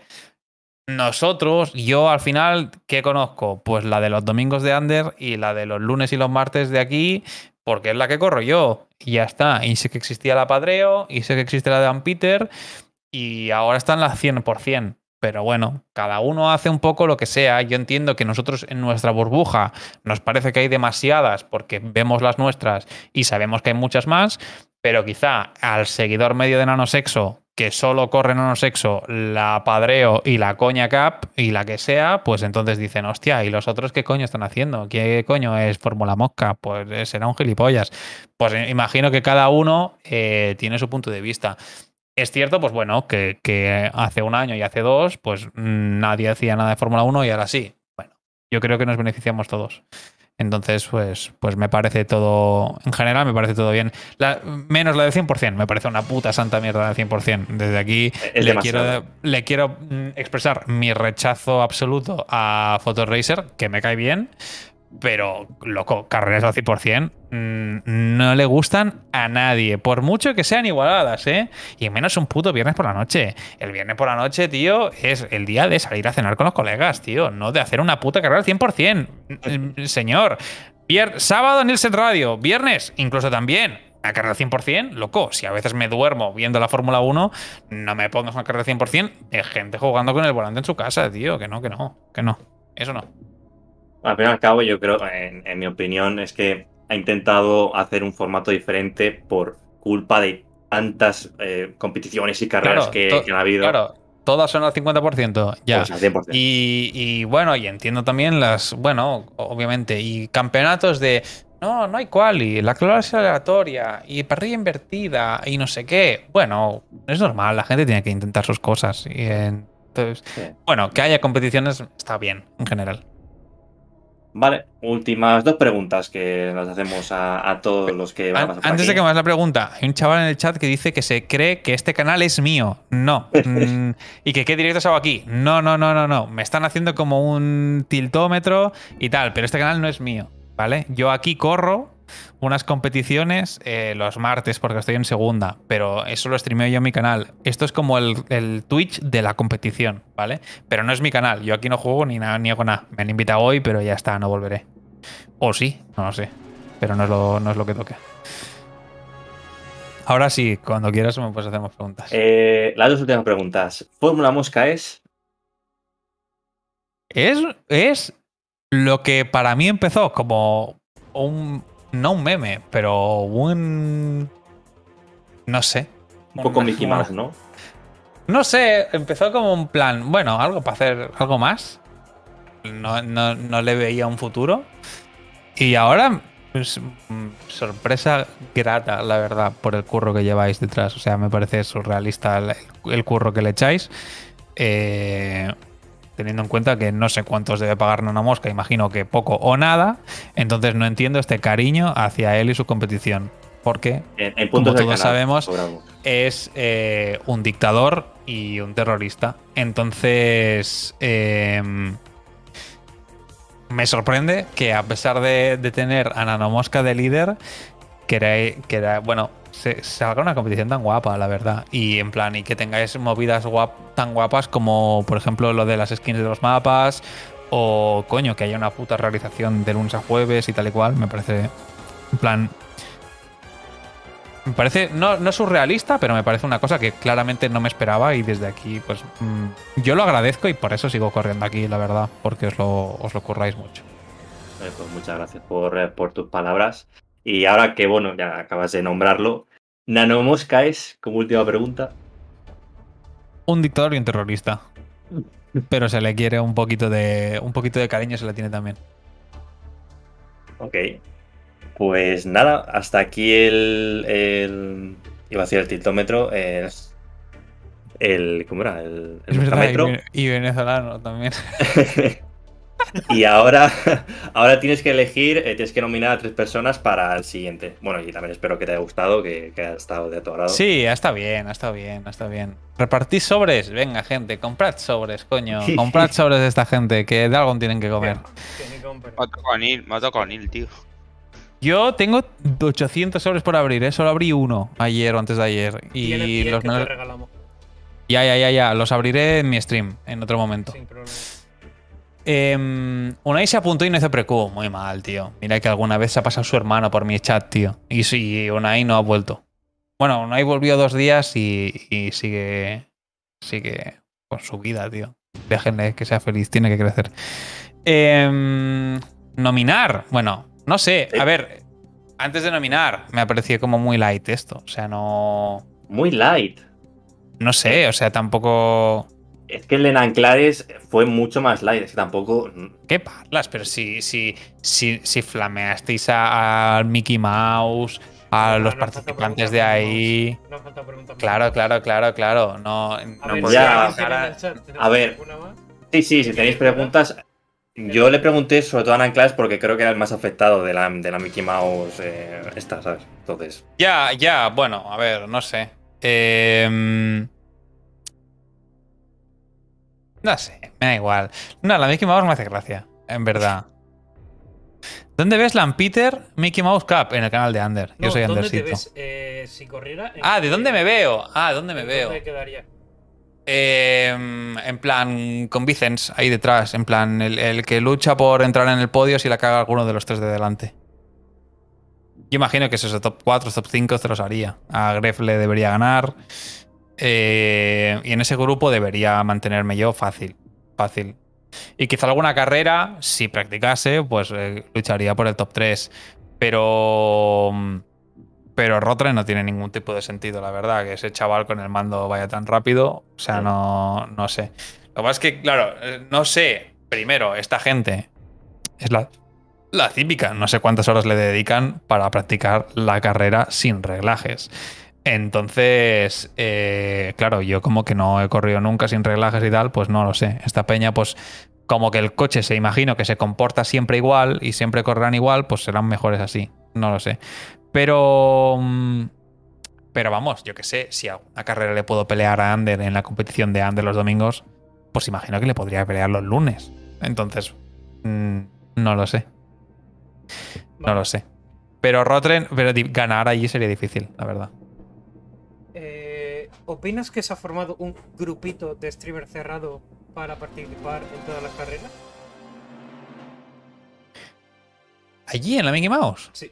Nosotros, yo al final, ¿qué conozco? Pues la de los domingos de Under y la de los lunes y los martes de aquí, porque es la que corro yo. Y ya está. Y sé que existía la Padreo, y sé que existe la de Dan Peter, y ahora están las cien por cien. Pero bueno, cada uno hace un poco lo que sea. Yo entiendo que nosotros en nuestra burbuja nos parece que hay demasiadas porque vemos las nuestras y sabemos que hay muchas más, pero quizá al seguidor medio de Nanosexo, que solo corre Nanosexo, la Padreo y la Coña Cup y la que sea, pues entonces dicen, hostia, ¿y los otros qué coño están haciendo? ¿Qué coño es Fórmula Mosca? Pues será un gilipollas. Pues imagino que cada uno eh, tiene su punto de vista. Es cierto, pues bueno, que, que hace un año y hace dos, pues nadie decía nada de Fórmula uno y ahora sí. Bueno, yo creo que nos beneficiamos todos. Entonces, pues, pues me parece todo, en general me parece todo bien. La, menos la del cien por cien, me parece una puta santa mierda del cien por cien. Desde aquí le quiero, le quiero expresar mi rechazo absoluto a Photoracer, que me cae bien. Pero, loco, carreras al cien por cien mmm, no le gustan a nadie. Por mucho que sean igualadas, ¿eh? Y menos un puto viernes por la noche. El viernes por la noche, tío, es el día de salir a cenar con los colegas, tío. No de hacer una puta carrera al cien por cien. Señor. Vier sábado Nielsen Radio. Viernes, incluso también. Una carrera al cien por cien, loco. Si a veces me duermo viendo la Fórmula uno, no me pongas una carrera al cien por cien de gente jugando con el volante en su casa, tío. Que no, que no, que no. Eso no. Al fin y al cabo, yo creo, en, en mi opinión, es que ha intentado hacer un formato diferente por culpa de tantas eh, competiciones y carreras claro, que, que han habido. Claro, todas son al cincuenta por ciento, ya. Pues al cien por cien. Y, y bueno, y entiendo también las, bueno, obviamente, y campeonatos de, no, no hay quali, la clase aleatoria, y parrilla invertida, y no sé qué. Bueno, es normal, la gente tiene que intentar sus cosas. Y entonces, sí. Bueno, que haya competiciones está bien, en general. Vale, últimas dos preguntas que nos hacemos a, a todos los que van a pasar por Antes aquí. de que me hagas la pregunta, hay un chaval en el chat que dice que se cree que este canal es mío. No. mm, y que qué directos hago aquí. No, no, no, no, no. Me están haciendo como un tiltómetro y tal, pero este canal no es mío, ¿vale? Yo aquí corro unas competiciones eh, los martes porque estoy en segunda, pero eso lo streameo yo en mi canal. Esto es como el, el Twitch de la competición, ¿vale? Pero no es mi canal. Yo aquí no juego ni nada, ni hago nada. Me han invitado hoy, pero ya está, no volveré. O sí, no lo sé. Pero no es lo, no es lo que toca. Ahora sí, cuando quieras me puedes hacer más preguntas. Eh, las dos últimas preguntas. ¿Fórmula Mosca es? Es, es lo que para mí empezó como un, no un meme, pero un... No sé. Un poco Una- Mickey Mouse, ¿no? No sé, empezó como un plan, bueno, algo para hacer algo más. No, no, no le veía un futuro. Y ahora, pues, mm, sorpresa grata, la verdad, por el curro que lleváis detrás. O sea, me parece surrealista el, el curro que le echáis. Eh, teniendo en cuenta que no sé cuántos debe pagar Nanomosca, imagino que poco o nada. Entonces no entiendo este cariño hacia él y su competición. Porque, En, en como puntos del todos canal, sabemos, cobramos. es eh, un dictador y un terrorista. Entonces, eh, me sorprende que a pesar de, de tener a Nanomosca de líder, que era, que era bueno, se, salga una competición tan guapa, la verdad. Y en plan, y que tengáis movidas guap, tan guapas como, por ejemplo, lo de las skins de los mapas, o coño, que haya una puta realización de lunes a jueves y tal y cual, me parece, en plan... Me parece, no, no surrealista, pero me parece una cosa que claramente no me esperaba y desde aquí, pues mmm, yo lo agradezco y por eso sigo corriendo aquí, la verdad, porque os lo, os lo curráis mucho. Eh, pues muchas gracias por, eh, por tus palabras. Y ahora que, bueno, ya acabas de nombrarlo, Nanomosca es, como última pregunta. Un dictador y un terrorista. Pero se le quiere un poquito de, un poquito de cariño, se le tiene también. Ok. Pues nada, hasta aquí el, el iba a decir el tiltómetro, el, el ¿cómo era? El, el Es verdad, muscametro. y, y venezolano también. Y ahora, ahora tienes que elegir, eh, tienes que nominar a tres personas para el siguiente. Bueno, y también espero que te haya gustado, que, que haya estado de tu agrado. Sí, ha estado bien, ha estado bien, ha estado bien. ¿Repartís sobres? Venga, gente, comprad sobres, coño. Comprad sobres de esta gente, que de algo tienen que comer. Me ha tocado Neil, me ha tocado Neil, tío. Yo tengo ochocientos sobres por abrir, ¿eh? Solo abrí uno ayer o antes de ayer. Y Tiene diez los que menos... te regalamos. Ya, ya, ya, ya. Los abriré en mi stream, en otro momento. Sin problema. Eh, Unai se apuntó y no hizo precu. Muy mal, tío. Mira que alguna vez se ha pasado su hermano por mi chat, tío. Y sí, Unai no ha vuelto. Bueno, Unai volvió dos días y, y sigue. Sigue con su vida, tío. Déjenle que sea feliz, tiene que crecer. Eh, nominar. Bueno, no sé. A ver, antes de nominar, me ha parecido como muy light esto. O sea, no. Muy light. No sé, o sea, tampoco. Es que el de Nanclares fue mucho más light, es que tampoco. ¿Qué parlas? Pero si, si, si, si flameasteis al Mickey Mouse, a los participantes de ahí. No falta preguntas. Claro, claro, claro, claro. No, A no ver, podía si dejar a- alguien quiere en el chat, ¿tenemos A ver. alguna más? Sí, sí, si tenéis preguntas. Yo le pregunté sobre todo a Nanclares porque creo que era el más afectado de la, de la Mickey Mouse eh, esta, ¿sabes? Entonces. Ya, ya, bueno, a ver, no sé. Eh, No sé, me da igual. No, la Mickey Mouse me hace gracia, en verdad. ¿Dónde ves Lampeter Mickey Mouse Cup? En el canal de Ander. Yo No, soy ¿dónde Andercito. te ves? Eh, si corriera. ¿en Ah, qué- ¿de dónde me veo? Ah, ¿dónde me en veo? ¿Dónde quedaría? Eh, en plan, con Vicens ahí detrás. En plan, el, el que lucha por entrar en el podio si la caga alguno de los tres de delante. Yo imagino que esos top cuatro, top cinco te los haría. A Gref le debería ganar. Eh, y en ese grupo debería mantenerme yo fácil. Fácil. Y quizá alguna carrera, si practicase, pues eh, lucharía por el top tres. Pero. Pero Rotre no tiene ningún tipo de sentido, la verdad, que ese chaval con el mando vaya tan rápido. O sea, no, no sé. Lo que pasa es que, claro, eh, no sé. Primero, esta gente es la, la típica. No sé cuántas horas le dedican para practicar la carrera sin reglajes. Entonces, eh, claro, yo como que no he corrido nunca sin reglajes y tal, pues no lo sé. Esta peña, pues como que el coche se imagino que se comporta siempre igual y siempre correrán igual, pues serán mejores así. No lo sé. Pero... mm, Pero vamos, yo que sé, si a una carrera le puedo pelear a Ander en la competición de Ander los domingos, pues imagino que le podría pelear los lunes. Entonces, mmm, no lo sé. No lo sé. Pero Rotren, pero di- ganar allí sería difícil, la verdad. Eh, ¿Opinas que se ha formado un grupito de streamer cerrado para participar en todas las carreras? ¿Allí en la Mickey Mouse? Sí.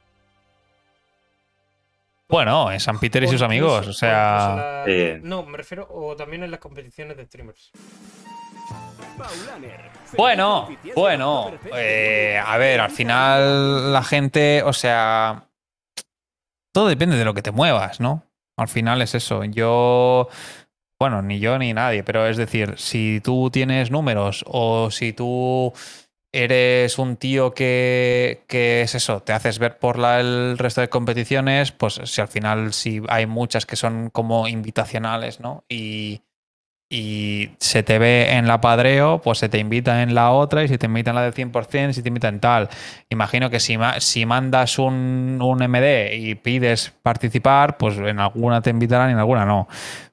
Bueno, en San Peter y sus O amigos, incluso- o sea... o incluso la- No, me refiero o también en las competiciones de streamers. Bueno, bueno. Eh, a ver, al final la gente, o sea, todo depende de lo que te muevas, ¿no? Al final es eso. Yo, bueno, ni yo ni nadie, pero es decir, si tú tienes números o si tú eres un tío que, que es eso, te haces ver por la, el resto de competiciones, pues si al final si hay muchas que son como invitacionales, ¿no? Y, y se te ve en la Padreo, pues se te invita en la otra, y si te invita en la del cien por cien, si te invita en tal. Imagino que si, ma si mandas un, un M D y pides participar, pues en alguna te invitarán y en alguna no.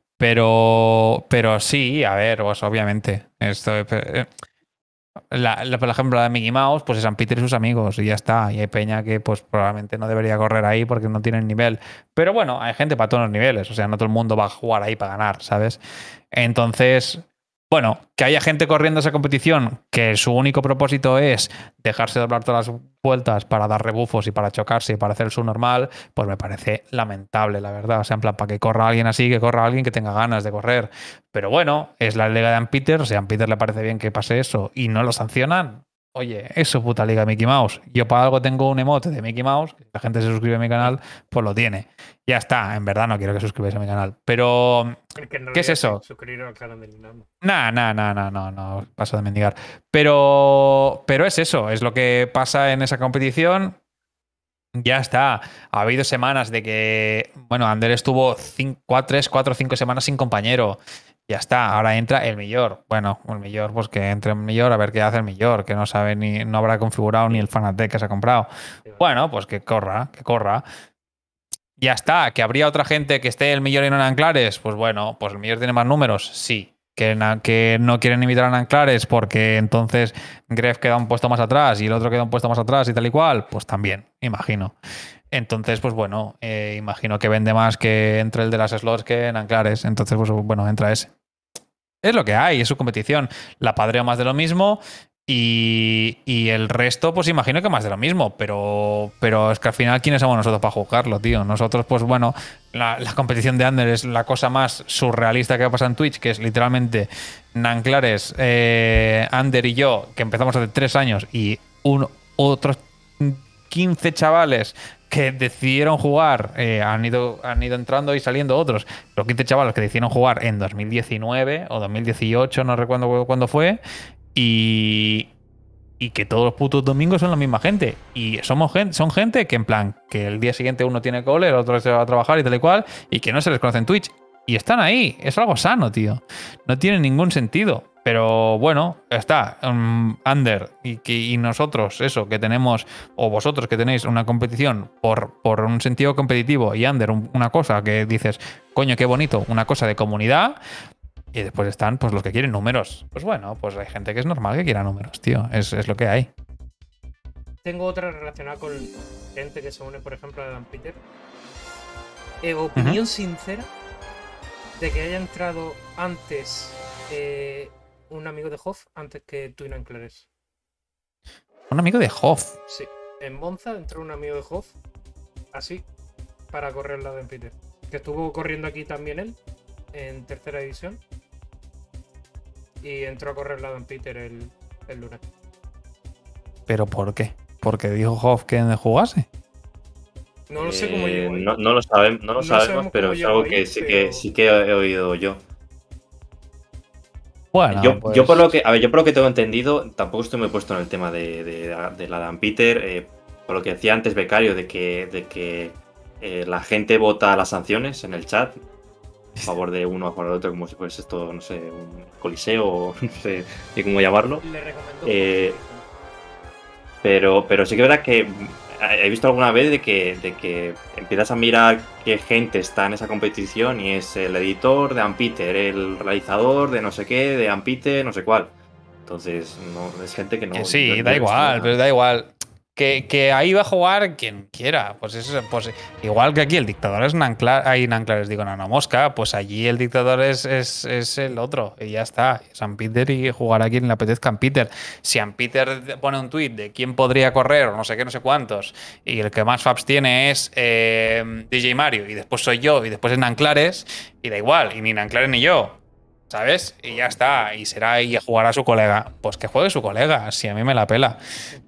Pero, pero sí, a ver, pues obviamente. Esto, eh, La, la, por ejemplo, la de Mickey Mouse, pues es San Peter y sus amigos, y ya está. Y hay peña que pues probablemente no debería correr ahí porque no tienen nivel. Pero bueno, hay gente para todos los niveles. O sea, no todo el mundo va a jugar ahí para ganar, ¿sabes? Entonces, bueno, que haya gente corriendo esa competición que su único propósito es dejarse doblar todas las vueltas para dar rebufos y para chocarse y para hacer su normal, pues me parece lamentable, la verdad. O sea, en plan, para que corra alguien así, que corra alguien que tenga ganas de correr. Pero bueno, es la liga de Ann Peter, o sea, a Ann Peter le parece bien que pase eso y no lo sancionan. Oye, es su puta liga de Mickey Mouse. Yo para algo tengo un emote de Mickey Mouse, que la gente se suscribe a mi canal, pues lo tiene. Ya está, en verdad no quiero que suscribáis a mi canal. Pero, ¿qué es eso? Suscribiros al canal de Nintendo. Nah, nah, nah, nah, no, no, paso de mendigar. Pero, pero es eso, es lo que pasa en esa competición. Ya está. Ha habido semanas de que, bueno, Ander estuvo tres, cuatro, cinco semanas sin compañero. Ya está, ahora entra el Millor. Bueno, el Millor, pues que entre el Millor a ver qué hace el Millor, que no sabe ni, no habrá configurado ni el Fanatec que se ha comprado. Bueno, pues que corra, que corra. Ya está, que habría otra gente que esté el Millor y no en Anclares. Pues bueno, pues el Millor tiene más números, sí. Que, na, que no quieren invitar a Anclares porque entonces Gref queda un puesto más atrás y el otro queda un puesto más atrás y tal y cual, pues también, imagino. Entonces, pues bueno, eh, imagino que vende más que entre el de las slots que en Anclares. Entonces, pues bueno, entra ese. Es lo que hay, es su competición. La Padreo más de lo mismo y, y el resto, pues imagino que más de lo mismo. Pero, pero es que al final, ¿quiénes somos nosotros para juzgarlo, tío? Nosotros, pues bueno, la, la competición de Ander es la cosa más surrealista que pasa en Twitch, que es literalmente Nanclares, eh, Ander y yo, que empezamos hace tres años, y un, otros quince chavales que decidieron jugar, eh, han, ido, han ido entrando y saliendo otros, los quince chavales que decidieron jugar en dos mil diecinueve o dos mil dieciocho, no recuerdo cuándo fue, y, y que todos los putos domingos son la misma gente. Y somos gente, son gente que en plan, que el día siguiente uno tiene cole, el otro se va a trabajar y tal y cual, y que no se les conoce en Twitch. Y están ahí, es algo sano, tío. No tiene ningún sentido. Pero bueno, está. Um, Ander y, que, y nosotros, eso, que tenemos, o vosotros que tenéis una competición por, por un sentido competitivo, y Ander un, una cosa que dices, coño, qué bonito, una cosa de comunidad. Y después están pues los que quieren números. Pues bueno, pues hay gente que es normal que quiera números, tío. Es, es lo que hay. Tengo otra relacionada con gente que se une, por ejemplo, a Dan Peter. Eh, opinión uh-huh. sincera de que haya entrado antes eh, un amigo de Hoff antes que tú y Nanclares. ¿Un amigo de Hoff? Sí. En Monza entró un amigo de Hoff así para correr la de Dan Peter. Que estuvo corriendo aquí también él en tercera división. Y entró a correr la Dan Peter el, el lunes. ¿Pero por qué? ¿Porque dijo Hoff que jugase? No lo sé cómo eh, llegó ahí. No, no lo, sabe, no lo no sabemos, pero es algo que, ahí, sí pero... que sí que he oído yo. Bueno, yo, pues... yo por lo que, a ver, yo por lo que tengo entendido, tampoco estoy muy puesto en el tema de, de, de la Dan Peter, eh, por lo que decía antes Becario, de que, de que eh, la gente vota las sanciones en el chat a favor de uno, a favor del otro, como si fuese esto, no sé, un coliseo o no sé ni cómo llamarlo. Le recomiendo eh, pero, pero sí que es verdad que he visto alguna vez de que, de que empiezas a mirar qué gente está en esa competición y es el editor de Dan Peter, el realizador de no sé qué, de Dan Peter, no sé cuál. Entonces, no, es gente que no... Que sí, no, da no igual, está... pero da igual. Que, que ahí va a jugar quien quiera. Pues eso, pues igual que aquí el dictador es Nanclar, ahí Nanclares digo Nano Mosca, pues allí el dictador es, es, es el otro. Y ya está. San Peter y jugar a quien le apetezca San Peter. Si San Peter pone un tuit de quién podría correr, o no sé qué, no sé cuántos, y el que más faps tiene es eh, D J Mario, y después soy yo, y después es Nanclares, y da igual, y ni Nanclares ni yo. ¿sabes? Y ya está. Y será y jugará su colega. Pues que juegue su colega, si a mí me la pela.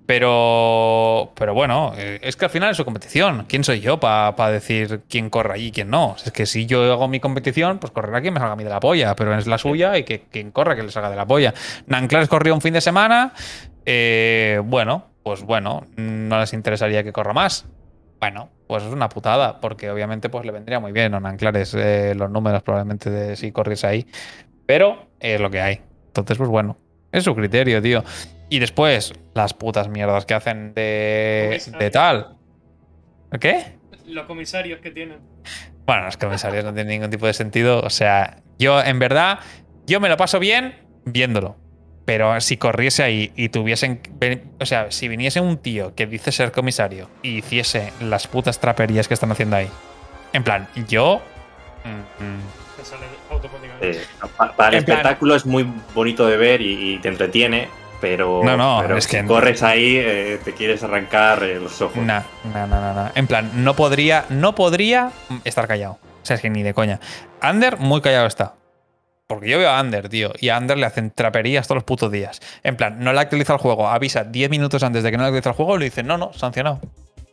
Pero, pero bueno, eh, es que al final es su competición. ¿Quién soy yo para decir quién corre allí y quién no? Es que si yo hago mi competición, pues correrá quien me salga a mí de la polla. Pero es la suya y que quien corra que le salga de la polla. Nanclares corrió un fin de semana. Eh, bueno, pues bueno, no les interesaría que corra más. Bueno, pues es una putada, porque obviamente pues le vendría muy bien a Nanclares eh, los números probablemente de si corriese ahí. Pero es lo que hay. Entonces, pues bueno, es su criterio, tío. Y después, las putas mierdas que hacen de, de tal. ¿Qué? Los comisarios que tienen. Bueno, los comisarios no tienen ningún tipo de sentido. O sea, yo en verdad, yo me lo paso bien viéndolo. Pero si corriese ahí y tuviesen... O sea, si viniese un tío que dice ser comisario y hiciese las putas traperías que están haciendo ahí. En plan, yo... Mm, mm, Te sale automáticamente. Eh, pa- para el En plan- espectáculo es muy bonito de ver y, y te entretiene, pero, No, no, pero es si que- corres ahí, eh, te quieres arrancar eh, los ojos. Nah, nah, nah, nah, nah. En plan, no podría, no podría estar callado. O sea, es que ni de coña. Ander muy callado está. Porque yo veo a Ander, tío, y a Ander le hacen traperías todos los putos días. En plan, no le actualiza el juego, avisa diez minutos antes de que no le actualiza el juego y le dicen, no, no, sancionado.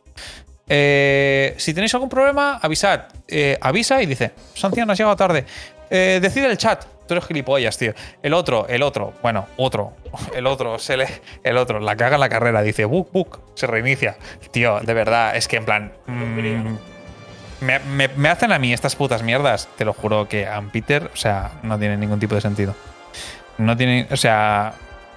Eh, si tenéis algún problema, avisad. Eh, avisa y dice, sanción, has llegado tarde. Eh, decide el chat. Tú eres gilipollas, tío. El otro, el otro, bueno, otro, el otro, se le, el otro, la caga en la carrera, dice, buk, buk, se reinicia. Tío, de verdad, es que en plan... mm, me, me- me hacen a mí estas putas mierdas, te lo juro que a Peter, o sea, no tiene ningún tipo de sentido. No tiene, o sea,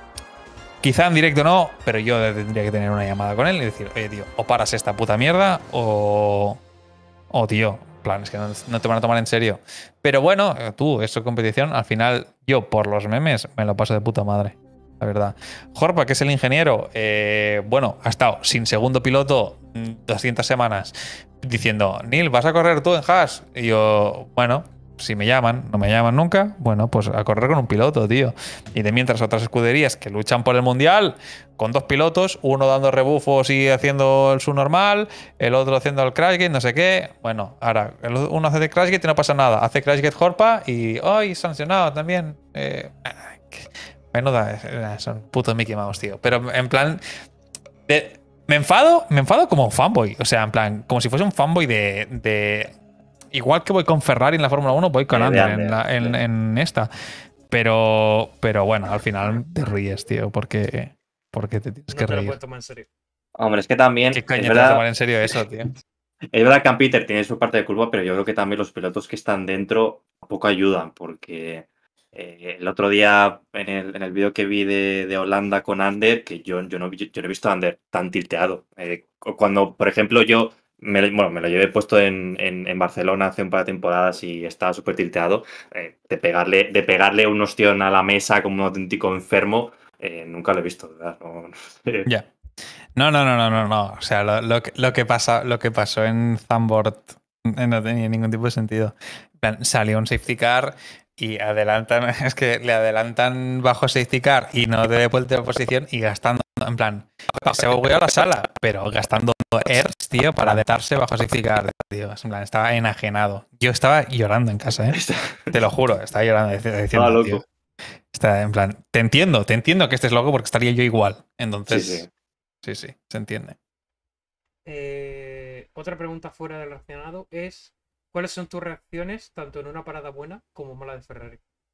quizá en directo no, pero yo tendría que tener una llamada con él y decir, oye, tío, o paras esta puta mierda o, o tío, en plan, es que no, no te van a tomar en serio. Pero bueno, tú, eso es competición, al final yo por los memes me lo paso de puta madre. La verdad. Jorpa, que es el ingeniero, eh, bueno, ha estado sin segundo piloto mm, doscientas semanas diciendo, Neil, ¿vas a correr tú en Haas? Y yo, bueno, si me llaman, no me llaman nunca, bueno, pues a correr con un piloto, tío. Y de mientras otras escuderías que luchan por el mundial, con dos pilotos, uno dando rebufos y haciendo el su normal, el otro haciendo el crashgate, no sé qué. Bueno, ahora, el uno hace de crashgate y no pasa nada. Hace crashgate Jorpa y, ¡ay, sancionado también! Eh, Menuda, eh, son putos Mickey Mouse, tío. Pero en plan. de- me enfado, me enfado como fanboy. O sea, en plan, como si fuese un fanboy de. de- igual que voy con Ferrari en la Fórmula uno, voy con Eh, de Ander en, Ander, la- en- sí. en esta. Pero. Pero bueno, al final te ríes, tío. Porque. Porque te tienes No que te lo reír. puedes tomar en serio. Hombre, es que también. ¿Qué Es coño te vas a tomar verdad, en serio eso, tío? es verdad que Cam Peter tiene su parte de culpa, pero yo creo que también los pilotos que están dentro poco ayudan, porque eh, el otro día en el, en el vídeo que vi de, de Holanda con Ander, que yo, yo, no, vi- yo no he visto a Ander tan tilteado. Eh, cu- cuando, por ejemplo, yo me, lo- bueno, me lo llevé puesto en, en, en Barcelona hace un par de temporadas y estaba súper tilteado, eh, de, pegarle, de pegarle un ostión a la mesa como un auténtico enfermo, eh, nunca lo he visto, ¿verdad? No- no sé. Ya. No, no, no, no, no, no. O sea, lo, lo que, lo que pasa, lo que pasó en Zandvoort no tenía ningún tipo de sentido. En plan, salió un safety car y adelantan, es que le adelantan bajo safety car y no de vuelta de posición y gastando, en plan, se volvió a la sala, pero gastando airs, tío, para adelantarse bajo safety car, tío. En plan, estaba enajenado. Yo estaba llorando en casa, ¿eh? Te lo juro, estaba llorando dic- diciendo, Estaba loco. tío. Está en plan, te entiendo, te entiendo que estés loco porque estaría yo igual. Entonces, Sí, sí. sí, sí, se entiende. Eh, otra pregunta fuera del relacionado es: ¿cuáles son tus reacciones tanto en una parada buena como mala de Ferrari?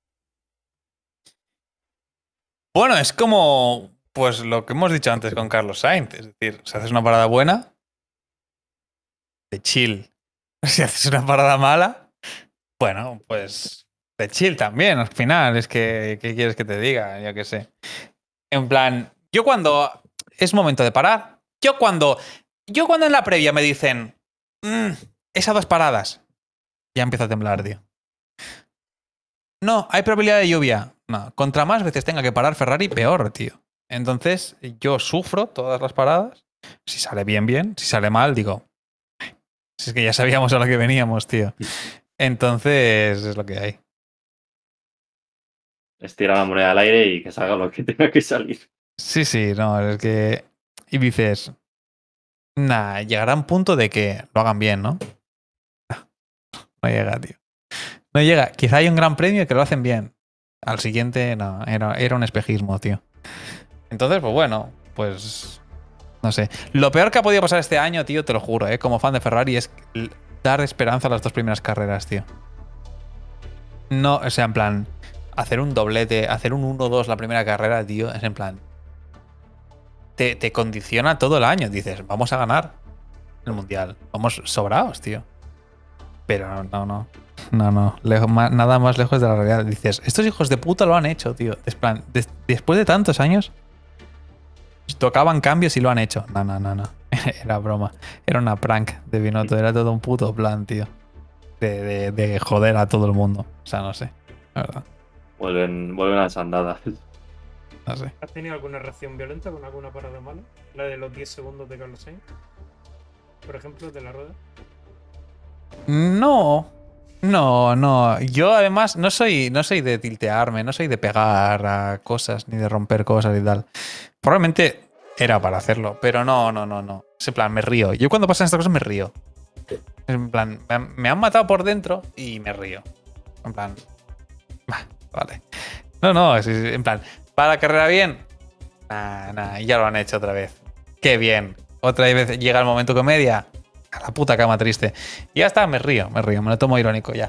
Bueno, es como pues lo que hemos dicho antes con Carlos Sainz. Es decir, si haces una parada buena, de chill. Si haces una parada mala, bueno, pues de chill también. Al final, es que, ¿qué quieres que te diga? Yo qué sé. En plan, yo cuando es momento de parar, yo cuando, yo cuando en la previa me dicen, "Mm, esas dos paradas, ya empiezo a temblar, tío. No, hay probabilidad de lluvia. No, contra más veces tenga que parar Ferrari, peor, tío. Entonces, yo sufro todas las paradas. Si sale bien, bien. Si sale mal, digo, si es que ya sabíamos a lo que veníamos, tío. Entonces, es lo que hay. Estira la moneda al aire y que salga lo que tenga que salir. Sí, sí, no, es que... Y dices, nah, llegará un punto de que lo hagan bien, ¿no? No llega, tío. No llega. Quizá hay un gran premio que lo hacen bien. Al siguiente, no, era, era un espejismo, tío. Entonces, pues bueno, pues... No sé. Lo peor que ha podido pasar este año, tío, te lo juro, ¿eh? Como fan de Ferrari, es dar esperanza a las dos primeras carreras, tío. No, o sea, en plan, hacer un doblete, hacer un uno dos la primera carrera, tío, es en plan... Te, te condiciona todo el año. Dices, vamos a ganar el Mundial. Vamos sobrados, tío. Pero no, no. No, no. Lejos, más, nada más lejos de la realidad. Dices, estos hijos de puta lo han hecho, tío. Es plan, des, después de tantos años, tocaban cambios y lo han hecho. No, no, no, no. Era broma. Era una prank de Binotto. Era todo un puto plan, tío. De, de, de joder a todo el mundo. O sea, no sé. La verdad. Vuelven, vuelven a las andadas. No sé. ¿Has tenido alguna reacción violenta con alguna parada mala? La de los diez segundos de Carlos Sainz, por ejemplo, de la rueda. No. No, no. Yo además no soy, no soy de tiltearme, no soy de pegar a cosas, ni de romper cosas y tal. Probablemente era para hacerlo, pero no, no, no, no. Es en plan, me río. Yo cuando pasan estas cosas me río. En plan, me han, me han matado por dentro y me río. En plan, vale. No, no, es, es en plan, ¿para la carrera bien? Nah, nah, ya lo han hecho otra vez. Qué bien. Otra vez llega el momento comedia. A la puta cama triste. Y ya está, me río, me río, me lo tomo irónico ya.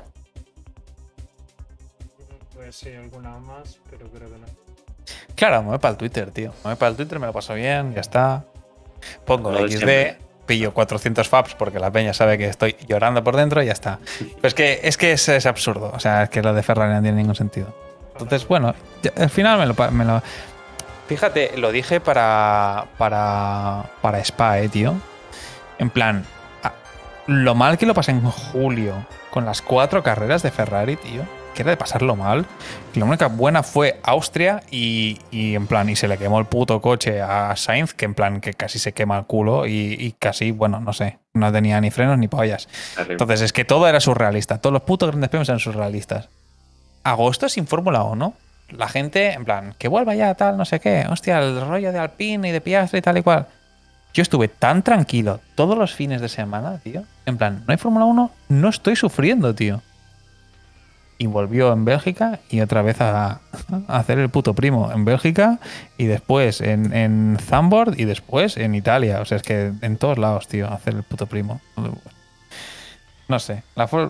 Pues sí, alguna más, pero creo que no. Claro, me voy para el Twitter, tío. Me voy para el Twitter, me lo paso bien, ya está. Pongo Lo de equis de, siempre. pillo cuatrocientos faps porque la peña sabe que estoy llorando por dentro y ya está. Pero es que es, que es, es absurdo. O sea, es que lo de Ferrari no tiene ningún sentido. Entonces, bueno, ya, al final me lo, pa- me lo... Fíjate, lo dije para, para, para Spa, eh, tío. En plan, a- lo mal que lo pasé en julio con las cuatro carreras de Ferrari, tío. Que era de pasarlo mal. La única buena fue Austria y, y en plan, y se le quemó el puto coche a Sainz, que en plan, que casi se quema el culo y, y casi, bueno, no sé, no tenía ni frenos ni pollas. Terrible. Entonces, es que todo era surrealista. Todos los putos grandes premios eran surrealistas. Agosto sin Fórmula uno. La gente, en plan, que vuelva ya, tal, no sé qué. Hostia, el rollo de Alpine y de Piastri y tal y cual. Yo estuve tan tranquilo todos los fines de semana, tío. En plan, no hay Fórmula uno, no estoy sufriendo, tío. Y volvió en Bélgica y otra vez a, a hacer el puto primo en Bélgica y después en, en Zandvoort y después en Italia. O sea, es que en todos lados, tío, hacer el puto primo. No sé. La for-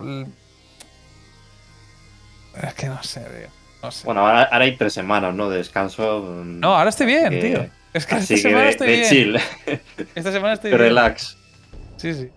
Es que no sé, tío. No sé. Bueno, ahora, ahora hay tres semanas, ¿no? De descanso. No, ahora estoy bien, que- tío. Es que Así esta que semana de, estoy de bien. chill. Esta semana estoy bien. Relax. Sí, sí.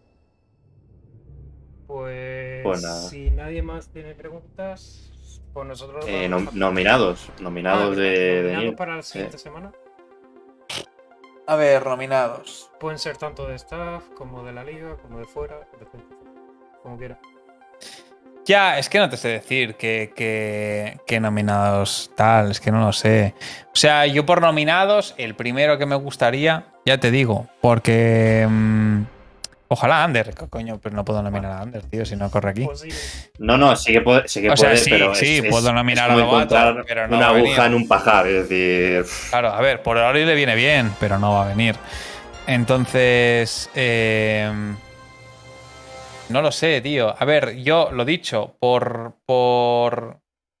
Pues, Pues nada. si nadie más tiene preguntas, pues nosotros... Eh, vamos nom- a- nominados. Ah, Nominados ¿verdad? de, de Nominados Neil. para la Sí. siguiente semana. A ver, nominados. Pueden ser tanto de staff, como de la liga, como de fuera, depende, como quiera. Ya, es que no te sé decir que, que, que nominados tal, es que no lo sé. O sea, yo por nominados, el primero que me gustaría, ya te digo, porque... mm, ojalá Ander, co- coño, pero no puedo nominar a Ander, tío, si no corre aquí. Posible. No, no, sí que puede, sí que O sea, puede, sí, pero sí, es, puedo es- nominar es a como Lobato, encontrar pero no una va a aguja venir. en un pajar, es decir... Claro, a ver, por ahora le viene bien, pero no va a venir. Entonces, eh, no lo sé, tío. A ver, yo lo dicho, por. por.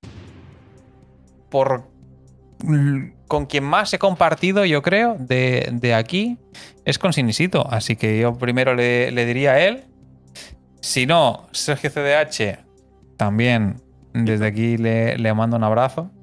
por. mm, con quien más he compartido, yo creo, de, de aquí, es con Sinisito. Así que yo primero le, le diría a él. Si no, Sergio C D H, también desde aquí le, le mando un abrazo.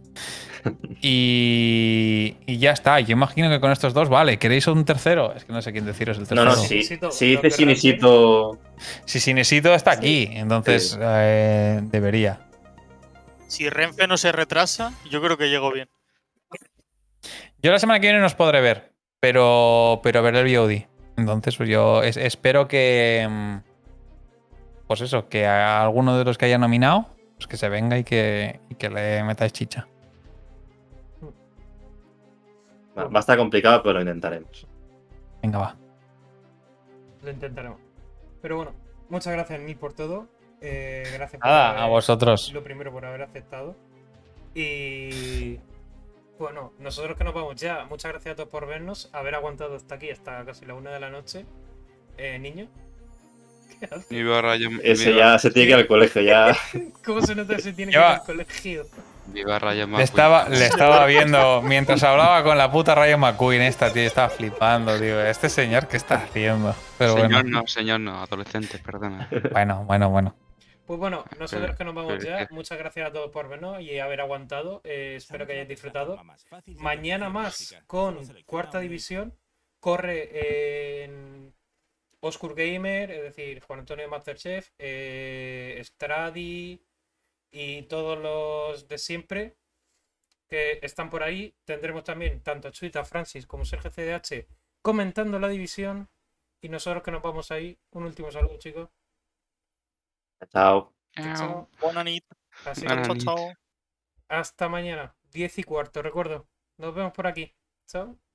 Y, y ya está. Yo imagino que con estos dos, vale. ¿Queréis un tercero? Es que no sé quién deciros el tercero. No, no, sí. Sinesito, Si lo dice que Sinesito... Si Sinesito está aquí, entonces Sí. eh, debería. Si Renfe no se retrasa, yo creo que llego bien. Yo la semana que viene no os podré ver, pero, pero veré el V O D. Entonces, pues yo es- espero que. mm, Pues eso, que a alguno de los que haya nominado, pues que se venga y que, y que le metáis chicha. Va va a estar complicado, pero lo intentaremos. Venga, va. Lo intentaremos. Pero bueno, muchas gracias, Neil, por todo. Eh, gracias por Nada, haber- a vosotros. Lo primero, por haber aceptado. Y bueno, nosotros que nos vamos ya. Muchas gracias a todos por vernos, haber aguantado hasta aquí, hasta casi la una de la noche. Eh, niño. ¿Qué haces? Mi barra ya- Ese mi ya barra- se tiene que ir al colegio, ya. ¿Cómo se nota que se tiene que Yo- ir al colegio? Viva Rayo Le McQueen. estaba, le estaba viendo mientras hablaba con la puta Rayo McQueen esta, tío. Estaba flipando, tío. Este señor, ¿qué está haciendo? Pero señor bueno. no, señor no, adolescente, perdona. Bueno, bueno, bueno. Pues bueno, nosotros que nos vamos pero ya. es que- Muchas gracias a todos por vernos y haber aguantado. Eh, espero que hayáis disfrutado. Mañana más con cuarta división. Corre en Oscur Gamer, es decir, Juan Antonio Masterchef, eh, Stradi y todos los de siempre que están por ahí. Tendremos también tanto a Chuita, Francis como Sergio C D H comentando la división. Y nosotros que nos vamos ahí. Un último saludo, chicos. Chao. Chao. Buena nit. Así Buena que, nit. Chao, chao. hasta mañana, diez y cuarto, recuerdo. Nos vemos por aquí. Chao.